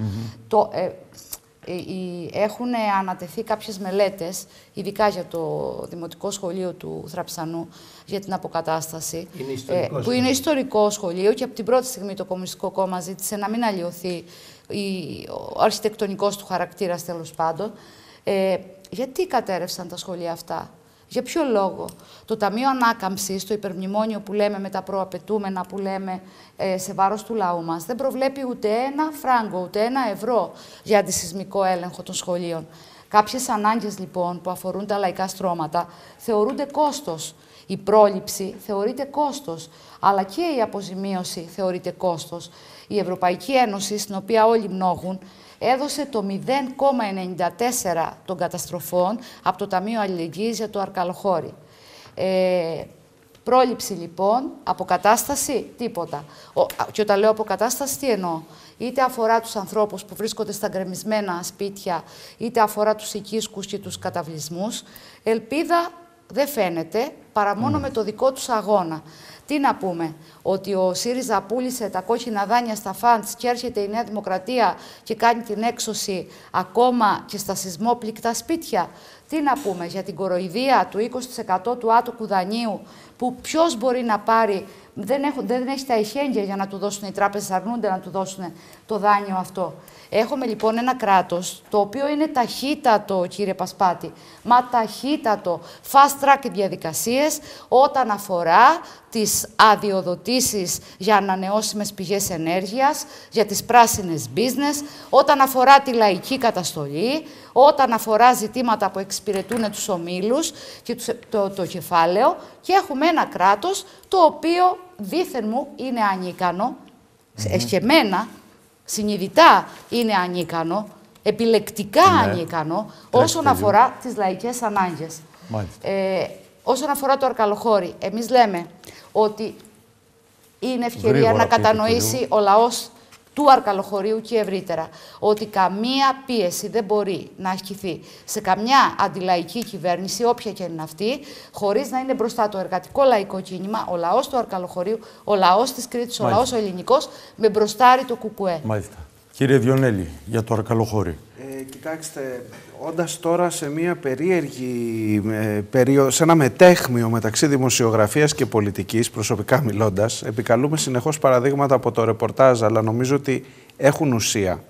Έχουν ανατεθεί κάποιες μελέτες, ειδικά για το Δημοτικό Σχολείο του Θραψανού, για την αποκατάσταση, που είναι ιστορικό σχολείο και από την πρώτη στιγμή το Κομμουνιστικό Κόμμα ζήτησε να μην αλλοιωθεί ο αρχιτεκτονικός του χαρακτήρας, τέλος πάντων. Γιατί κατέρευσαν τα σχολεία αυτά? Για ποιο λόγο? Το Ταμείο Ανάκαμψης, το υπερμνημόνιο που λέμε με τα προαπαιτούμενα που λέμε σε βάρος του λαού μας, δεν προβλέπει ούτε ένα φράγκο, ούτε ένα ευρώ για αντισυσμικό έλεγχο των σχολείων. Κάποιες ανάγκες λοιπόν που αφορούν τα λαϊκά στρώματα θεωρούνται κόστος. Η πρόληψη θεωρείται κόστος, αλλά και η αποζημίωση θεωρείται κόστος. Η Ευρωπαϊκή Ένωση, στην οποία όλοι μνόγουν, έδωσε το 0,94 των καταστροφών από το Ταμείο Αλληλεγγύης για το Αρκαλοχώρι. Πρόληψη λοιπόν, αποκατάσταση, τίποτα. Και όταν λέω αποκατάσταση, τι εννοώ? Είτε αφορά τους ανθρώπους που βρίσκονται στα γκρεμισμένα σπίτια, είτε αφορά τους οικίσκους και τους καταβλισμούς. Ελπίδα δεν φαίνεται, παρά μόνο με το δικό τους αγώνα. Τι να πούμε, ότι ο ΣΥΡΙΖΑ πούλησε τα κόκκινα δάνεια στα φαντς και έρχεται η Νέα Δημοκρατία και κάνει την έξωση ακόμα και στα σεισμόπληκτα σπίτια. Τι να πούμε για την κοροϊδία του 20% του άτοκου δανείου που ποιος μπορεί να πάρει, δεν έχει τα εχέγγυα για να του δώσουν, οι τράπεζες αρνούνται να του δώσουν το δάνειο αυτό. Έχουμε λοιπόν ένα κράτος το οποίο είναι ταχύτατο, κύριε Πασπάτη, μα ταχύτατο, fast track διαδικασίες όταν αφορά τις αδειοδοτήσεις για ανανεώσιμες πηγές ενέργειας, για τις πράσινες business, όταν αφορά τη λαϊκή καταστολή, όταν αφορά ζητήματα που εξυπηρετούν τους ομίλους και το κεφάλαιο, και έχουμε ένα κράτος το οποίο δήθεν μου είναι ανίκανο, εσχεμένα, συνειδητά είναι ανίκανο, επιλεκτικά ανίκανο, όσον αφορά τις λαϊκές ανάγκες. Όσον αφορά το Αρκαλοχώρι, εμείς λέμε ότι είναι ευκαιρία να κατανοήσει ο λαός του Αρκαλοχωρίου και ευρύτερα ότι καμία πίεση δεν μπορεί να ασκηθεί σε καμιά αντιλαϊκή κυβέρνηση, όποια και είναι αυτή, χωρίς να είναι μπροστά το εργατικό λαϊκό κίνημα, ο λαός του Αρκαλοχωρίου, ο λαός της Κρήτης, ο λαός ο ελληνικός, με μπροστάρι το ΚΚΕ. Μάλιστα. Κύριε Διονέλη, για το Αρκαλοχώρι. Κοιτάξτε, όντας τώρα σε μια περίεργη περίοδο, σε ένα μετέχμιο μεταξύ δημοσιογραφίας και πολιτικής, προσωπικά μιλώντας, επικαλούμε συνεχώς παραδείγματα από το ρεπορτάζ, αλλά νομίζω ότι έχουν ουσία.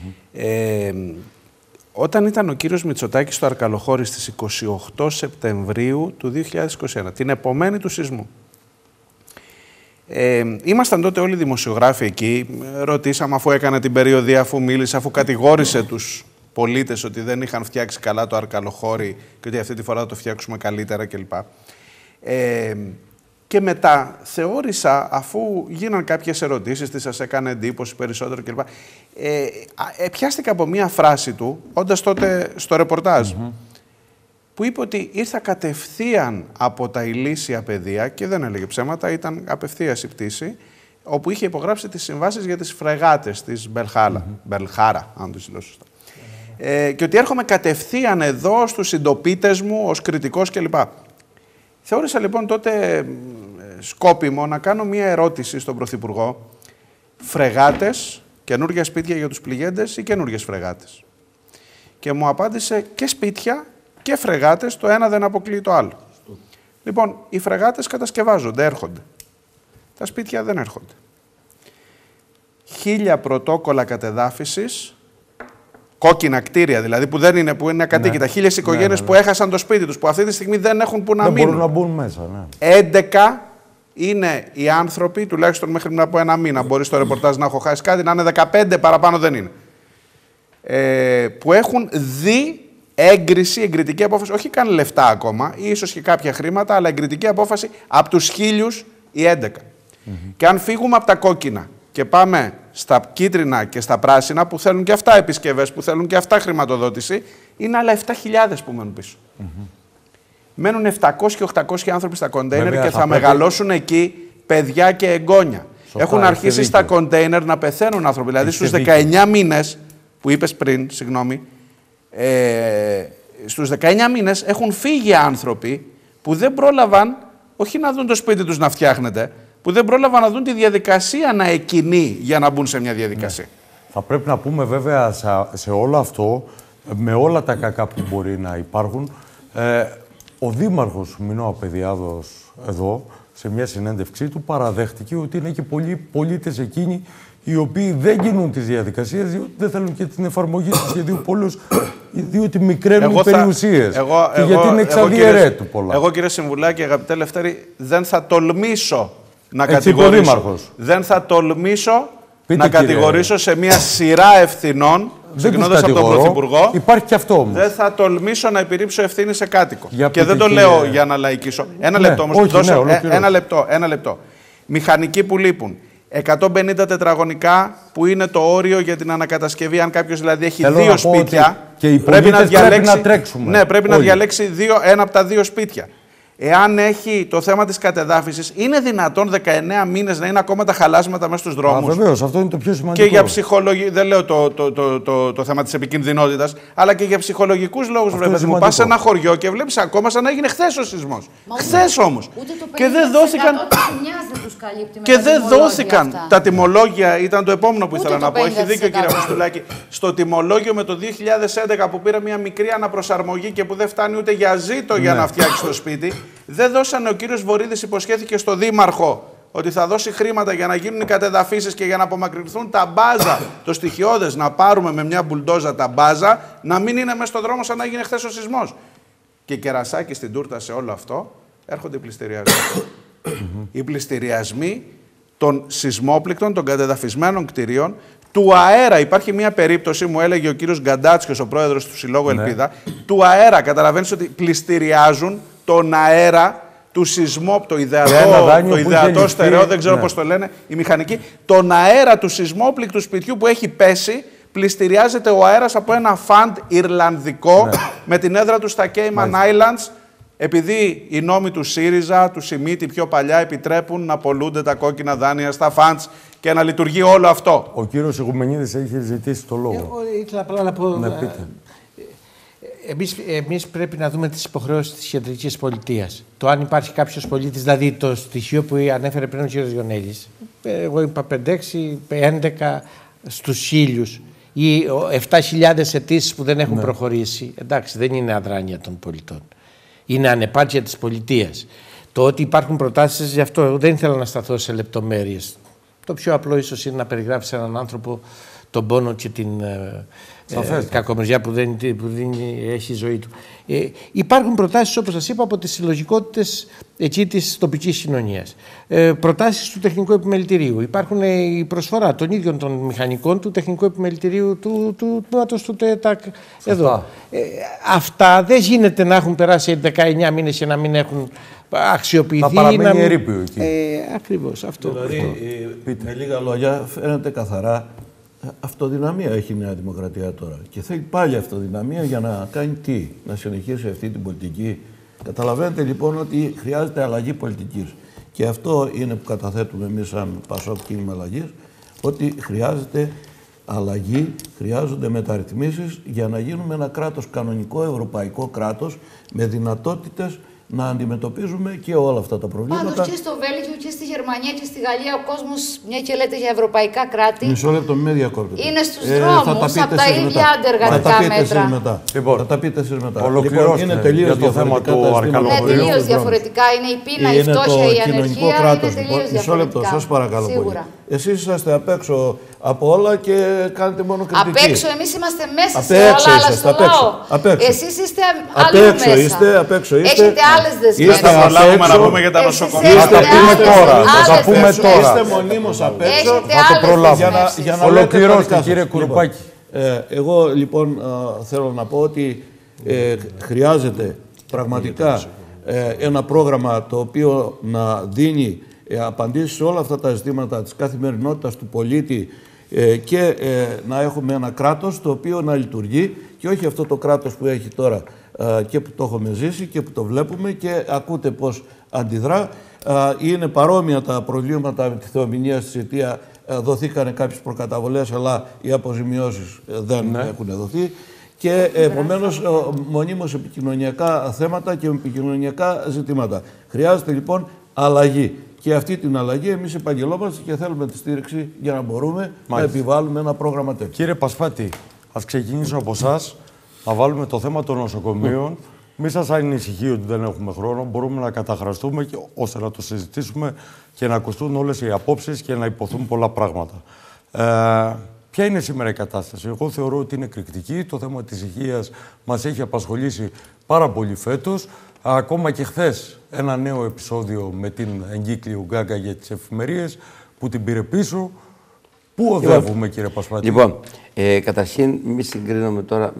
Όταν ήταν ο κύριος Μητσοτάκης στο Αρκαλοχώρι στις 28 Σεπτεμβρίου του 2021, την επομένη του σεισμού, Ήμασταν τότε όλοι δημοσιογράφοι εκεί. Ρωτήσαμε αφού έκανε την περιοδία, αφού μίλησε, αφού κατηγόρησε τους πολίτες ότι δεν είχαν φτιάξει καλά το Αρκαλοχώρι και ότι αυτή τη φορά θα το φτιάξουμε καλύτερα κλπ. Και μετά θεώρησα, αφού γίναν κάποιες ερωτήσεις, τι σας έκανε εντύπωση περισσότερο κλπ. Πιάστηκα από μία φράση του, όντας τότε στο ρεπορτάζ, που είπε ότι ήρθα κατευθείαν από τα Ηλίσια παιδεία και δεν έλεγε ψέματα, ήταν απευθείας η πτήση, όπου είχε υπογράψει τις συμβάσεις για τις φρεγάτες της Μπελχάρα, αν το λέω σωστά. Και ότι έρχομαι κατευθείαν εδώ στους συντοπίτες μου ως κριτικός κλπ. Θεώρησα λοιπόν τότε σκόπιμο να κάνω μία ερώτηση στον Πρωθυπουργό. Φρεγάτες, καινούργια σπίτια για τους πληγέντες ή καινούργιες φρεγάτες? Και μου απάντησε και σπίτια και φρεγάτες, το ένα δεν αποκλείει το άλλο. Λοιπόν, οι φρεγάτες κατασκευάζονται, έρχονται. Τα σπίτια δεν έρχονται. 1000 πρωτόκολλα κατεδάφισης, κόκκινα κτίρια δηλαδή, που είναι ακατοίκητα. 1000 οικογένειες που έχασαν το σπίτι τους, που αυτή τη στιγμή δεν έχουν που να μείνουν. Δεν μπορούν να μπουν μέσα, ναι. 11 είναι οι άνθρωποι, τουλάχιστον μέχρι να πω ένα μήνα, μπορεί στο ρεπορτάζ να έχω χάσει κάτι, να είναι 15, παραπάνω δεν είναι, που έχουν δει έγκριση, εγκριτική απόφαση, όχι καν λεφτά ακόμα, ή ίσως και κάποια χρήματα, αλλά εγκριτική απόφαση από τους 1000 οι 11. Και αν φύγουμε από τα κόκκινα και πάμε στα κίτρινα και στα πράσινα, που θέλουν και αυτά επισκευές, που θέλουν και αυτά χρηματοδότηση, είναι άλλα 7.000 που μένουν πίσω. Μένουν 700 και 800 άνθρωποι στα κοντέινερ και θα μεγαλώσουν εκεί παιδιά και εγγόνια. Έχουν αρχίσει στα κοντέινερ να πεθαίνουν άνθρωποι. Δηλαδή στους 19 μήνες που είπες πριν, συγγνώμη, στους 19 μήνες έχουν φύγει άνθρωποι που δεν πρόλαβαν, όχι να δουν το σπίτι τους να φτιάχνεται, που δεν πρόλαβαν να δουν τη διαδικασία να εκκινεί για να μπουν σε μια διαδικασία. Ναι. Θα πρέπει να πούμε βέβαια σε όλο αυτό, με όλα τα κακά που μπορεί να υπάρχουν, ο Δήμαρχος Μινώα Απεδιάδος εδώ, σε μια συνέντευξή του, παραδέχτηκε ότι είναι και πολλοί πολίτες εκείνοι οι οποίοι δεν κινούν τις διαδικασίες, διότι δεν θέλουν και την εφαρμογή του σχεδίου πόλεως, διότι μικραίνουν οι περιουσίες. Και γιατί είναι εξαδιαιρέτου πολλά. Εγώ, κύριε Συμβουλάκη, αγαπητέ Λευτέρη, δεν θα τολμήσω να κατηγορήσω. Δεν θα τολμήσω να κατηγορήσω σε μια σειρά ευθυνών, ξεκινώντας από τον Πρωθυπουργό. Υπάρχει και αυτό όμως. Δεν θα τολμήσω να επιρρύψω ευθύνη σε κάτοικο. Και δεν το λέω για να λαϊκίσω. Ένα λεπτό όμως. Ένα λεπτό. Μηχανικοί που λείπουν. 150 τετραγωνικά που είναι το όριο για την ανακατασκευή. Αν κάποιος δηλαδή έχει δύο σπίτια, πρέπει να διαλέξει. Πρέπει να διαλέξει ένα από τα δύο σπίτια. Εάν έχει το θέμα της κατεδάφισης, είναι δυνατόν 19 μήνες να είναι ακόμα τα χαλάσματα μέσα στους δρόμους? Βεβαίως, αυτό είναι το πιο σημαντικό. Και για ψυχολογική, δεν λέω το θέμα της επικινδυνότητας, αλλά και για ψυχολογικούς λόγους. Βέβαια, μου πας σε ένα χωριό και βλέπεις ακόμα σαν να έγινε χθες ο σεισμός. Χθες όμως. Και δεν δόθηκαν. Και δεν δόθηκαν. Τα τιμολόγια ήταν το επόμενο που ήθελα να πω. Έχει δίκιο, κύριε Αποστολάκη. Στο τιμολόγιο με το 2011 που πήρε μια μικρή αναπροσαρμογή και που δεν φτάνει ούτε για ζήτο για να φτιάξει το σπίτι. Δεν δώσανε, ο κύριος Βορίδης υποσχέθηκε στο Δήμαρχο ότι θα δώσει χρήματα για να γίνουν οι κατεδαφίσεις και για να απομακρυνθούν τα μπάζα, το στοιχειώδες, να πάρουμε με μια μπουλντόζα τα μπάζα, να μην είναι μέσα στον δρόμο σαν να έγινε χθες ο σεισμός. Και κερασάκι στην τούρτα σε όλο αυτό, έρχονται οι πληστηριασμοί. Οι πληστηριασμοί των σεισμόπληκτων, των κατεδαφισμένων κτηρίων, του αέρα. Υπάρχει μια περίπτωση, μου έλεγε ο κύριος Γκαντάτσιος, ο πρόεδρος του Συλλόγου Ελπίδα, του αέρα. Καταλαβαίνεις ότι πληστηριάζουν τον αέρα του σεισμού, το ιδεατό στερεό, δεν ξέρω πώς το λένε οι μηχανικοί, τον αέρα του σεισμόπληκτου σπιτιού που έχει πέσει, πληστηριάζεται ο αέρας από ένα φαντ Ιρλανδικό με την έδρα του στα Cayman Islands, επειδή οι νόμοι του ΣΥΡΙΖΑ, του ΣΥΜΙΤΗ πιο παλιά, επιτρέπουν να πωλούνται τα κόκκινα δάνεια στα φαντς και να λειτουργεί όλο αυτό. Ο κύριος Ιγουμενίδης έχει ζητήσει το λόγο. Εγώ ήθελα απλά να πω... Ναι, πείτε. Εμείς πρέπει να δούμε τις υποχρεώσεις της κεντρικής πολιτείας. Το αν υπάρχει κάποιος πολίτης, δηλαδή το στοιχείο που ανέφερε πριν ο κ. Γιονέλης. Εγώ είπα 5-6, 11 στους 1000 ή 7.000 αιτήσεις που δεν έχουν προχωρήσει. Εντάξει, δεν είναι αδράνεια των πολιτών. Είναι ανεπάρκεια της πολιτείας. Το ότι υπάρχουν προτάσεις, γι' αυτό εγώ δεν ήθελα να σταθώ σε λεπτομέρειες. Το πιο απλό ίσως είναι να περιγράψεις έναν άνθρωπο τον πόνο και την Κακομοιριά που δεν έχει ζωή του. Υπάρχουν προτάσεις, όπως σας είπα, από τις συλλογικότητες της τοπικής κοινωνίας. Προτάσεις του Τεχνικού Επιμελητηρίου. Υπάρχουν η προσφορά των ίδιων των μηχανικών του Τεχνικού Επιμελητηρίου του τμήματος του ΤΕΤΑΚ εδώ. Αυτά δεν γίνεται να έχουν περάσει 19 μήνες και να μην έχουν αξιοποιηθεί. Θα παραμείνει ερείπιο εκεί. Ακριβώς αυτό. Δηλαδή, με λίγα λόγια, φαίνεται καθαρά αυτοδυναμία έχει η Νέα Δημοκρατία τώρα. Και θέλει πάλι αυτοδυναμία για να κάνει τι, να συνεχίσει αυτή την πολιτική. Καταλαβαίνετε λοιπόν ότι χρειάζεται αλλαγή πολιτικής. Και αυτό είναι που καταθέτουμε εμείς σαν Πασόκ Κίνημα Αλλαγής, ότι χρειάζεται αλλαγή, χρειάζονται μεταρρυθμίσεις για να γίνουμε ένα κράτος κανονικό, ευρωπαϊκό κράτος, με δυνατότητες να αντιμετωπίζουμε και όλα αυτά τα προβλήματα. Πάντως και στο Βέλγιο και στη Γερμανία και στη Γαλλία ο κόσμος, μια και λέτε για ευρωπαϊκά κράτη, μισό λεπτό, με διακόπτετε. Είναι στους δρόμους από τα ίδια αντεργατικά μέτρα. Θα τα πείτε εσείς μετά. Ολοκληρώστε είναι τελείως για το θέμα του Αρκαλοπορίου. Είναι τελείως διαφορετικά. Είναι η πείνα, η φτώχεια, η ανεργία. Είναι τελείως διαφορετικά. Μισό λεπτό, σας παρακαλώ πολύ. Εσείς είσαστε απ' έξω από όλα και κάνετε μόνο κριτική. Απ' έξω, εμείς είμαστε μέσα σε όλα, αλλά στο λαό. Εσείς είστε αλλού μέσα. Απ' έξω είστε. Έχετε άλλες δεσμεύσεις. Θα προλάβουμε να πούμε για τα νοσοκομεία. Θα τα πούμε τώρα. Θα τα πούμε τώρα. Είστε μονίμως απ' έξω. Θα το προλάβουμε. Ολοκληρώστε, κύριε Κουρουπάκη. Εγώ λοιπόν θέλω να πω ότι χρειάζεται πραγματικά ένα πρόγραμμα το οποίο να δίνει απαντήσεις σε όλα αυτά τα ζητήματα της καθημερινότητας του πολίτη και να έχουμε ένα κράτος το οποίο να λειτουργεί και όχι αυτό το κράτος που έχει τώρα και που το έχουμε ζήσει και που το βλέπουμε και ακούτε πώς αντιδρά. Είναι παρόμοια τα προβλήματα με τη θεομηνία στη Αιτία. Δοθήκανε κάποιες προκαταβολές, αλλά οι αποζημιώσεις δεν έχουν δοθεί. Και επομένως μονίμως επικοινωνιακά θέματα και επικοινωνιακά ζητήματα. Χρειάζεται λοιπόν αλλαγή. Και αυτή την αλλαγή εμείς επαγγελόμαστε και θέλουμε τη στήριξη για να μπορούμε να επιβάλλουμε ένα πρόγραμμα τέτοιο. Κύριε Πασπάτη, ας ξεκινήσω από εσάς. Να βάλουμε το θέμα των νοσοκομείων. Μη σας ανησυχεί ότι δεν έχουμε χρόνο. Μπορούμε να καταχραστούμε ώστε να το συζητήσουμε και να ακουστούν όλες οι απόψεις και να υποθούν πολλά πράγματα. Ποια είναι σήμερα η κατάσταση? Εγώ θεωρώ ότι είναι εκρηκτική. Το θέμα της υγείας μας έχει απασχολήσει πάρα πολύ φέτος. Ακόμα και χθες ένα νέο επεισόδιο με την εγκύκλιο Γκάγκα για τις εφημερίες που την πήρε πίσω. Πού οδεύουμε, κύριε Πασπάτη? Λοιπόν, καταρχήν μη συγκρίνουμε τώρα.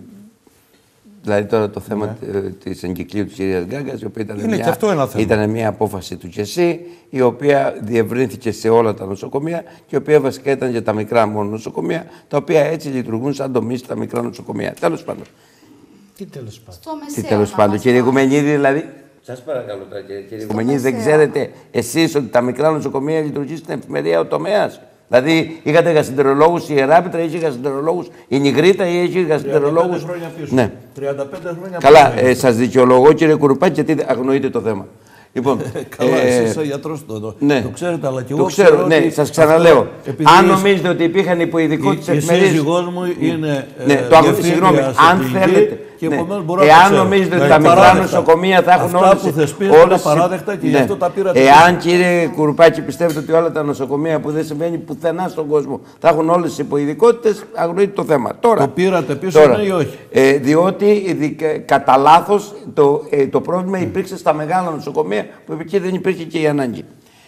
Δηλαδή τώρα το θέμα της εγκυκλίου της κυρίας Γκάγκας, η οποία ήταν μια απόφαση του ΚΕΣΥ, η οποία διευρύνθηκε σε όλα τα νοσοκομεία και η οποία βασικά ήταν για τα μικρά μόνο νοσοκομεία, τα οποία έτσι λειτουργούν σαν τομείς τα μικρά νοσοκομεία. Τέλος πάντων. Τι τέλος πάντων, κύριε Γουμενίδη, δηλαδή. Σας παρακαλώ τώρα, κύριε Γουμενίδη, δεν ξέρετε εσείς ότι τα μικρά νοσοκομεία λειτουργεί στην εφημερία ο τομέας? Δηλαδή, είχατε γαστρεντερολόγους η Ιεράπετρα, είχε γαστρεντερολόγους η Νιγρήτα ή είχε γαστρεντερολόγους. 35 χρόνια πίσω. Ναι. 35 χρόνια καλά, σας δικαιολογώ, κύριε Κουρουπάκη, γιατί αγνοείτε το θέμα. Λοιπόν, καλά, εσείς είσαι γιατρός το ξέρετε, αλλά και εγώ το ξέρω. Ναι, σας ξαναλέω. Αν νομίζετε ότι υπήρχαν υποειδικότητες εφημερίες. Η σύζυγός μου είναι. Συγγνώμη, αν θέλετε. Εάν νομίζετε ότι τα μικρά νοσοκομεία θα έχουν όλες απαράδεκτα και γι' αυτό τα πήρατε. Εάν, κύριε Κουρουπάκη, πιστεύετε ότι όλα τα νοσοκομεία που δεν συμβαίνει πουθενά στον κόσμο θα έχουν όλες τις υποειδικότητες, αγνοείτε το θέμα. Το πήρατε πίσω, ναι ή όχι? Διότι κατά λάθος το πρόβλημα υπήρξε στα μεγάλα νοσοκομεία που εκεί δεν υπήρχε και η ανάγκη.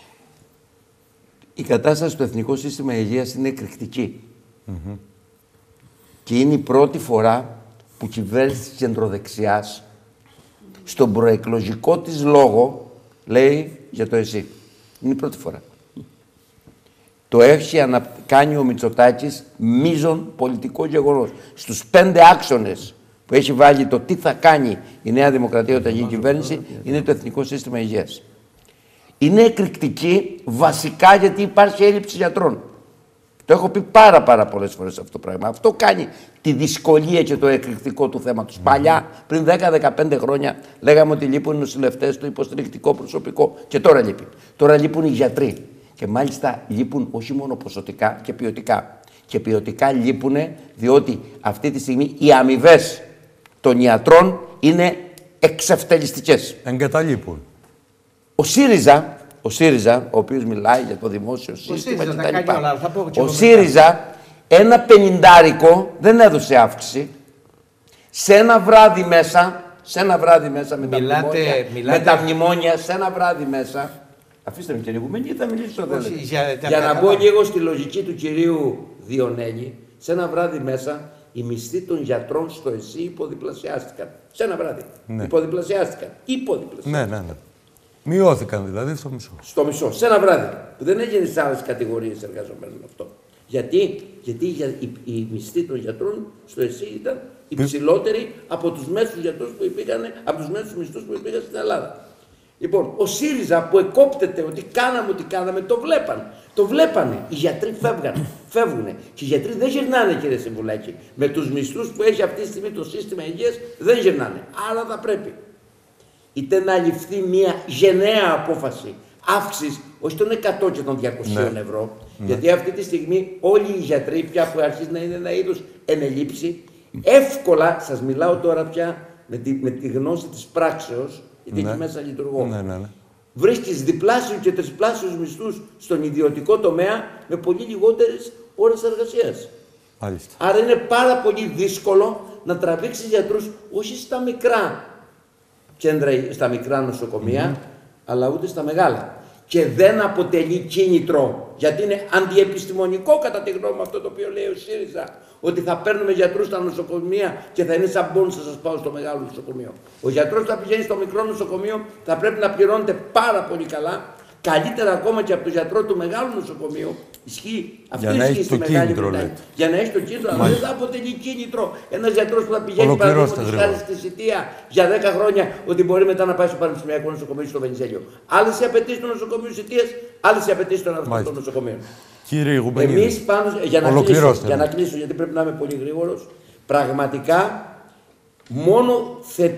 Η κατάσταση στο Εθνικό Σύστημα Υγείας είναι εκρηκτική. Και είναι η πρώτη φορά που η κυβέρνηση της κεντροδεξιάς στον προεκλογικό της λόγο λέει για το ΕΣΥ. Είναι η πρώτη φορά. Το έχει κάνει ο Μητσοτάκης μείζον πολιτικό γεγονός. Στους 5 άξονες που έχει βάλει το τι θα κάνει η Νέα Δημοκρατία όταν γίνει κυβέρνηση είναι το Εθνικό Σύστημα Υγείας. Είναι εκρηκτική βασικά γιατί υπάρχει έλλειψη γιατρών. Το έχω πει πάρα πολλές φορές αυτό το πράγμα. Αυτό κάνει τη δυσκολία και το εκρηκτικό του θέματος. Παλιά, πριν 10-15 χρόνια, λέγαμε ότι λείπουν οι νοσηλευτές, το υποστηρικτικό προσωπικό και τώρα λείπει. Τώρα λείπουν οι γιατροί. Και μάλιστα λείπουν όχι μόνο ποσοτικά και ποιοτικά. Και ποιοτικά λείπουν διότι αυτή τη στιγμή οι αμοιβές των ιατρών είναι εξευτελιστικές. Εγκαταλείπουν. Ο ΣΥΡΙΖΑ, ο οποίος μιλάει για το δημόσιο σύστημα κτλ. Ο ΣΥΡΙΖΑ ένα 50 δεν έδωσε αύξηση. Σε ένα βράδυ μέσα, με τα μνημόνια, σε ένα βράδη μέσα. Αφήστε με κύριε Γουμενή, θα μιλήσω για να μπω λίγο στη λογική του κυρίου Διονέλη. Σε ένα βράδυ μέσα, οι μισθοί των γιατρών στο ΕΣΥ υποδιπλασιάστηκαν. Σε ένα βράδυ. Ναι. Υποδιπλασιάστηκαν. Ναι. Μειώθηκαν δηλαδή στο μισό. Στο μισό. Σε ένα βράδυ. Που δεν έγινε σε άλλες κατηγορίες εργαζομένων αυτό. Γιατί οι μισθοί των γιατρών στο ΕΣΥ ήταν υψηλότεροι από τους μέσους γιατρούς που υπήρχαν, από τους μέσους μισθούς που υπήρχαν στην Ελλάδα. Λοιπόν, ο ΣΥΡΙΖΑ που εκόπτεται ότι κάναμε ό,τι κάναμε, το βλέπανε. Οι γιατροί φεύγουν. Και οι γιατροί δεν γυρνάνε, κύριε Συμβουλάκη. Με τους μισθούς που έχει αυτή τη στιγμή το σύστημα υγείας δεν γυρνάνε. Άρα θα πρέπει είτε να ληφθεί μια γενναία απόφαση αύξηση, όχι των 100 και των 200 ευρώ, γιατί αυτή τη στιγμή όλοι οι γιατροί πια που αρχίζει να είναι ένα είδος ενελήψη, εύκολα, σας μιλάω τώρα πια με τη γνώση της πράξεως, γιατί εκεί μέσα λειτουργώ. Βρίσκεις διπλάσιους και τρισπλάσιους μισθούς στον ιδιωτικό τομέα με πολύ λιγότερες ώρες εργασίας. Άρα είναι πάρα πολύ δύσκολο να τραβήξεις γιατρούς όχι στα μικρά κέντρα, στα μικρά νοσοκομεία, αλλά ούτε στα μεγάλα. Και δεν αποτελεί κίνητρο, γιατί είναι αντιεπιστημονικό κατά τη γνώμη μου αυτό το οποίο λέει ο ΣΥΡΙΖΑ, ότι θα παίρνουμε γιατρούς στα νοσοκομεία και θα είναι σαν μπόνους, θα σας πάω στο μεγάλο νοσοκομείο. Ο γιατρός που θα πηγαίνει στο μικρό νοσοκομείο θα πρέπει να πληρώνεται πάρα πολύ καλά, καλύτερα ακόμα και από τον γιατρό του μεγάλου νοσοκομείου. Ισχύει αυτή η ισχύ στη Μεγάλη Βρετανία. Για να έχει το κίνητρο, αλλά δεν θα αποτελεί κίνητρο ένας γιατρός που θα πηγαίνει παραδείγματος χάρη στη Σιτία για 10 χρόνια, ότι μπορεί μετά να πάει στο Πανεπιστημιακό Νοσοκομείο στο Βενιζέλιο. Άλλες οι απαιτήσεις του νοσοκομείου Σιτίας, άλλες οι απαιτήσεις των ανθρωπίνων νοσοκομείων. Κύριε Γουμενίδη, εμείς πάνω, για να κλείσω, γιατί πρέπει να είμαι πολύ γρήγορος, πραγματικά μόνο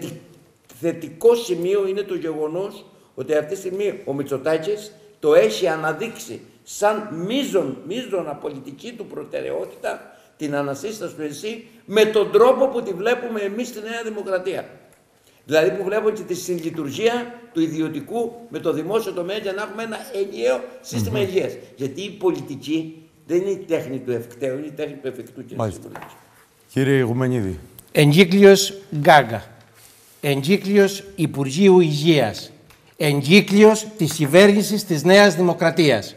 θετικό σημείο είναι το γεγονός ότι αυτή τη στιγμή ο Μητσοτάκης το έχει αναδείξει σαν μείζωνα πολιτική του προτεραιότητα την ανασύσταση του ΕΣΥ με τον τρόπο που τη βλέπουμε εμείς στη Νέα Δημοκρατία. Δηλαδή που βλέπουμε και τη συλλειτουργία του ιδιωτικού με το δημόσιο τομέα για να έχουμε ένα ενιαίο σύστημα υγείας. Γιατί η πολιτική δεν είναι η τέχνη του ευκταίου, είναι η τέχνη του εφικτού. Κύριε Γουμενίδη. Εγκύκλειος Γκάγκα. Εγκύκλειος Υπουργείου Υγείας. Εγκύκλειος της κυβέρνησης της Νέας Δημοκρατίας.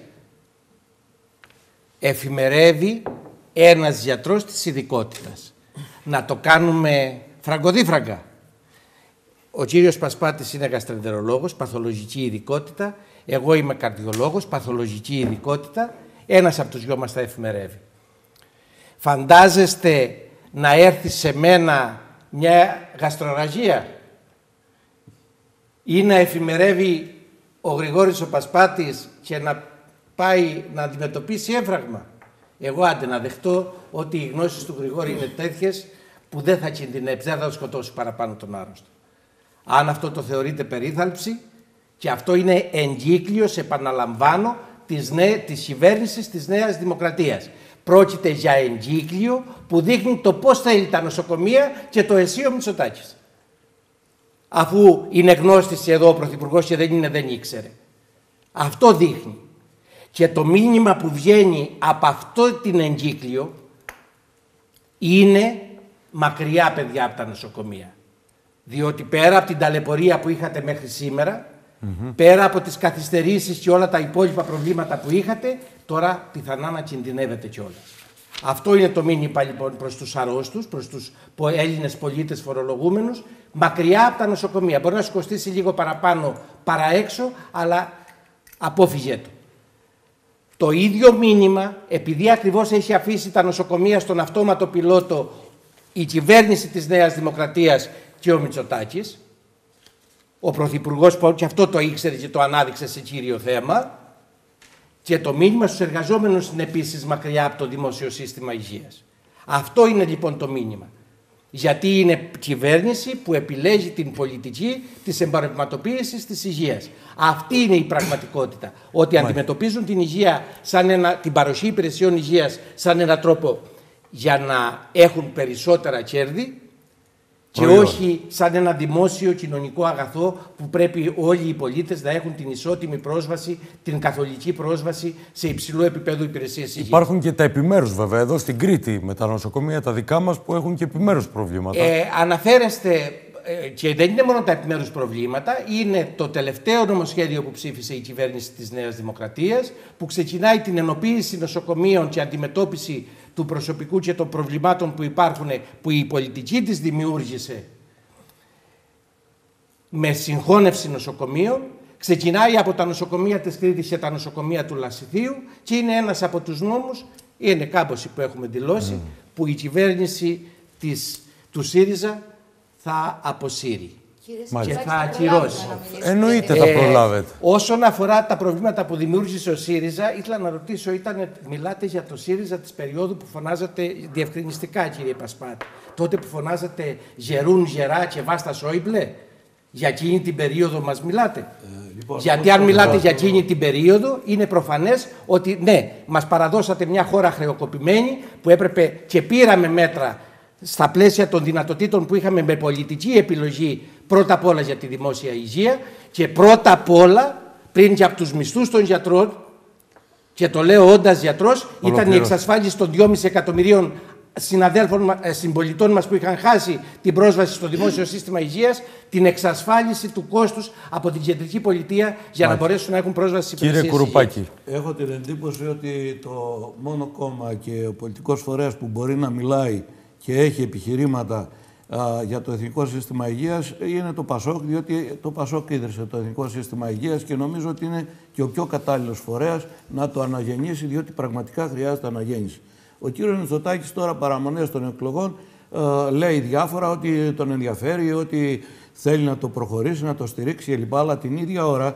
Εφημερεύει ένας γιατρός της ειδικότητας. Να το κάνουμε φραγκοδίφραγκα. Ο κύριος Πασπάτης είναι γαστρεντερολόγος, παθολογική ειδικότητα. Εγώ είμαι καρδιολόγος, παθολογική ειδικότητα. Ένας από τους δυο μας τα εφημερεύει. Φαντάζεστε να έρθει σε μένα μια γαστροραγία ή να εφημερεύει ο Γρηγόρης ο Πασπάτης και να πάει να αντιμετωπίσει έμφραγμα. Εγώ άντε να δεχτώ ότι οι γνώσεις του Γρηγόρη είναι τέτοιες που δεν θα κινδυνεύσει, δεν θα σκοτώσει παραπάνω τον άρρωστο. Αν αυτό το θεωρείτε περίθαλψη, και αυτό είναι εγκύκλειος, επαναλαμβάνω, της κυβέρνησης της Νέας Δημοκρατίας. Πρόκειται για εγκύκλιο που δείχνει το πώς θέλει τα νοσοκομεία και το ΕΣΥ ο Μητσοτάκης. Αφού είναι γνώστης εδώ ο Πρωθυπουργός και δεν ήξερε. Αυτό δείχνει. Και το μήνυμα που βγαίνει από αυτό την εγκύκλιο είναι μακριά, παιδιά, από τα νοσοκομεία. Διότι πέρα από την ταλαιπωρία που είχατε μέχρι σήμερα, πέρα από τις καθυστερήσεις και όλα τα υπόλοιπα προβλήματα που είχατε, τώρα πιθανά να κινδυνεύετε κιόλας. Αυτό είναι το μήνυμα λοιπόν προς τους αρρώστους, προς τους Έλληνες πολίτες φορολογούμενους, μακριά από τα νοσοκομεία. Μπορεί να σου κοστίσει λίγο παραπάνω παρά έξω, αλλά απόφυγε το. Το ίδιο μήνυμα, επειδή ακριβώς έχει αφήσει τα νοσοκομεία στον αυτόματο πιλότο η κυβέρνηση της Νέας Δημοκρατίας και ο Μητσοτάκης, ο Πρωθυπουργός που και αυτό το ήξερε και το ανάδειξε σε κύριο θέμα, και το μήνυμα στους εργαζόμενους είναι επίσης μακριά από το δημόσιο σύστημα υγείας. Αυτό είναι λοιπόν το μήνυμα. Γιατί είναι κυβέρνηση που επιλέγει την πολιτική της εμπορευματοποίησης της υγείας. Αυτή είναι η πραγματικότητα. Ότι αντιμετωπίζουν την υγεία την παροχή υπηρεσιών υγείας σαν έναν τρόπο για να έχουν περισσότερα κέρδη Και όχι σαν ένα δημόσιο κοινωνικό αγαθό που πρέπει όλοι οι πολίτες να έχουν την ισότιμη πρόσβαση, την καθολική πρόσβαση σε υψηλό επίπεδο υπηρεσίες υγείας. Υπάρχουν και τα επιμέρους βέβαια εδώ στην Κρήτη με τα νοσοκομεία τα δικά μας που έχουν και επιμέρους προβλήματα. Αναφέρεστε, και δεν είναι μόνο τα επιμέρους προβλήματα, είναι το τελευταίο νομοσχέδιο που ψήφισε η κυβέρνηση της Νέας Δημοκρατίας, που ξεκινάει την ενοποίηση νοσοκομείων και αντιμετώπιση του προσωπικού και των προβλημάτων που υπάρχουν, που η πολιτική της δημιούργησε με συγχώνευση νοσοκομείων. Ξεκινάει από τα νοσοκομεία της Κρήτης και τα νοσοκομεία του Λασιθίου και είναι ένας από τους νόμους, είναι κάμποση που έχουμε δηλώσει, που η κυβέρνηση του ΣΥΡΙΖΑ θα αποσύρει και θα ακυρώσει. Εννοείται θα προλάβετε. Όσον αφορά τα προβλήματα που δημιούργησε ο ΣΥΡΙΖΑ, ήθελα να ρωτήσω, μιλάτε για το ΣΥΡΙΖΑ της περίοδου που φωνάζατε διευκρινιστικά, κύριε Πασπάτη, τότε που φωνάζατε «Γερούν γερά και βάστα Σόιμπλε», για εκείνη την περίοδο μας μιλάτε? Λοιπόν, γιατί αν μιλάτε για εκείνη την περίοδο, είναι προφανές ότι ναι, μας παραδώσατε μια χώρα χρεοκοπημένη που έπρεπε και πήραμε μέτρα στα πλαίσια των δυνατοτήτων που είχαμε με πολιτική επιλογή, πρώτα απ' όλα για τη δημόσια υγεία και πρώτα απ' όλα πριν και από τους μισθούς των γιατρών, και το λέω όντας γιατρός, ήταν η εξασφάλιση των 2,5 εκατομμυρίων συμπολιτών μας που είχαν χάσει την πρόσβαση στο δημόσιο σύστημα υγείας, την εξασφάλιση του κόστους από την κεντρική πολιτεία για να μπορέσουν να έχουν πρόσβαση στις υπηρεσίες. Κύριε Κουρουπάκη. Έχω την εντύπωση ότι το μόνο κόμμα και ο πολιτικός φορέας που μπορεί να μιλάει και έχει επιχειρήματα για το Εθνικό Σύστημα Υγείας είναι το ΠΑΣΟΚ, διότι το ΠΑΣΟΚ ίδρυσε το Εθνικό Σύστημα Υγείας και νομίζω ότι είναι και ο πιο κατάλληλος φορέας να το αναγεννήσει, διότι πραγματικά χρειάζεται αναγέννηση. Ο κύριος Μητσοτάκης τώρα παραμονές των εκλογών λέει διάφορα, ότι τον ενδιαφέρει, ότι θέλει να το προχωρήσει, να το στηρίξει κλπ. Αλλά την ίδια ώρα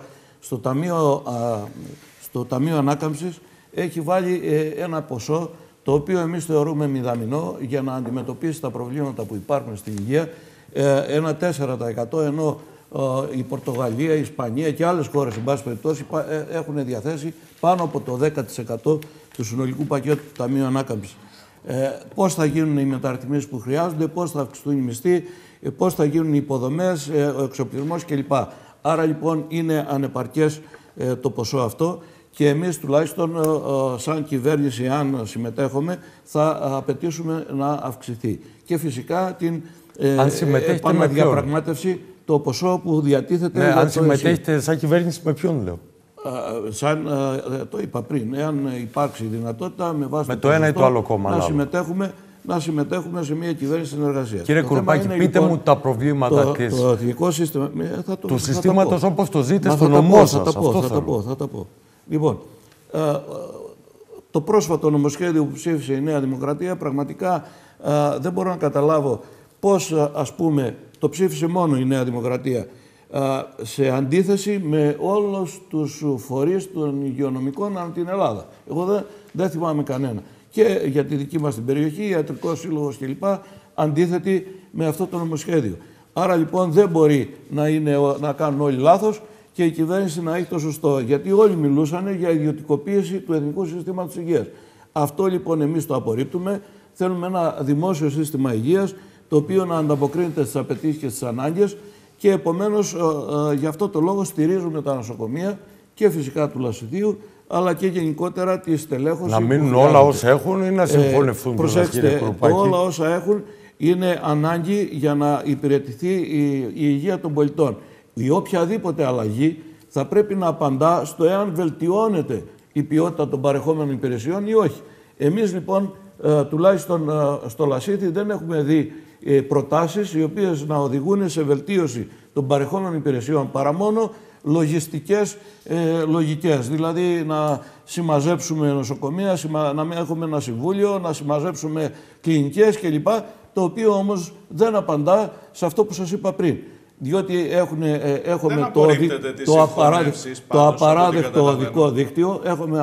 στο Ταμείο Ανάκαμψης έχει βάλει ένα ποσό το οποίο εμείς θεωρούμε μηδαμινό για να αντιμετωπίσει τα προβλήματα που υπάρχουν στην υγεία, ένα 4%, ενώ η Πορτογαλία, η Ισπανία και άλλες χώρες, εν πάση περιπτώσει, έχουν διαθέσει πάνω από το 10% του συνολικού πακέτου του Ταμείου Ανάκαμψης. Πώς θα γίνουν οι μεταρρυθμίσεις που χρειάζονται, πώς θα αυξηθούν οι μισθοί, πώς θα γίνουν οι υποδομές, ο εξοπλισμός κλπ. Άρα λοιπόν είναι ανεπαρκές το ποσό αυτό και εμείς τουλάχιστον σαν κυβέρνηση, αν συμμετέχουμε, θα απαιτήσουμε να αυξηθεί. Και φυσικά την επαναδιαπραγμάτευση, το ποσό που διατίθεται. Ναι, αν συμμετέχετε σαν κυβέρνηση, με ποιον λέω? Το είπα πριν, εάν υπάρξει δυνατότητα με βάση με το ένα ή το άλλο κόμμα να συμμετέχουμε σε μια κυβέρνηση συνεργασίας. Κύριε Κουρουπάκη, πείτε λοιπόν, μου τα προβλήματα το εθνικό σύστημα του συστήματος όπως το ζείτε στο νομό σας. Θα τα πω. Λοιπόν, το πρόσφατο νομοσχέδιο που ψήφισε η Νέα Δημοκρατία, πραγματικά δεν μπορώ να καταλάβω πώς, ας πούμε, το ψήφισε μόνο η Νέα Δημοκρατία, σε αντίθεση με όλους τους φορείς των υγειονομικών ανά την Ελλάδα. Εγώ δεν θυμάμαι κανένα. Και για τη δική μας την περιοχή, Ιατρικός Σύλλογος κλπ. Αντίθετη με αυτό το νομοσχέδιο. Άρα λοιπόν δεν μπορεί να κάνουν όλοι λάθος και η κυβέρνηση να έχει το σωστό. Γιατί όλοι μιλούσαν για ιδιωτικοποίηση του Εθνικού Συστήματος Υγείας. Αυτό λοιπόν εμείς το απορρίπτουμε. Θέλουμε ένα δημόσιο σύστημα υγείας, το οποίο να ανταποκρίνεται στις απαιτήσεις και στις ανάγκες. Και επομένως, γι' αυτό το λόγο στηρίζουμε τα νοσοκομεία και φυσικά του Λασιθίου, αλλά και γενικότερα τη στελέχωση. Να μείνουν όλα όσα έχουν ή να συμφωνευτούν? Προσέξτε, όλα όσα έχουν είναι ανάγκη για να υπηρετηθεί η υγεία των πολιτών. Η οποιαδήποτε αλλαγή θα πρέπει να απαντά στο εάν βελτιώνεται η ποιότητα των παρεχόμενων υπηρεσιών ή όχι. Εμείς λοιπόν, τουλάχιστον στο Λασίθι, δεν έχουμε δει προτάσεις οι οποίες να οδηγούν σε βελτίωση των παρεχόμενων υπηρεσιών, παρά μόνο λογιστικές λογικές. Δηλαδή να συμμαζέψουμε νοσοκομεία, να έχουμε ένα συμβούλιο, να συμμαζέψουμε κλινικές κλπ. Το οποίο όμως δεν απαντά σε αυτό που σας είπα πριν. Διότι έχουμε το απαράδεκτο οδικό δίκτυο,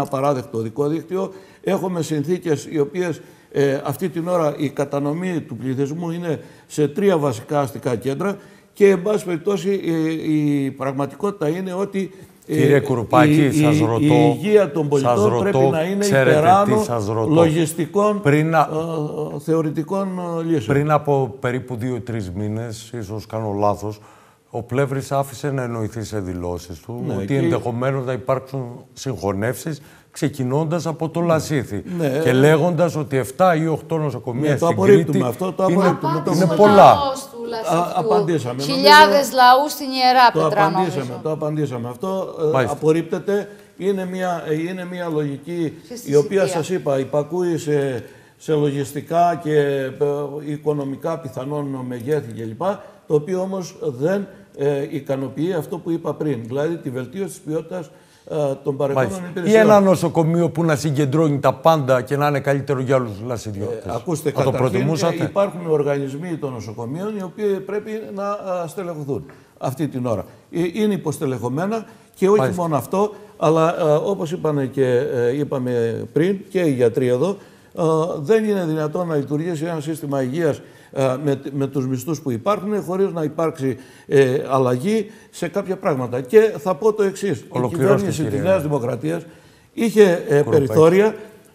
έχουμε συνθήκες οι οποίες αυτή την ώρα η κατανομή του πληθυσμού είναι σε 3 βασικά αστικά κέντρα και εν πάση περιπτώσει η πραγματικότητα είναι ότι Κύριε Κουρουπάκη, σας ρωτώ... Η υγεία των πολιτών πρέπει να είναι υπεράνω λογιστικών θεωρητικών λύσεων. Πριν από περίπου 2-3 μήνες, ίσως κάνω λάθος, ο Πλεύρης άφησε να εννοηθεί σε δηλώσεις του ότι ενδεχομένως να υπάρξουν συγχωνεύσεις, ξεκινώντας από το Λασίθι και λέγοντας ότι 7 ή 8 νοσοκομεία στην Κρήτη αυτό, το απορρίπτουμε. Είναι πολλά. Απαντήσαμε. Χιλιάδες λαού στην Ιερά Πέτρα. Το απαντήσαμε. Αυτό απορρίπτεται. Είναι μια λογική η οποία σας είπα υπακούει σε λογιστικά και οικονομικά πιθανόν μεγέθη κλπ. Το οποίο όμως δεν ικανοποιεί αυτό που είπα πριν, δηλαδή τη βελτίωση της ποιότητας των παρεχόμενων υπηρεσιών. Ή ένα νοσοκομείο που να συγκεντρώνει τα πάντα και να είναι καλύτερο για όλους τους λασιδιώτες. Ακούστε, καταρχήν υπάρχουν οργανισμοί των νοσοκομείων οι οποίοι πρέπει να στελεχωθούν αυτή την ώρα. Είναι υποστελεχωμένα και όχι μόνο αυτό, αλλά όπως είπαμε πριν και οι γιατροί εδώ, δεν είναι δυνατόν να λειτουργήσει ένα σύστημα υγείας με τους μισθούς που υπάρχουν χωρίς να υπάρξει αλλαγή σε κάποια πράγματα. Και θα πω το εξής. Η κυβέρνηση της Νέας Δημοκρατίας είχε περιθώρια,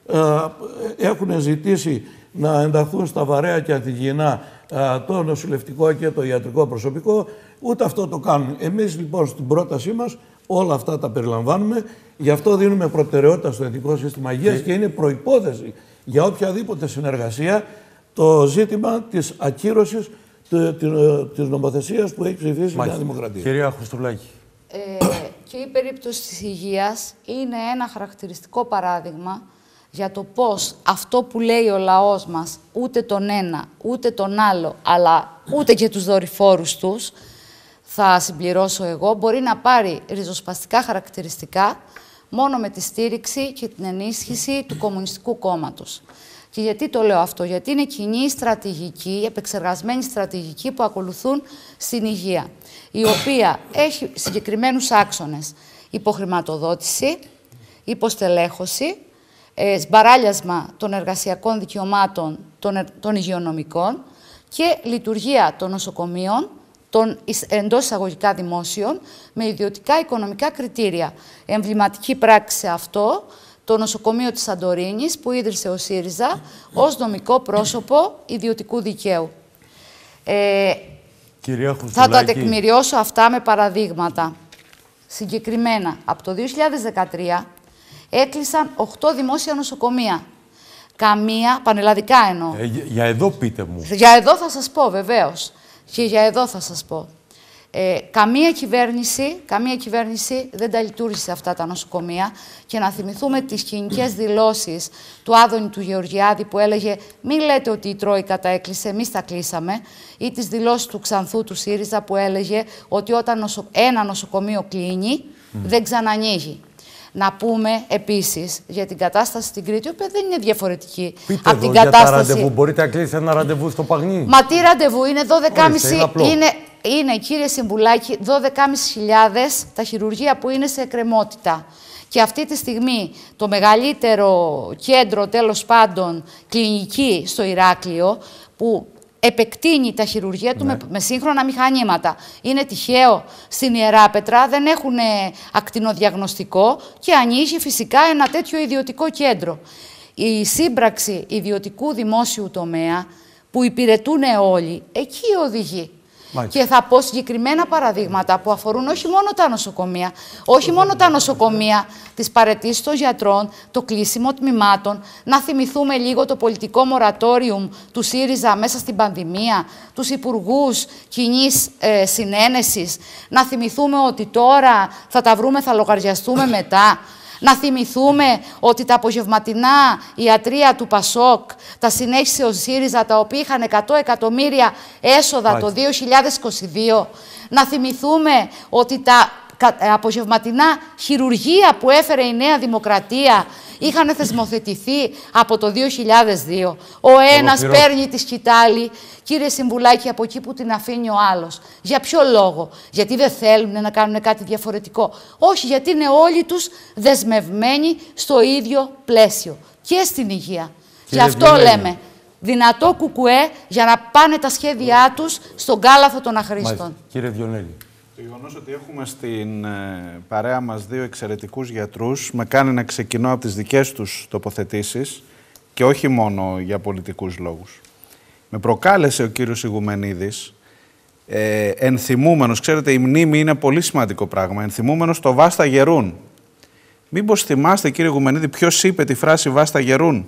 έχουν ζητήσει να ενταχθούν στα βαρέα και ανθυγιεινά το νοσηλευτικό και το ιατρικό προσωπικό, ούτε αυτό το κάνουν. Εμείς λοιπόν στην πρότασή μας όλα αυτά τα περιλαμβάνουμε, γι' αυτό δίνουμε προτεραιότητα στο Εθνικό Σύστημα Υγείας και είναι προϋπόθεση για οποιαδήποτε συνεργασία το ζήτημα της ακύρωσης της νομοθεσίας που έχει ψηφίσει η Νέα Δημοκρατία. Κυρία Χριστουλάκη. Και η περίπτωση της υγείας είναι ένα χαρακτηριστικό παράδειγμα για το πώς αυτό που λέει ο λαός μας, ούτε τον ένα, ούτε τον άλλο, αλλά ούτε και τους δορυφόρους τους, θα συμπληρώσω εγώ, μπορεί να πάρει ριζοσπαστικά χαρακτηριστικά μόνο με τη στήριξη και την ενίσχυση του Κομμουνιστικού Κόμματος. Και γιατί το λέω αυτό? Γιατί είναι κοινή στρατηγική, επεξεργασμένη στρατηγική που ακολουθούν στην υγεία, η οποία έχει συγκεκριμένους άξονες. Υποχρηματοδότηση, υποστελέχωση, σμπαράλιασμα των εργασιακών δικαιωμάτων των υγειονομικών και λειτουργία των νοσοκομείων, των εντός εισαγωγικά δημόσιων, με ιδιωτικά οικονομικά κριτήρια. Εμβληματική πράξη σε αυτό, το νοσοκομείο της Σαντορίνης, που ίδρυσε ο ΣΥΡΙΖΑ ως νομικό πρόσωπο ιδιωτικού δικαίου. Θα τα τεκμηριώσω αυτά με παραδείγματα. Συγκεκριμένα, από το 2013 έκλεισαν 8 δημόσια νοσοκομεία. Καμία, πανελλαδικά εννοώ. Για εδώ πείτε μου. Για εδώ θα σας πω, βεβαίως. Και για εδώ θα σας πω. Καμία κυβέρνηση δεν τα λειτουργήσε αυτά τα νοσοκομεία και να θυμηθούμε τις κοινικές δηλώσεις του Άδωνη του Γεωργιάδη που έλεγε «Μην λέτε ότι η Τρόικα τα έκλεισε, εμείς τα κλείσαμε» ή τις δηλώσεις του Ξανθού του ΣΥΡΙΖΑ που έλεγε ότι όταν ένα νοσοκομείο κλείνει δεν ξανανοίγει. Να πούμε επίσης για την κατάσταση στην Κρήτη, η οποία δεν είναι διαφορετική. Πείτε από την κατάσταση. Για τα ραντεβού. Μπορείτε να κλείσετε ένα ραντεβού στο Παγνί? Μα τι ραντεβού, είναι 12.30. Είναι, κύριε Συμβουλάκη, 12.500 τα χειρουργεία που είναι σε εκκρεμότητα. Και αυτή τη στιγμή το μεγαλύτερο κέντρο, τέλος πάντων, κλινική στο Ηράκλειο, που επεκτείνει τα χειρουργεία του με σύγχρονα μηχανήματα. Είναι τυχαίο? Στην Ιεράπετρα δεν έχουν ακτινοδιαγνωστικό και ανοίγει φυσικά ένα τέτοιο ιδιωτικό κέντρο. Η σύμπραξη ιδιωτικού δημόσιου τομέα που υπηρετούν όλοι, εκεί οδηγεί. Και θα πω συγκεκριμένα παραδείγματα που αφορούν όχι μόνο τα νοσοκομεία, όχι μόνο τα νοσοκομεία, τις παραιτήσεις των γιατρών, το κλείσιμο τμήματων, να θυμηθούμε λίγο το πολιτικό μορατόριουμ του ΣΥΡΙΖΑ μέσα στην πανδημία, τους υπουργούς κοινής συνένεσης, να θυμηθούμε ότι τώρα θα τα βρούμε, θα λογαριαστούμε μετά. Να θυμηθούμε ότι τα απογευματινά ιατρεία του ΠΑΣΟΚ τα συνέχισε ο ΣΥΡΙΖΑ, τα οποία είχαν 100 εκατομμύρια έσοδα το 2022. Να θυμηθούμε ότι τα απογευματινά χειρουργεία που έφερε η Νέα Δημοκρατία είχαν θεσμοθετηθεί από το 2002. Ο ένας παίρνει τη σκητάλη, κύριε Συμβουλάκη, από εκεί που την αφήνει ο άλλος. Για ποιο λόγο? Γιατί δεν θέλουν να κάνουν κάτι διαφορετικό? Όχι, γιατί είναι όλοι τους δεσμευμένοι στο ίδιο πλαίσιο. Και στην υγεία. Και αυτό λέμε. Δυνατό κουκουέ για να πάνε τα σχέδιά τους στον κάλαθο των αχρήστων. Κύριε Διονέλη. Το γεγονός ότι έχουμε στην παρέα μας δύο εξαιρετικούς γιατρούς με κάνει να ξεκινώ από τις δικές τους τοποθετήσεις και όχι μόνο για πολιτικούς λόγους. Με προκάλεσε ο κύριος Ηγουμενίδης, ενθυμούμενος, ξέρετε η μνήμη είναι πολύ σημαντικό πράγμα, ενθυμούμενος το «Βάστα γερούν». Μήπως θυμάστε κύριε Ηγουμενίδη ποιος είπε τη φράση «Βάστα γερούν»?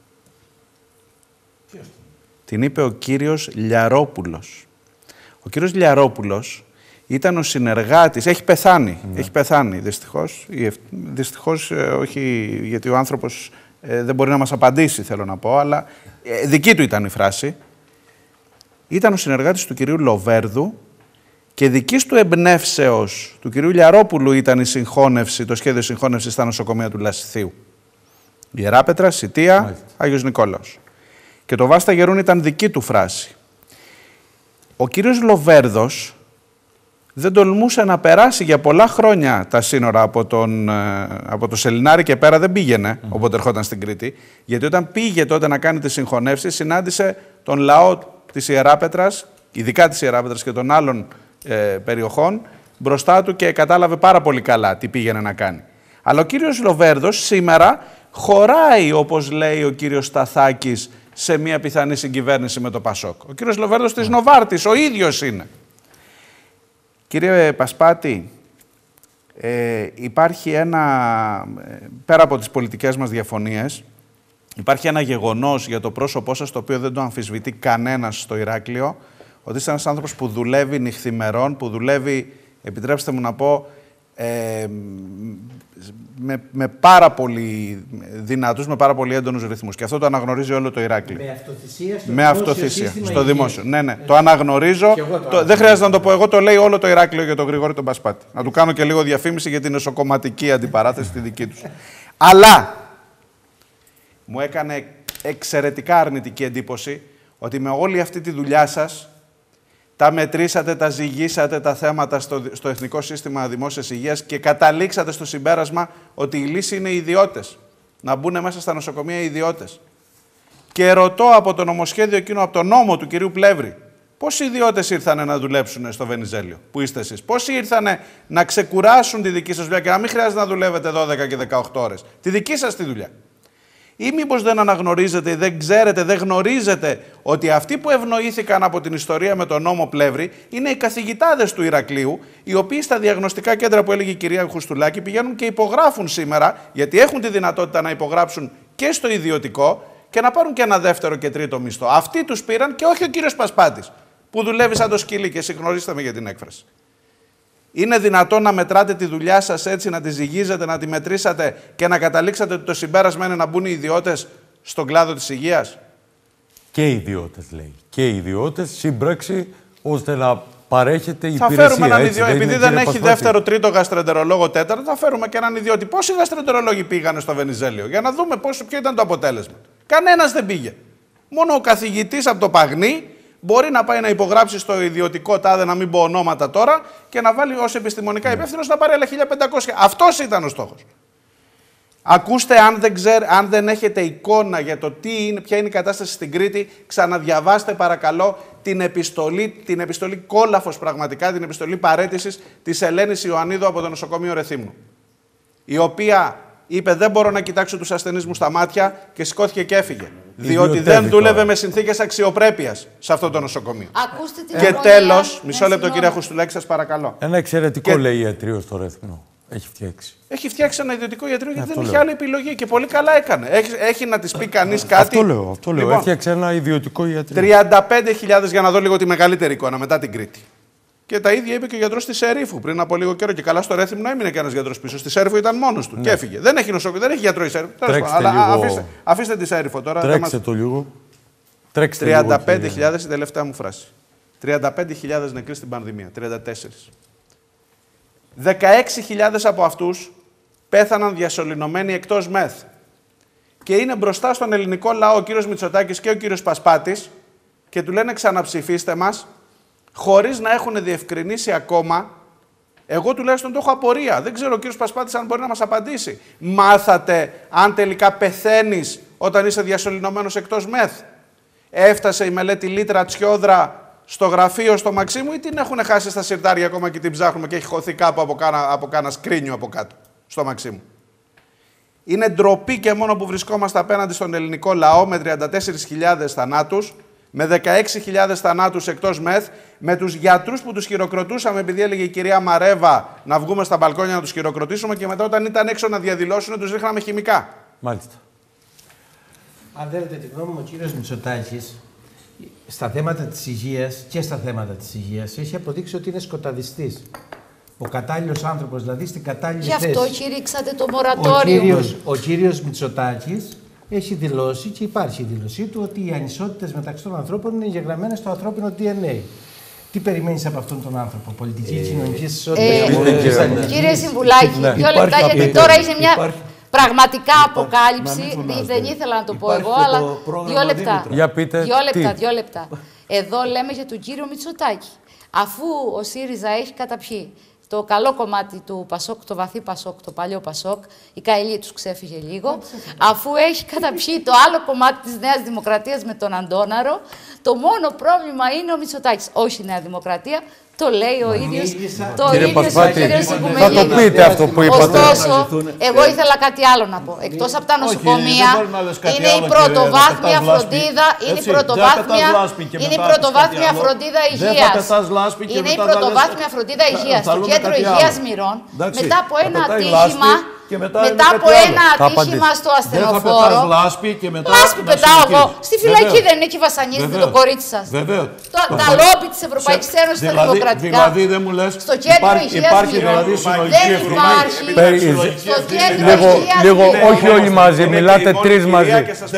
Την είπε ο κύριος Λιαρόπουλος. Ο κύριος Λιαρόπουλος ήταν ο συνεργάτης, έχει πεθάνει δυστυχώς, δυστυχώς όχι γιατί ο άνθρωπος δεν μπορεί να μας απαντήσει θέλω να πω, αλλά δική του ήταν η φράση. Ήταν ο συνεργάτης του κυρίου Λοβέρδου και δικής του εμπνεύσεως του κυρίου Λιαρόπουλου ήταν η συγχώνευση, το σχέδιο συγχώνευσης στα νοσοκομεία του Λασιθίου. Ιεράπετρα, Σιτία, Άγιος Νικόλαος. Και το «Βάστα γερούν» ήταν δική του φράση. Ο κύριος Λοβέρδος δεν τολμούσε να περάσει για πολλά χρόνια τα σύνορα από το Σελινάρι και πέρα δεν πήγαινε, όποτε ερχόταν στην Κρήτη, γιατί όταν πήγε τότε να κάνει τη συγχωνεύση, συνάντησε τον λαό της Ιεράπετρας, ειδικά της Ιεράπετρας και των άλλων περιοχών, μπροστά του και κατάλαβε πάρα πολύ καλά τι πήγαινε να κάνει. Αλλά ο κύριος Λοβέρδος σήμερα χωράει, όπως λέει ο κύριος Σταθάκης, σε μια πιθανή συγκυβέρνηση με το Πασόκ. Ο κύριος Λοβέρδος της Νοβάρτης, ο ίδιος είναι. Κύριε Πασπάτη, υπάρχει πέρα από τις πολιτικές μας διαφωνίες, υπάρχει ένα γεγονός για το πρόσωπό σας, το οποίο δεν το αμφισβητεί κανένας στο Ηράκλειο, ότι είστε ένας άνθρωπος που δουλεύει νυχθημερών, που δουλεύει, επιτρέψτε μου να πω, με πάρα πολύ δυνατούς, με πάρα πολύ έντονους ρυθμούς. Και αυτό το αναγνωρίζει όλο το Ηράκλειο. Με αυτοθυσία στο δημόσιο. Ναι, το αναγνωρίζω. Δεν χρειάζεται να το πω εγώ, το λέει όλο το Ηράκλειο για τον Γρηγόρη τον Πασπάτη. Να του κάνω και λίγο διαφήμιση για την νοσοκομματική αντιπαράθεση τη δική τους. Αλλά μου έκανε εξαιρετικά αρνητική εντύπωση ότι με όλη αυτή τη δουλειά σας τα μετρήσατε, τα ζυγίσατε τα θέματα στο Εθνικό Σύστημα Δημόσιας Υγείας και καταλήξατε στο συμπέρασμα ότι η λύση είναι οι ιδιώτες. Να μπουν μέσα στα νοσοκομεία οι ιδιώτες. Και ρωτώ από το νομοσχέδιο εκείνο, από τον νόμο του κυρίου Πλεύρη, πόσοι ιδιώτες ήρθανε να δουλέψουν στο Βενιζέλιο, που είστε εσείς? Πόσοι ήρθανε να ξεκουράσουν τη δική σας δουλειά και να μην χρειάζεται να δουλεύετε 12 και 18 ώρες, τη δική σας τη δουλειά? Ή μήπως δεν αναγνωρίζετε, δεν ξέρετε, δεν γνωρίζετε ότι αυτοί που ευνοήθηκαν από την ιστορία με τον νόμο Πλεύρη είναι οι καθηγητάδες του Ηρακλείου, οι οποίοι στα διαγνωστικά κέντρα που έλεγε η κυρία Χουστουλάκη πηγαίνουν και υπογράφουν σήμερα, γιατί έχουν τη δυνατότητα να υπογράψουν και στο ιδιωτικό και να πάρουν και ένα δεύτερο και τρίτο μισθό. Αυτοί τους πήραν και όχι ο κύριος Πασπάτης, που δουλεύει σαν το σκυλί, και συγχωρήστε με για την έκφραση. Είναι δυνατόν να μετράτε τη δουλειά σας έτσι, να τη ζυγίζετε, να τη μετρήσατε και να καταλήξατε ότι το συμπέρασμα είναι να μπουν οι ιδιώτες στον κλάδο της υγείας? Και οι ιδιώτες, λέει. Και οι ιδιώτες, σύμπραξη, ώστε να παρέχεται η θα υπηρεσία. Φέρουμε έναν ιδιώτη. Επειδή δεν έχει Πασπάτη. δεύτερο, τρίτο γαστρεντερολόγο, τέταρτο, θα φέρουμε και έναν ιδιώτη. Πόσοι γαστρεντερολόγοι πήγανε στο Βενιζέλιο, για να δούμε ποιο ήταν το αποτέλεσμα? Κανένας δεν πήγε. Μόνο ο καθηγητής από το Παγνί μπορεί να πάει να υπογράψει στο ιδιωτικό τάδε, να μην πω ονόματα τώρα, και να βάλει ως επιστημονικά υπεύθυνος να πάρει άλλα 1500. Αυτός ήταν ο στόχος. Ακούστε, αν δεν έχετε εικόνα για το ποια είναι η κατάσταση στην Κρήτη, ξαναδιαβάστε παρακαλώ την επιστολή κόλαφος πραγματικά, την επιστολή παραίτησης της Ελένης Ιωαννίδου από το νοσοκομείο Ρεθύμνου, η οποία είπε δεν μπορώ να κοιτάξω τους ασθενείς μου στα μάτια και σηκώθηκε και έφυγε. Διότι δεν δούλευε με συνθήκες αξιοπρέπειας σε αυτό το νοσοκομείο. Ακούστε την και τέλος, μισό λεπτό κυρία Χουστουλάκη, σας παρακαλώ. Ένα εξαιρετικό λέει ιατρείο στο Ρεθύμνο. Έχει φτιάξει. Έχει φτιάξει ένα ιδιωτικό ιατρείο γιατί δεν είχε άλλη επιλογή και πολύ καλά έκανε. Έχει να της πει κανείς κάτι. Αυτό λέω. Λοιπόν, έφτιαξε ένα ιδιωτικό ιατρείο. 35.000 για να δω λίγο τη μεγαλύτερη εικόνα μετά την Κρήτη. Και τα ίδια είπε και ο γιατρός της Ερήφου πριν από λίγο καιρό. Και καλά στο Ρέθυμνο έμεινε και ένας γιατρός πίσω. Στη Σέρφου ήταν μόνος του και έφυγε. Δεν έχει νοσοκομείο, δεν έχει γιατρό η Σέρφου. Αφήστε τη Σέρφο τώρα. Τρέξτε το λίγο. 35.000 η τελευταία μου φράση. 35.000 νεκροί στην πανδημία. 34. 16.000 από αυτούς πέθαναν διασωληνωμένοι εκτός ΜΕΘ. Και είναι μπροστά στον ελληνικό λαό ο κύριος Μητσοτάκης και ο κύριος Πασπάτης και του λένε ξαναψηφίστε μας, χωρίς να έχουν διευκρινίσει ακόμα. Εγώ τουλάχιστον το έχω απορία. Δεν ξέρω ο κύριος Πασπάτης αν μπορεί να μας απαντήσει. Μάθατε αν τελικά πεθαίνεις όταν είσαι διασωληνωμένος εκτός ΜΕΘ? Έφτασε η μελέτη Λίτρα Τσιόδρα στο γραφείο στο Μαξίμου ή την έχουν χάσει στα συρτάρια ακόμα και την ψάχνουμε και έχει χωθεί κάπου από κάνα σκρίνιο από κάτω στο Μαξίμου. Είναι ντροπή και μόνο που βρισκόμαστε απέναντι στον ελληνικό λαό με 34.000 θανάτους, με 16.000 θανάτους εκτός ΜΕΘ, με τους γιατρούς που τους χειροκροτούσαμε επειδή έλεγε η κυρία Μαρέβα να βγούμε στα μπαλκόνια να τους χειροκροτήσουμε και μετά όταν ήταν έξω να διαδηλώσουν τους ρίχναμε χημικά. Μάλιστα. Αν θέλετε τη γνώμη μου, ο κύριος Μητσοτάκης στα θέματα της υγείας και στα θέματα της υγείας έχει αποδείξει ότι είναι σκοταδιστής. Ο κατάλληλος άνθρωπος, δηλαδή στην κατάλληλη θέση. Γι' αυτό κηρύξατε το μορατόριο. Ο κύριος Μητσοτάκης έχει δηλώσει και υπάρχει η δήλωσή του ότι οι ανισότητες μεταξύ των ανθρώπων είναι εγγεγραμμένες στο ανθρώπινο DNA. Τι περιμένεις από αυτόν τον άνθρωπο, πολιτική, κοινωνική ισότητα? Κύριε Συμβουλάκη, 2 λεπτά, γιατί τώρα είσαι μια πραγματικά αποκάλυψη. Δεν ήθελα να το πω εγώ, αλλά 2 λεπτά. Για πείτε. 2 λεπτά. Εδώ λέμε για τον κύριο Μητσοτάκη. Αφού ο ΣΥΡΙΖΑ έχει καταπιεί το καλό κομμάτι του Πασόκ, το βαθύ Πασόκ, το παλιό Πασόκ, η Καηλή τους ξέφυγε λίγο, αφού έχει καταπιεί το άλλο κομμάτι της Νέας Δημοκρατίας με τον Αντώναρο, το μόνο πρόβλημα είναι ο Μητσοτάκης, όχι η Νέα Δημοκρατία. Το λέει ο ίδιος, κύριε Πασπάτη, θα το πείτε αυτό που είπατε. Ωστόσο, εγώ ήθελα κάτι άλλο να πω. Εκτός από τα νοσοκομεία, είναι η πρωτοβάθμια φροντίδα, είναι η πρωτοβάθμια φροντίδα υγείας. Είναι η πρωτοβάθμια φροντίδα υγείας. Στο κέντρο υγείας Μυρών, μετά από ένα ατύχημα, στο ασθενοφόρο. Λάσπη πετάω εγώ. Στη φυλακή δεν είναι και βασανίζετε το κορίτσι σας. Τα λόμπι της Ευρωπαϊκής Ένωσης τα δημοκρατικά. Δηλαδή δεν μου λες, στο κέντρο υγείας υπάρχει δηλαδή συλλογική ευθύνη. Λίγο, όχι όλοι μαζί, μιλάτε 3 μαζί.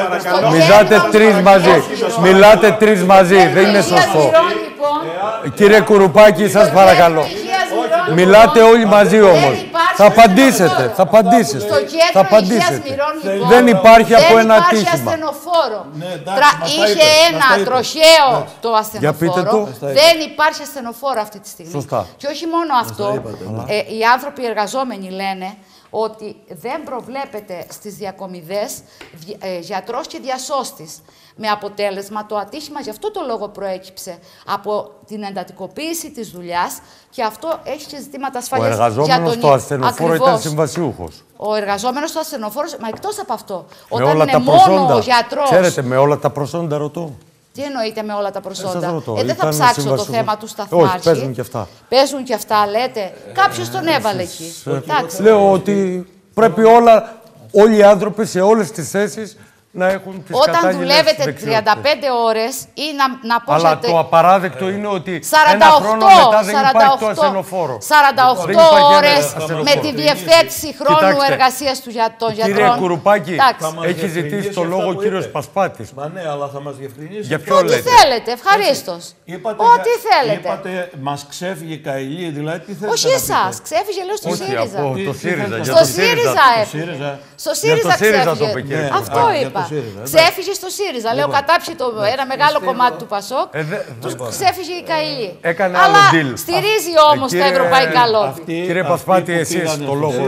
Μιλάτε 3 μαζί, δεν είναι σωστό. Κύριε Κουρουπάκη, σας παρακαλώ. Μιλάτε όλοι μαζί όμως. Θα απαντήσετε. Στο κέντρο υγείας Μυρών, δεν υπάρχει από ένα ατύχημα. Ασθενοφόρο. Είχε ένα τροχαίο το ασθενοφόρο. Δεν υπάρχει ασθενοφόρο αυτή τη στιγμή. Σωστά. Και όχι μόνο αυτό. Οι άνθρωποι εργαζόμενοι λένε ότι δεν προβλέπεται στις διακομιδές γιατρός και διασώστης. Με αποτέλεσμα το ατύχημα γι' αυτό το λόγο προέκυψε από την εντατικοποίηση της δουλειάς και αυτό έχει και ζητήματα ασφαλείας. Ο εργαζόμενος στο ασθενοφόρο ήταν συμβασιούχος. Ο εργαζόμενος στο ασθενοφόρο, μα εκτός από αυτό, όταν είναι μόνο ο γιατρός... Ξέρετε, με όλα τα προσόντα ρωτώ. Τι εννοείται με όλα τα προσόντα? Δεν θα ψάξω το θέμα του σταθμάρχη. Όχι, παίζουν και αυτά. Παίζουν και αυτά, λέτε. Κάποιος τον έβαλε εκεί. Λέω ότι πρέπει όλοι οι άνθρωποι σε όλες τις θέσεις να έχουν τις κατάλληλες δεξιότητες. Όταν δουλεύετε 35 ώρες ή να πούσετε... Αλλά το απαράδεκτο είναι ότι ένα χρόνο μετά δεν υπάρχει το ασθενοφόρο. 48 ώρες με τη διευθέτηση χρόνου εργασίας των γιατρών. Κύριε Κουρουπάκη, έχει ζητήσει το λόγο ο κύριος Πασπάτης. Μα ναι, αλλά θα μας διευκρινίσει. Για ποιο λέτε? Ό,τι θέλετε, ευχαρίστως. Ό,τι θέλετε. Είπατε, μας ξέφυγε η Καηλή, δηλαδή τι θέλετε? Όχι εσάς, ξέφυγε λέω στο ΣΥΡΙΖΑ. Στο ΣΥΡΙΖΑ. Στο ΣΥΡΙΖΑ ξέφυγε. Αυτό είπα. Ξέφυγε στο ΣΥΡΙΖΑ. Λέω κατάψει ένα μεγάλο κομμάτι του Πασόκ. Τους ξέφυγε η Καηλή. Αλλά στηρίζει όμως τα ευρωπαϊκά λόμπι. Κύριε Πασπάτη, εσείς το λόγο.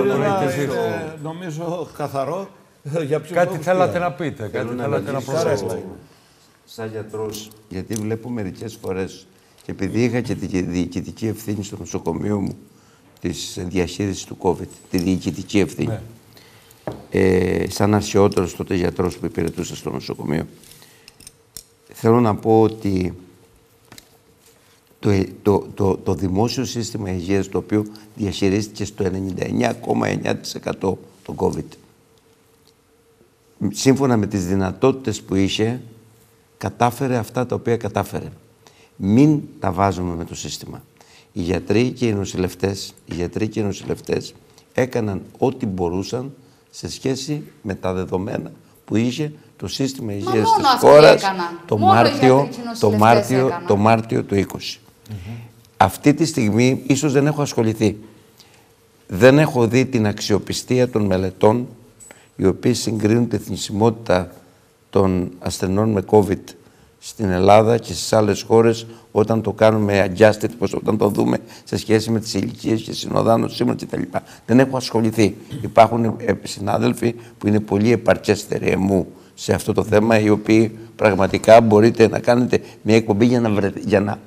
Νομίζω καθαρό. Κάτι θέλατε να πείτε, κάτι θέλατε να προσθέσετε. Σαν γιατρός, γιατί βλέπω μερικές φορές και επειδή είχα και τη διοικητική ευθύνη στο νοσοκομείο μου της διαχείρισης του COVID, τη διοικητική ευθύνη. Σαν αρχαιότερος τότε γιατρός που υπηρετούσα στο νοσοκομείο, θέλω να πω ότι το δημόσιο σύστημα υγείας, το οποίο διαχειρίστηκε στο 99,9% το COVID, σύμφωνα με τις δυνατότητες που είχε, κατάφερε αυτά τα οποία κατάφερε. Μην τα βάζουμε με το σύστημα. Οι γιατροί και οι νοσηλευτές έκαναν ό,τι μπορούσαν σε σχέση με τα δεδομένα που είχε το σύστημα υγείας της χώρας το Μάρτιο του 20. Αυτή τη στιγμή ίσως δεν έχω ασχοληθεί. Δεν έχω δει την αξιοπιστία των μελετών οι οποίες συγκρίνουν τη θνησιμότητα των ασθενών με COVID στην Ελλάδα και στις άλλες χώρες όταν το κάνουμε adjusted, όταν το δούμε σε σχέση με τις ηλικίες και συνοδάνωση σήμερα κτλ. Δεν έχω ασχοληθεί. Υπάρχουν συνάδελφοι που είναι πολύ επαρκέστεροι εμού σε αυτό το θέμα, οι οποίοι πραγματικά μπορείτε να κάνετε μια εκπομπή για να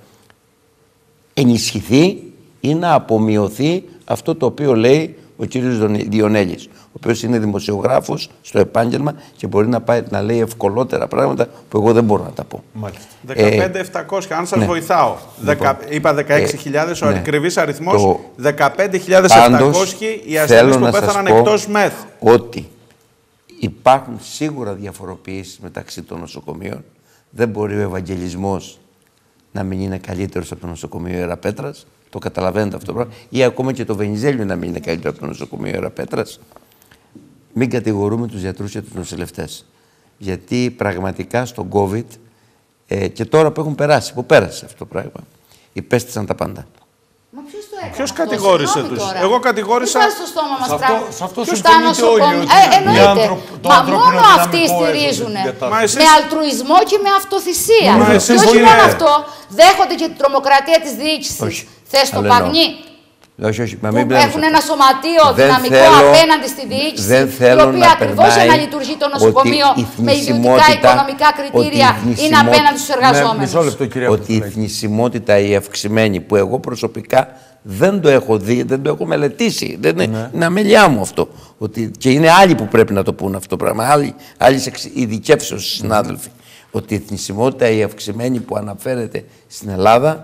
ενισχυθεί ή να απομειωθεί αυτό το οποίο λέει ο κύριος Διονέλης, ο οποίος είναι δημοσιογράφος στο επάγγελμα και μπορεί να πάει να λέει ευκολότερα πράγματα που εγώ δεν μπορώ να τα πω. 15.700, αν σας βοηθάω. Είπα 16.000, ο ακριβής αριθμός 15.700 οι ασθενείς που πέθαναν εκτός ΜΕΘ. Ότι υπάρχουν σίγουρα διαφοροποιήσεις μεταξύ των νοσοκομείων. Δεν μπορεί ο Ευαγγελισμός να μην είναι καλύτερος από το νοσοκομείο Ιεραπέτρας. Το καταλαβαίνετε αυτό το πράγμα. Ή ακόμα και το Βενιζέλιο να μην είναι καλύτερο από το νοσοκομείο Ιεραπέτρας. Μην κατηγορούμε τους γιατρούς και τους νοσηλευτές. Γιατί πραγματικά στον COVID και τώρα που έχουν περάσει, που πέρασε αυτό το πράγμα, υπέστησαν τα πάντα. Μα ποιος το έκανε? Ποιος κατηγόρησε τους? Εγώ κατηγόρησα. Τι στο στόμα μας πράγμα. Σε αυτό Ποιος τα συμφωνείτε όλοι. εννοείται. Μα μόνο αυτοί στηρίζουν. Με αλτρουισμό και με αυτοθυσία. Και όχι μόνο αυτό, δέχονται και την τρομοκρατία της διοίκησης. Θες το παγνί. Όχι, που έχουν ένα σωματείο δυναμικό απέναντι στη διοίκηση, η οποία ακριβώς για να λειτουργεί το νοσοκομείο με ιδιωτικά οικονομικά κριτήρια είναι απέναντι στους εργαζόμενους. Ότι η θνησιμότητα η αυξημένη, που εγώ προσωπικά δεν το έχω δει, δεν το έχω μελετήσει, δεν είναι αμέλειά μου αυτό. Ότι, και είναι άλλοι που πρέπει να το πούν αυτό το πράγμα, άλλοι ειδικεύσεως συνάδελφοι. Ότι η θνησιμότητα η αυξημένη που αναφέρεται στην Ελλάδα,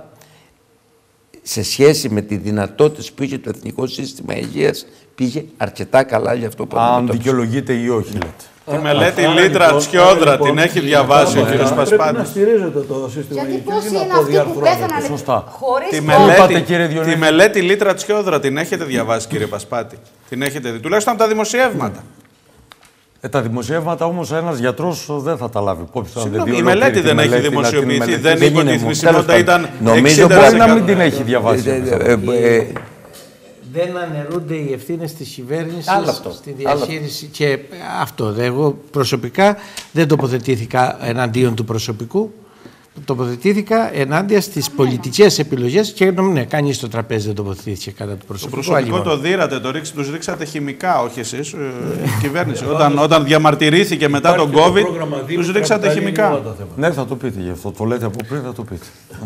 σε σχέση με τις δυνατότητες που είχε το Εθνικό Σύστημα Υγείας, πήγε αρκετά καλά για αυτό που αν δικαιολογείται ή όχι, λέτε. Τη μελέτη Λίτρα Τσιόδρα την έχει διαβάσει ο κ. Πασπάτης. Πρέπει να στηρίζεται το σύστημα υγείας. Γιατί πόσοι είναι αυτοί που πέθαναν χωρίς τη μελέτη Λίτρα Τσιόδρα την έχετε διαβάσει, κύριε Πασπάτη? Την έχετε δει, τουλάχιστον από τα δημοσιεύματα. Τα δημοσιεύματα όμως ένας γιατρός δεν θα τα λάβει υπόψη. Η μελέτη δεν έχει δημοσιοποιηθεί. Δεν είπε ότι η θνησιμότητα ήταν 60%. Νομίζω μπορεί να μην την έχει διαβάσει. Δεν αναιρούνται οι ευθύνες της κυβέρνησης στη διαχείριση. Και αυτό. Εγώ προσωπικά δεν τοποθετήθηκα εναντίον του προσωπικού. Τοποθετήθηκα ενάντια στις πολιτικές επιλογές και ναι, κανείς στο τραπέζι δεν τοποθετήθηκε κατά του προσωπικού. Το προσωπικό το δίρατε, τους ρίξατε χημικά, όχι εσείς, η κυβέρνηση. Όταν διαμαρτυρήθηκε μετά τον COVID, τους ρίξατε χημικά. Ναι, θα το πείτε γι' αυτό. Το λέτε από πριν, θα το πείτε.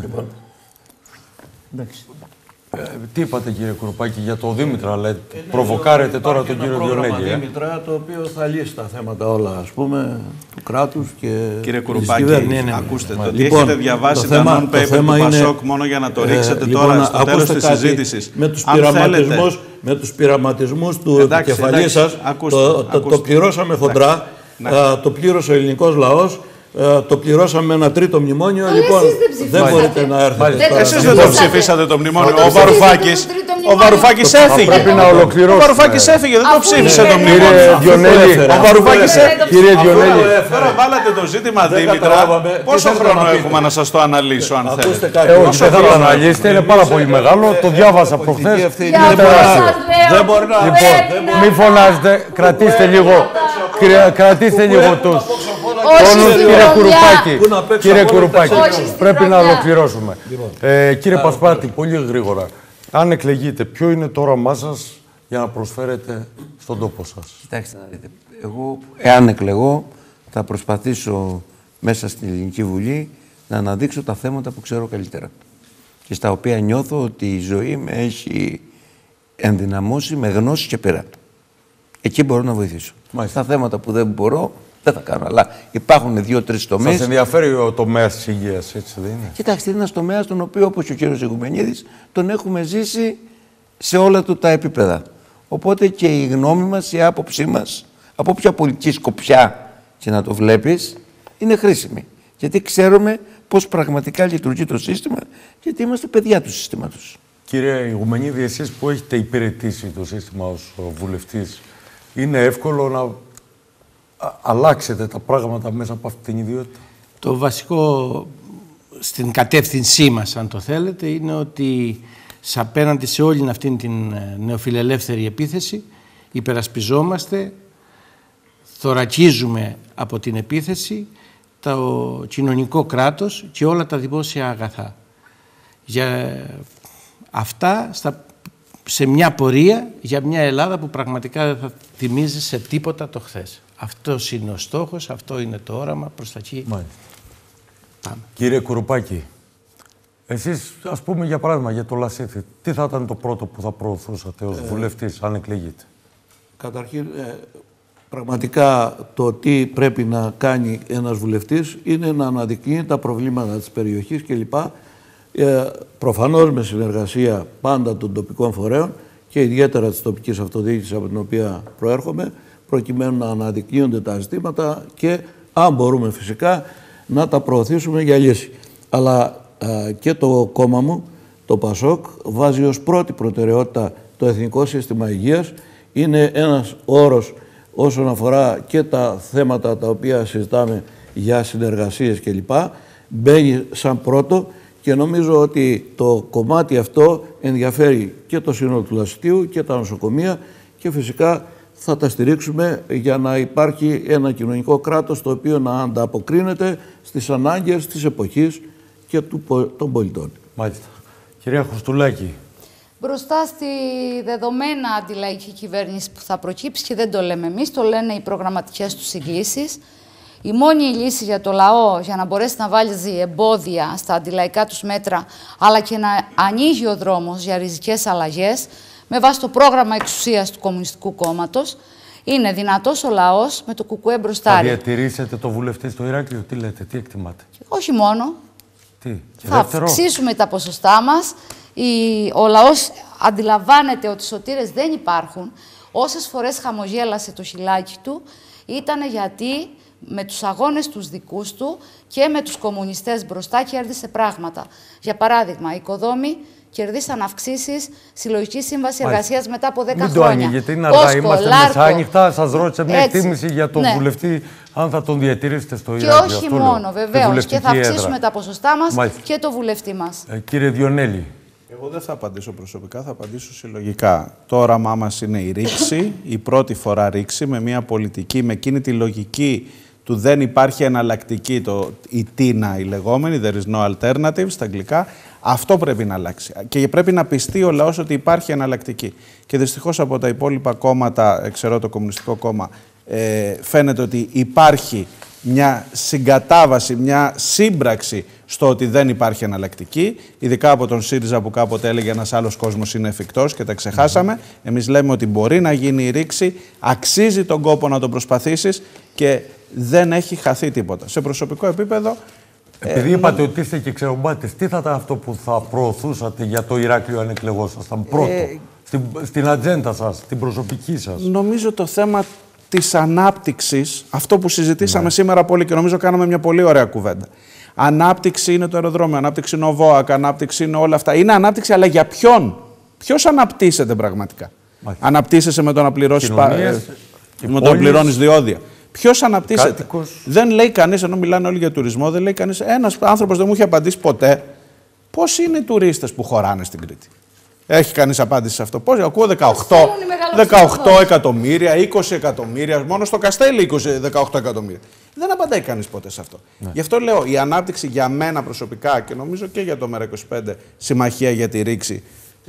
Τι είπατε, κύριε Κουρουπάκη, για το Δήμητρα, λέτε, προβοκάρετε τώρα τον κύριο Διονέλη. Δήμητρα, το οποίο θα λύσει τα θέματα όλα, ας πούμε, του κράτους και κύριε Κουρουπάκη, ακούστε, το ότι έχετε διαβάσει τα non-paper του Πασόκ μόνο για να το ρίξετε τώρα στο τέλος της συζήτησης. Με τους πειραματισμούς του επικεφαλής σας, το πληρώσαμε χοντρά, το πλήρωσε ο ελληνικός λαός. Το πληρώσαμε με ένα τρίτο μνημόνιο. Λοιπόν, δεν μπορείτε να έρθετε. Εσείς δεν το ψηφίσατε το μνημόνιο. Ο Βαρουφάκης έφυγε. Πρέπει να ολοκληρώσουμε. Ο Βαρουφάκης έφυγε, δεν το ψήφισε το μνημόνιο. Κύριε Διονέλη, ο Βαρουφάκης έφυγε. Κύριε Διονέλη, τώρα βάλατε το ζήτημα Δήμητρα. Πόσο χρόνο έχουμε να σας το αναλύσω, αν θέλετε? Όχι, δεν θα το αναλύσετε, είναι πάρα πολύ μεγάλο. Το διάβασα προχθές. Δεν μπορεί να. Μην φωνάζετε, κρατήστε λίγο τους. Κύριε Κουρουπάκη, πρέπει να ολοκληρώσουμε. Κύριε Πασπάτη, πολύ γρήγορα. Αν εκλεγείτε, ποιο είναι το όραμά σας για να προσφέρετε στον τόπο σας? Κοιτάξτε να δείτε, εγώ εάν εκλεγώ θα προσπαθήσω μέσα στην Ελληνική Βουλή να αναδείξω τα θέματα που ξέρω καλύτερα και στα οποία νιώθω ότι η ζωή με έχει ενδυναμώσει με γνώση και πειρά. Εκεί μπορώ να βοηθήσω. Στα θέματα που δεν μπορώ, δεν θα κάνω. Αλλά υπάρχουν 2-3 τομείς. Σας ενδιαφέρει ο τομέας της υγείας, έτσι δεν είναι? Κοιτάξτε, είναι ένας τομέας τον οποίο, όπως και ο κύριος Ιγουμενίδης, τον έχουμε ζήσει σε όλα του τα επίπεδα. Οπότε και η γνώμη μας, η άποψή μας, από ποια πολιτική σκοπιά και να το βλέπεις, είναι χρήσιμη. Γιατί ξέρουμε πώς πραγματικά λειτουργεί το σύστημα, γιατί είμαστε παιδιά του συστήματος. Κύριε Ιγουμενίδη, εσείς που έχετε υπηρετήσει το σύστημα ως βουλευτής, είναι εύκολο να αλλάξετε τα πράγματα μέσα από αυτή την ιδιότητα? Το βασικό στην κατεύθυνσή μας, αν το θέλετε, είναι ότι απέναντι σε όλη αυτήν την νεοφιλελεύθερη επίθεση υπερασπιζόμαστε, θωρακίζουμε από την επίθεση το κοινωνικό κράτος και όλα τα δημόσια αγαθά. Για αυτά σε μια πορεία για μια Ελλάδα που πραγματικά δεν θα θυμίζει σε τίποτα το χθες. Αυτός είναι ο στόχος, αυτό είναι το όραμα, προς τα εκεί πάμε. Κύριε Κουρουπάκη, εσείς, ας πούμε για παράδειγμα για το Λασίθι, τι θα ήταν το πρώτο που θα προωθούσατε ως βουλευτής, αν εκλεγείτε? Καταρχήν, πραγματικά το τι πρέπει να κάνει ένας βουλευτής είναι να αναδεικνύει τα προβλήματα της περιοχής κλπ. Προφανώς με συνεργασία πάντα των τοπικών φορέων και ιδιαίτερα της τοπικής αυτοδιοίκησης από την οποία προέρχομαι, προκειμένου να αναδεικνύονται τα ζητήματα και αν μπορούμε φυσικά να τα προωθήσουμε για λύση. Αλλά και το κόμμα μου, το ΠΑΣΟΚ, βάζει ως πρώτη προτεραιότητα το Εθνικό Σύστημα Υγείας. Είναι ένας όρος όσον αφορά και τα θέματα τα οποία συζητάμε για συνεργασίες κλπ. Μπαίνει σαν πρώτο και νομίζω ότι το κομμάτι αυτό ενδιαφέρει και το σύνολο του Λασιτίου και τα νοσοκομεία και φυσικά θα τα στηρίξουμε για να υπάρχει ένα κοινωνικό κράτος το οποίο να ανταποκρίνεται στις ανάγκες της εποχής και των πολιτών. Μάλιστα. Κυρία Χριστουλάκη. Μπροστά στη δεδομένα αντιλαϊκή κυβέρνηση που θα προκύψει, και δεν το λέμε εμείς, το λένε οι προγραμματικές τους συγκλήσεις, η μόνη λύση για το λαό για να μπορέσει να βάλει εμπόδια στα αντιλαϊκά τους μέτρα, αλλά και να ανοίγει ο δρόμος για ριζικές αλλαγές, με βάση το πρόγραμμα εξουσίας του Κομμουνιστικού Κόμματος, είναι δυνατός ο λαός με το κουκουέ μπροστάρι. Θα διατηρήσετε το βουλευτή στο Ηράκλειο, τι λέτε, τι εκτιμάτε? Όχι μόνο. Τι, θα αυξήσουμε τα ποσοστά μας. Ο λαός αντιλαμβάνεται ότι σωτήρες δεν υπάρχουν. Όσες φορές χαμογέλασε το χιλάκι του, ήταν γιατί με τους αγώνες τους δικούς του και με τους κομμουνιστές μπροστά κέρδισε πράγματα. Για παράδειγμα, οι οικοδόμοι κερδίσαν αυξήσεις συλλογική σύμβαση εργασίας μετά από 10 χρόνια. Μην το ανοίγετε, είναι αργά. Είμαστε μεσάνυχτα. Σας ρώτησα μια εκτίμηση για τον βουλευτή, αν θα τον διατηρήσετε στο Ηράκλειο. Και όχι μόνο, βεβαίως. Και θα αυξήσουμε τα ποσοστά μας και το βουλευτή μας. Κύριε Διονέλη. Εγώ δεν θα απαντήσω προσωπικά, θα απαντήσω συλλογικά. Το όραμά μας είναι η ρήξη, η πρώτη φορά ρήξη, με μια πολιτική, με εκείνη τη λογική του δεν υπάρχει εναλλακτική, η τίνα η λεγόμενη, there is no alternative στα αγγλικά. Αυτό πρέπει να αλλάξει. Και πρέπει να πιστεί ο λαός ότι υπάρχει εναλλακτική. Και δυστυχώς από τα υπόλοιπα κόμματα, εξαιρώ το Κομμουνιστικό Κόμμα, φαίνεται ότι υπάρχει μια συγκατάβαση, μια σύμπραξη στο ότι δεν υπάρχει εναλλακτική, ειδικά από τον ΣΥΡΙΖΑ που κάποτε έλεγε ένας άλλος κόσμος είναι εφικτός και τα ξεχάσαμε. Εμείς λέμε ότι μπορεί να γίνει η ρήξη, αξίζει τον κόπο να τον προσπαθήσεις και δεν έχει χαθεί τίποτα. Σε προσωπικό επίπεδο... Επειδή είπατε ότι είστε και ξερομπάτες, τι θα ήταν αυτό που θα προωθούσατε για το Ηράκλειο αν εκλεγόσασταν πρώτο, στην ατζέντα σας, στην προσωπική σας? Νομίζω το θέμα της ανάπτυξης, αυτό που συζητήσαμε σήμερα πολύ και νομίζω κάναμε μια πολύ ωραία κουβέντα. Ανάπτυξη είναι το αεροδρόμιο, ανάπτυξη είναι ο ΒΟΑΚ, ανάπτυξη είναι όλα αυτά. Είναι ανάπτυξη, αλλά για ποιον? Ποιος αναπτύσσεται πραγματικά? Αναπτύσσεσαι με το να πληρώσεις με το να πληρώνεις διόδια. Ποιος αναπτύσσεται? Κάτοικος. Δεν λέει κανείς, ενώ μιλάνε όλοι για τουρισμό, δεν λέει κανείς, ένας άνθρωπος δεν μου έχει απαντήσει ποτέ πώς είναι οι τουρίστες που χωράνε στην Κρήτη. Έχει κανείς απάντηση σε αυτό? Πώς? Ακούω 18 εκατομμύρια, 20 εκατομμύρια, μόνο στο Καστέλι 18 εκατομμύρια. Δεν απαντάει κανείς ποτέ σε αυτό. Γι' αυτό λέω, η ανάπτυξη για μένα προσωπικά και νομίζω και για το ΜΕΡΑ25, Συμμαχία για τη Ρήξη,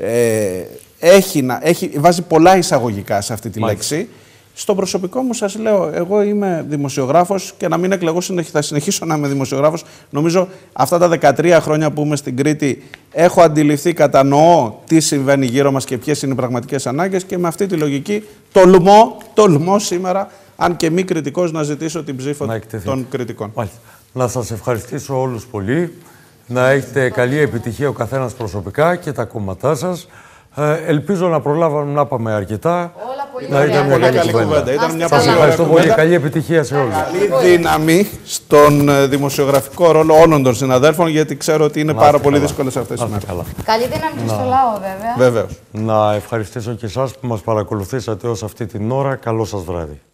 βάζει πολλά εισαγωγικά σε αυτή τη λέξη. Στο προσωπικό μου σας λέω, εγώ είμαι δημοσιογράφος και να μην εκλεγώ θα συνεχίσω να είμαι δημοσιογράφος. Νομίζω αυτά τα 13 χρόνια που είμαι στην Κρήτη έχω αντιληφθεί, κατανοώ τι συμβαίνει γύρω μας και ποιες είναι οι πραγματικές ανάγκες και με αυτή τη λογική τολμώ σήμερα, αν και μη κριτικός, να ζητήσω την ψήφο των κριτικών. Να σας ευχαριστήσω όλους πολύ. Να έχετε καλή επιτυχία ο καθένας προσωπικά και τα κόμματά σας. Ελπίζω να προλάβαμε να πάμε αρκετά. Όλα ήταν μια καλή κουβέντα. Σας ευχαριστώ πολύ. Καλή επιτυχία σε όλους. Καλή δύναμη στον δημοσιογραφικό ρόλο όλων των συναδέλφων, γιατί ξέρω ότι είναι πάρα πολύ δύσκολες αυτές οι μέρες. Καλή δύναμη και στο λαό, βέβαια. Βεβαίως. Να ευχαριστήσω και εσάς που μας παρακολουθήσατε ως αυτή την ώρα. Καλό σας βράδυ.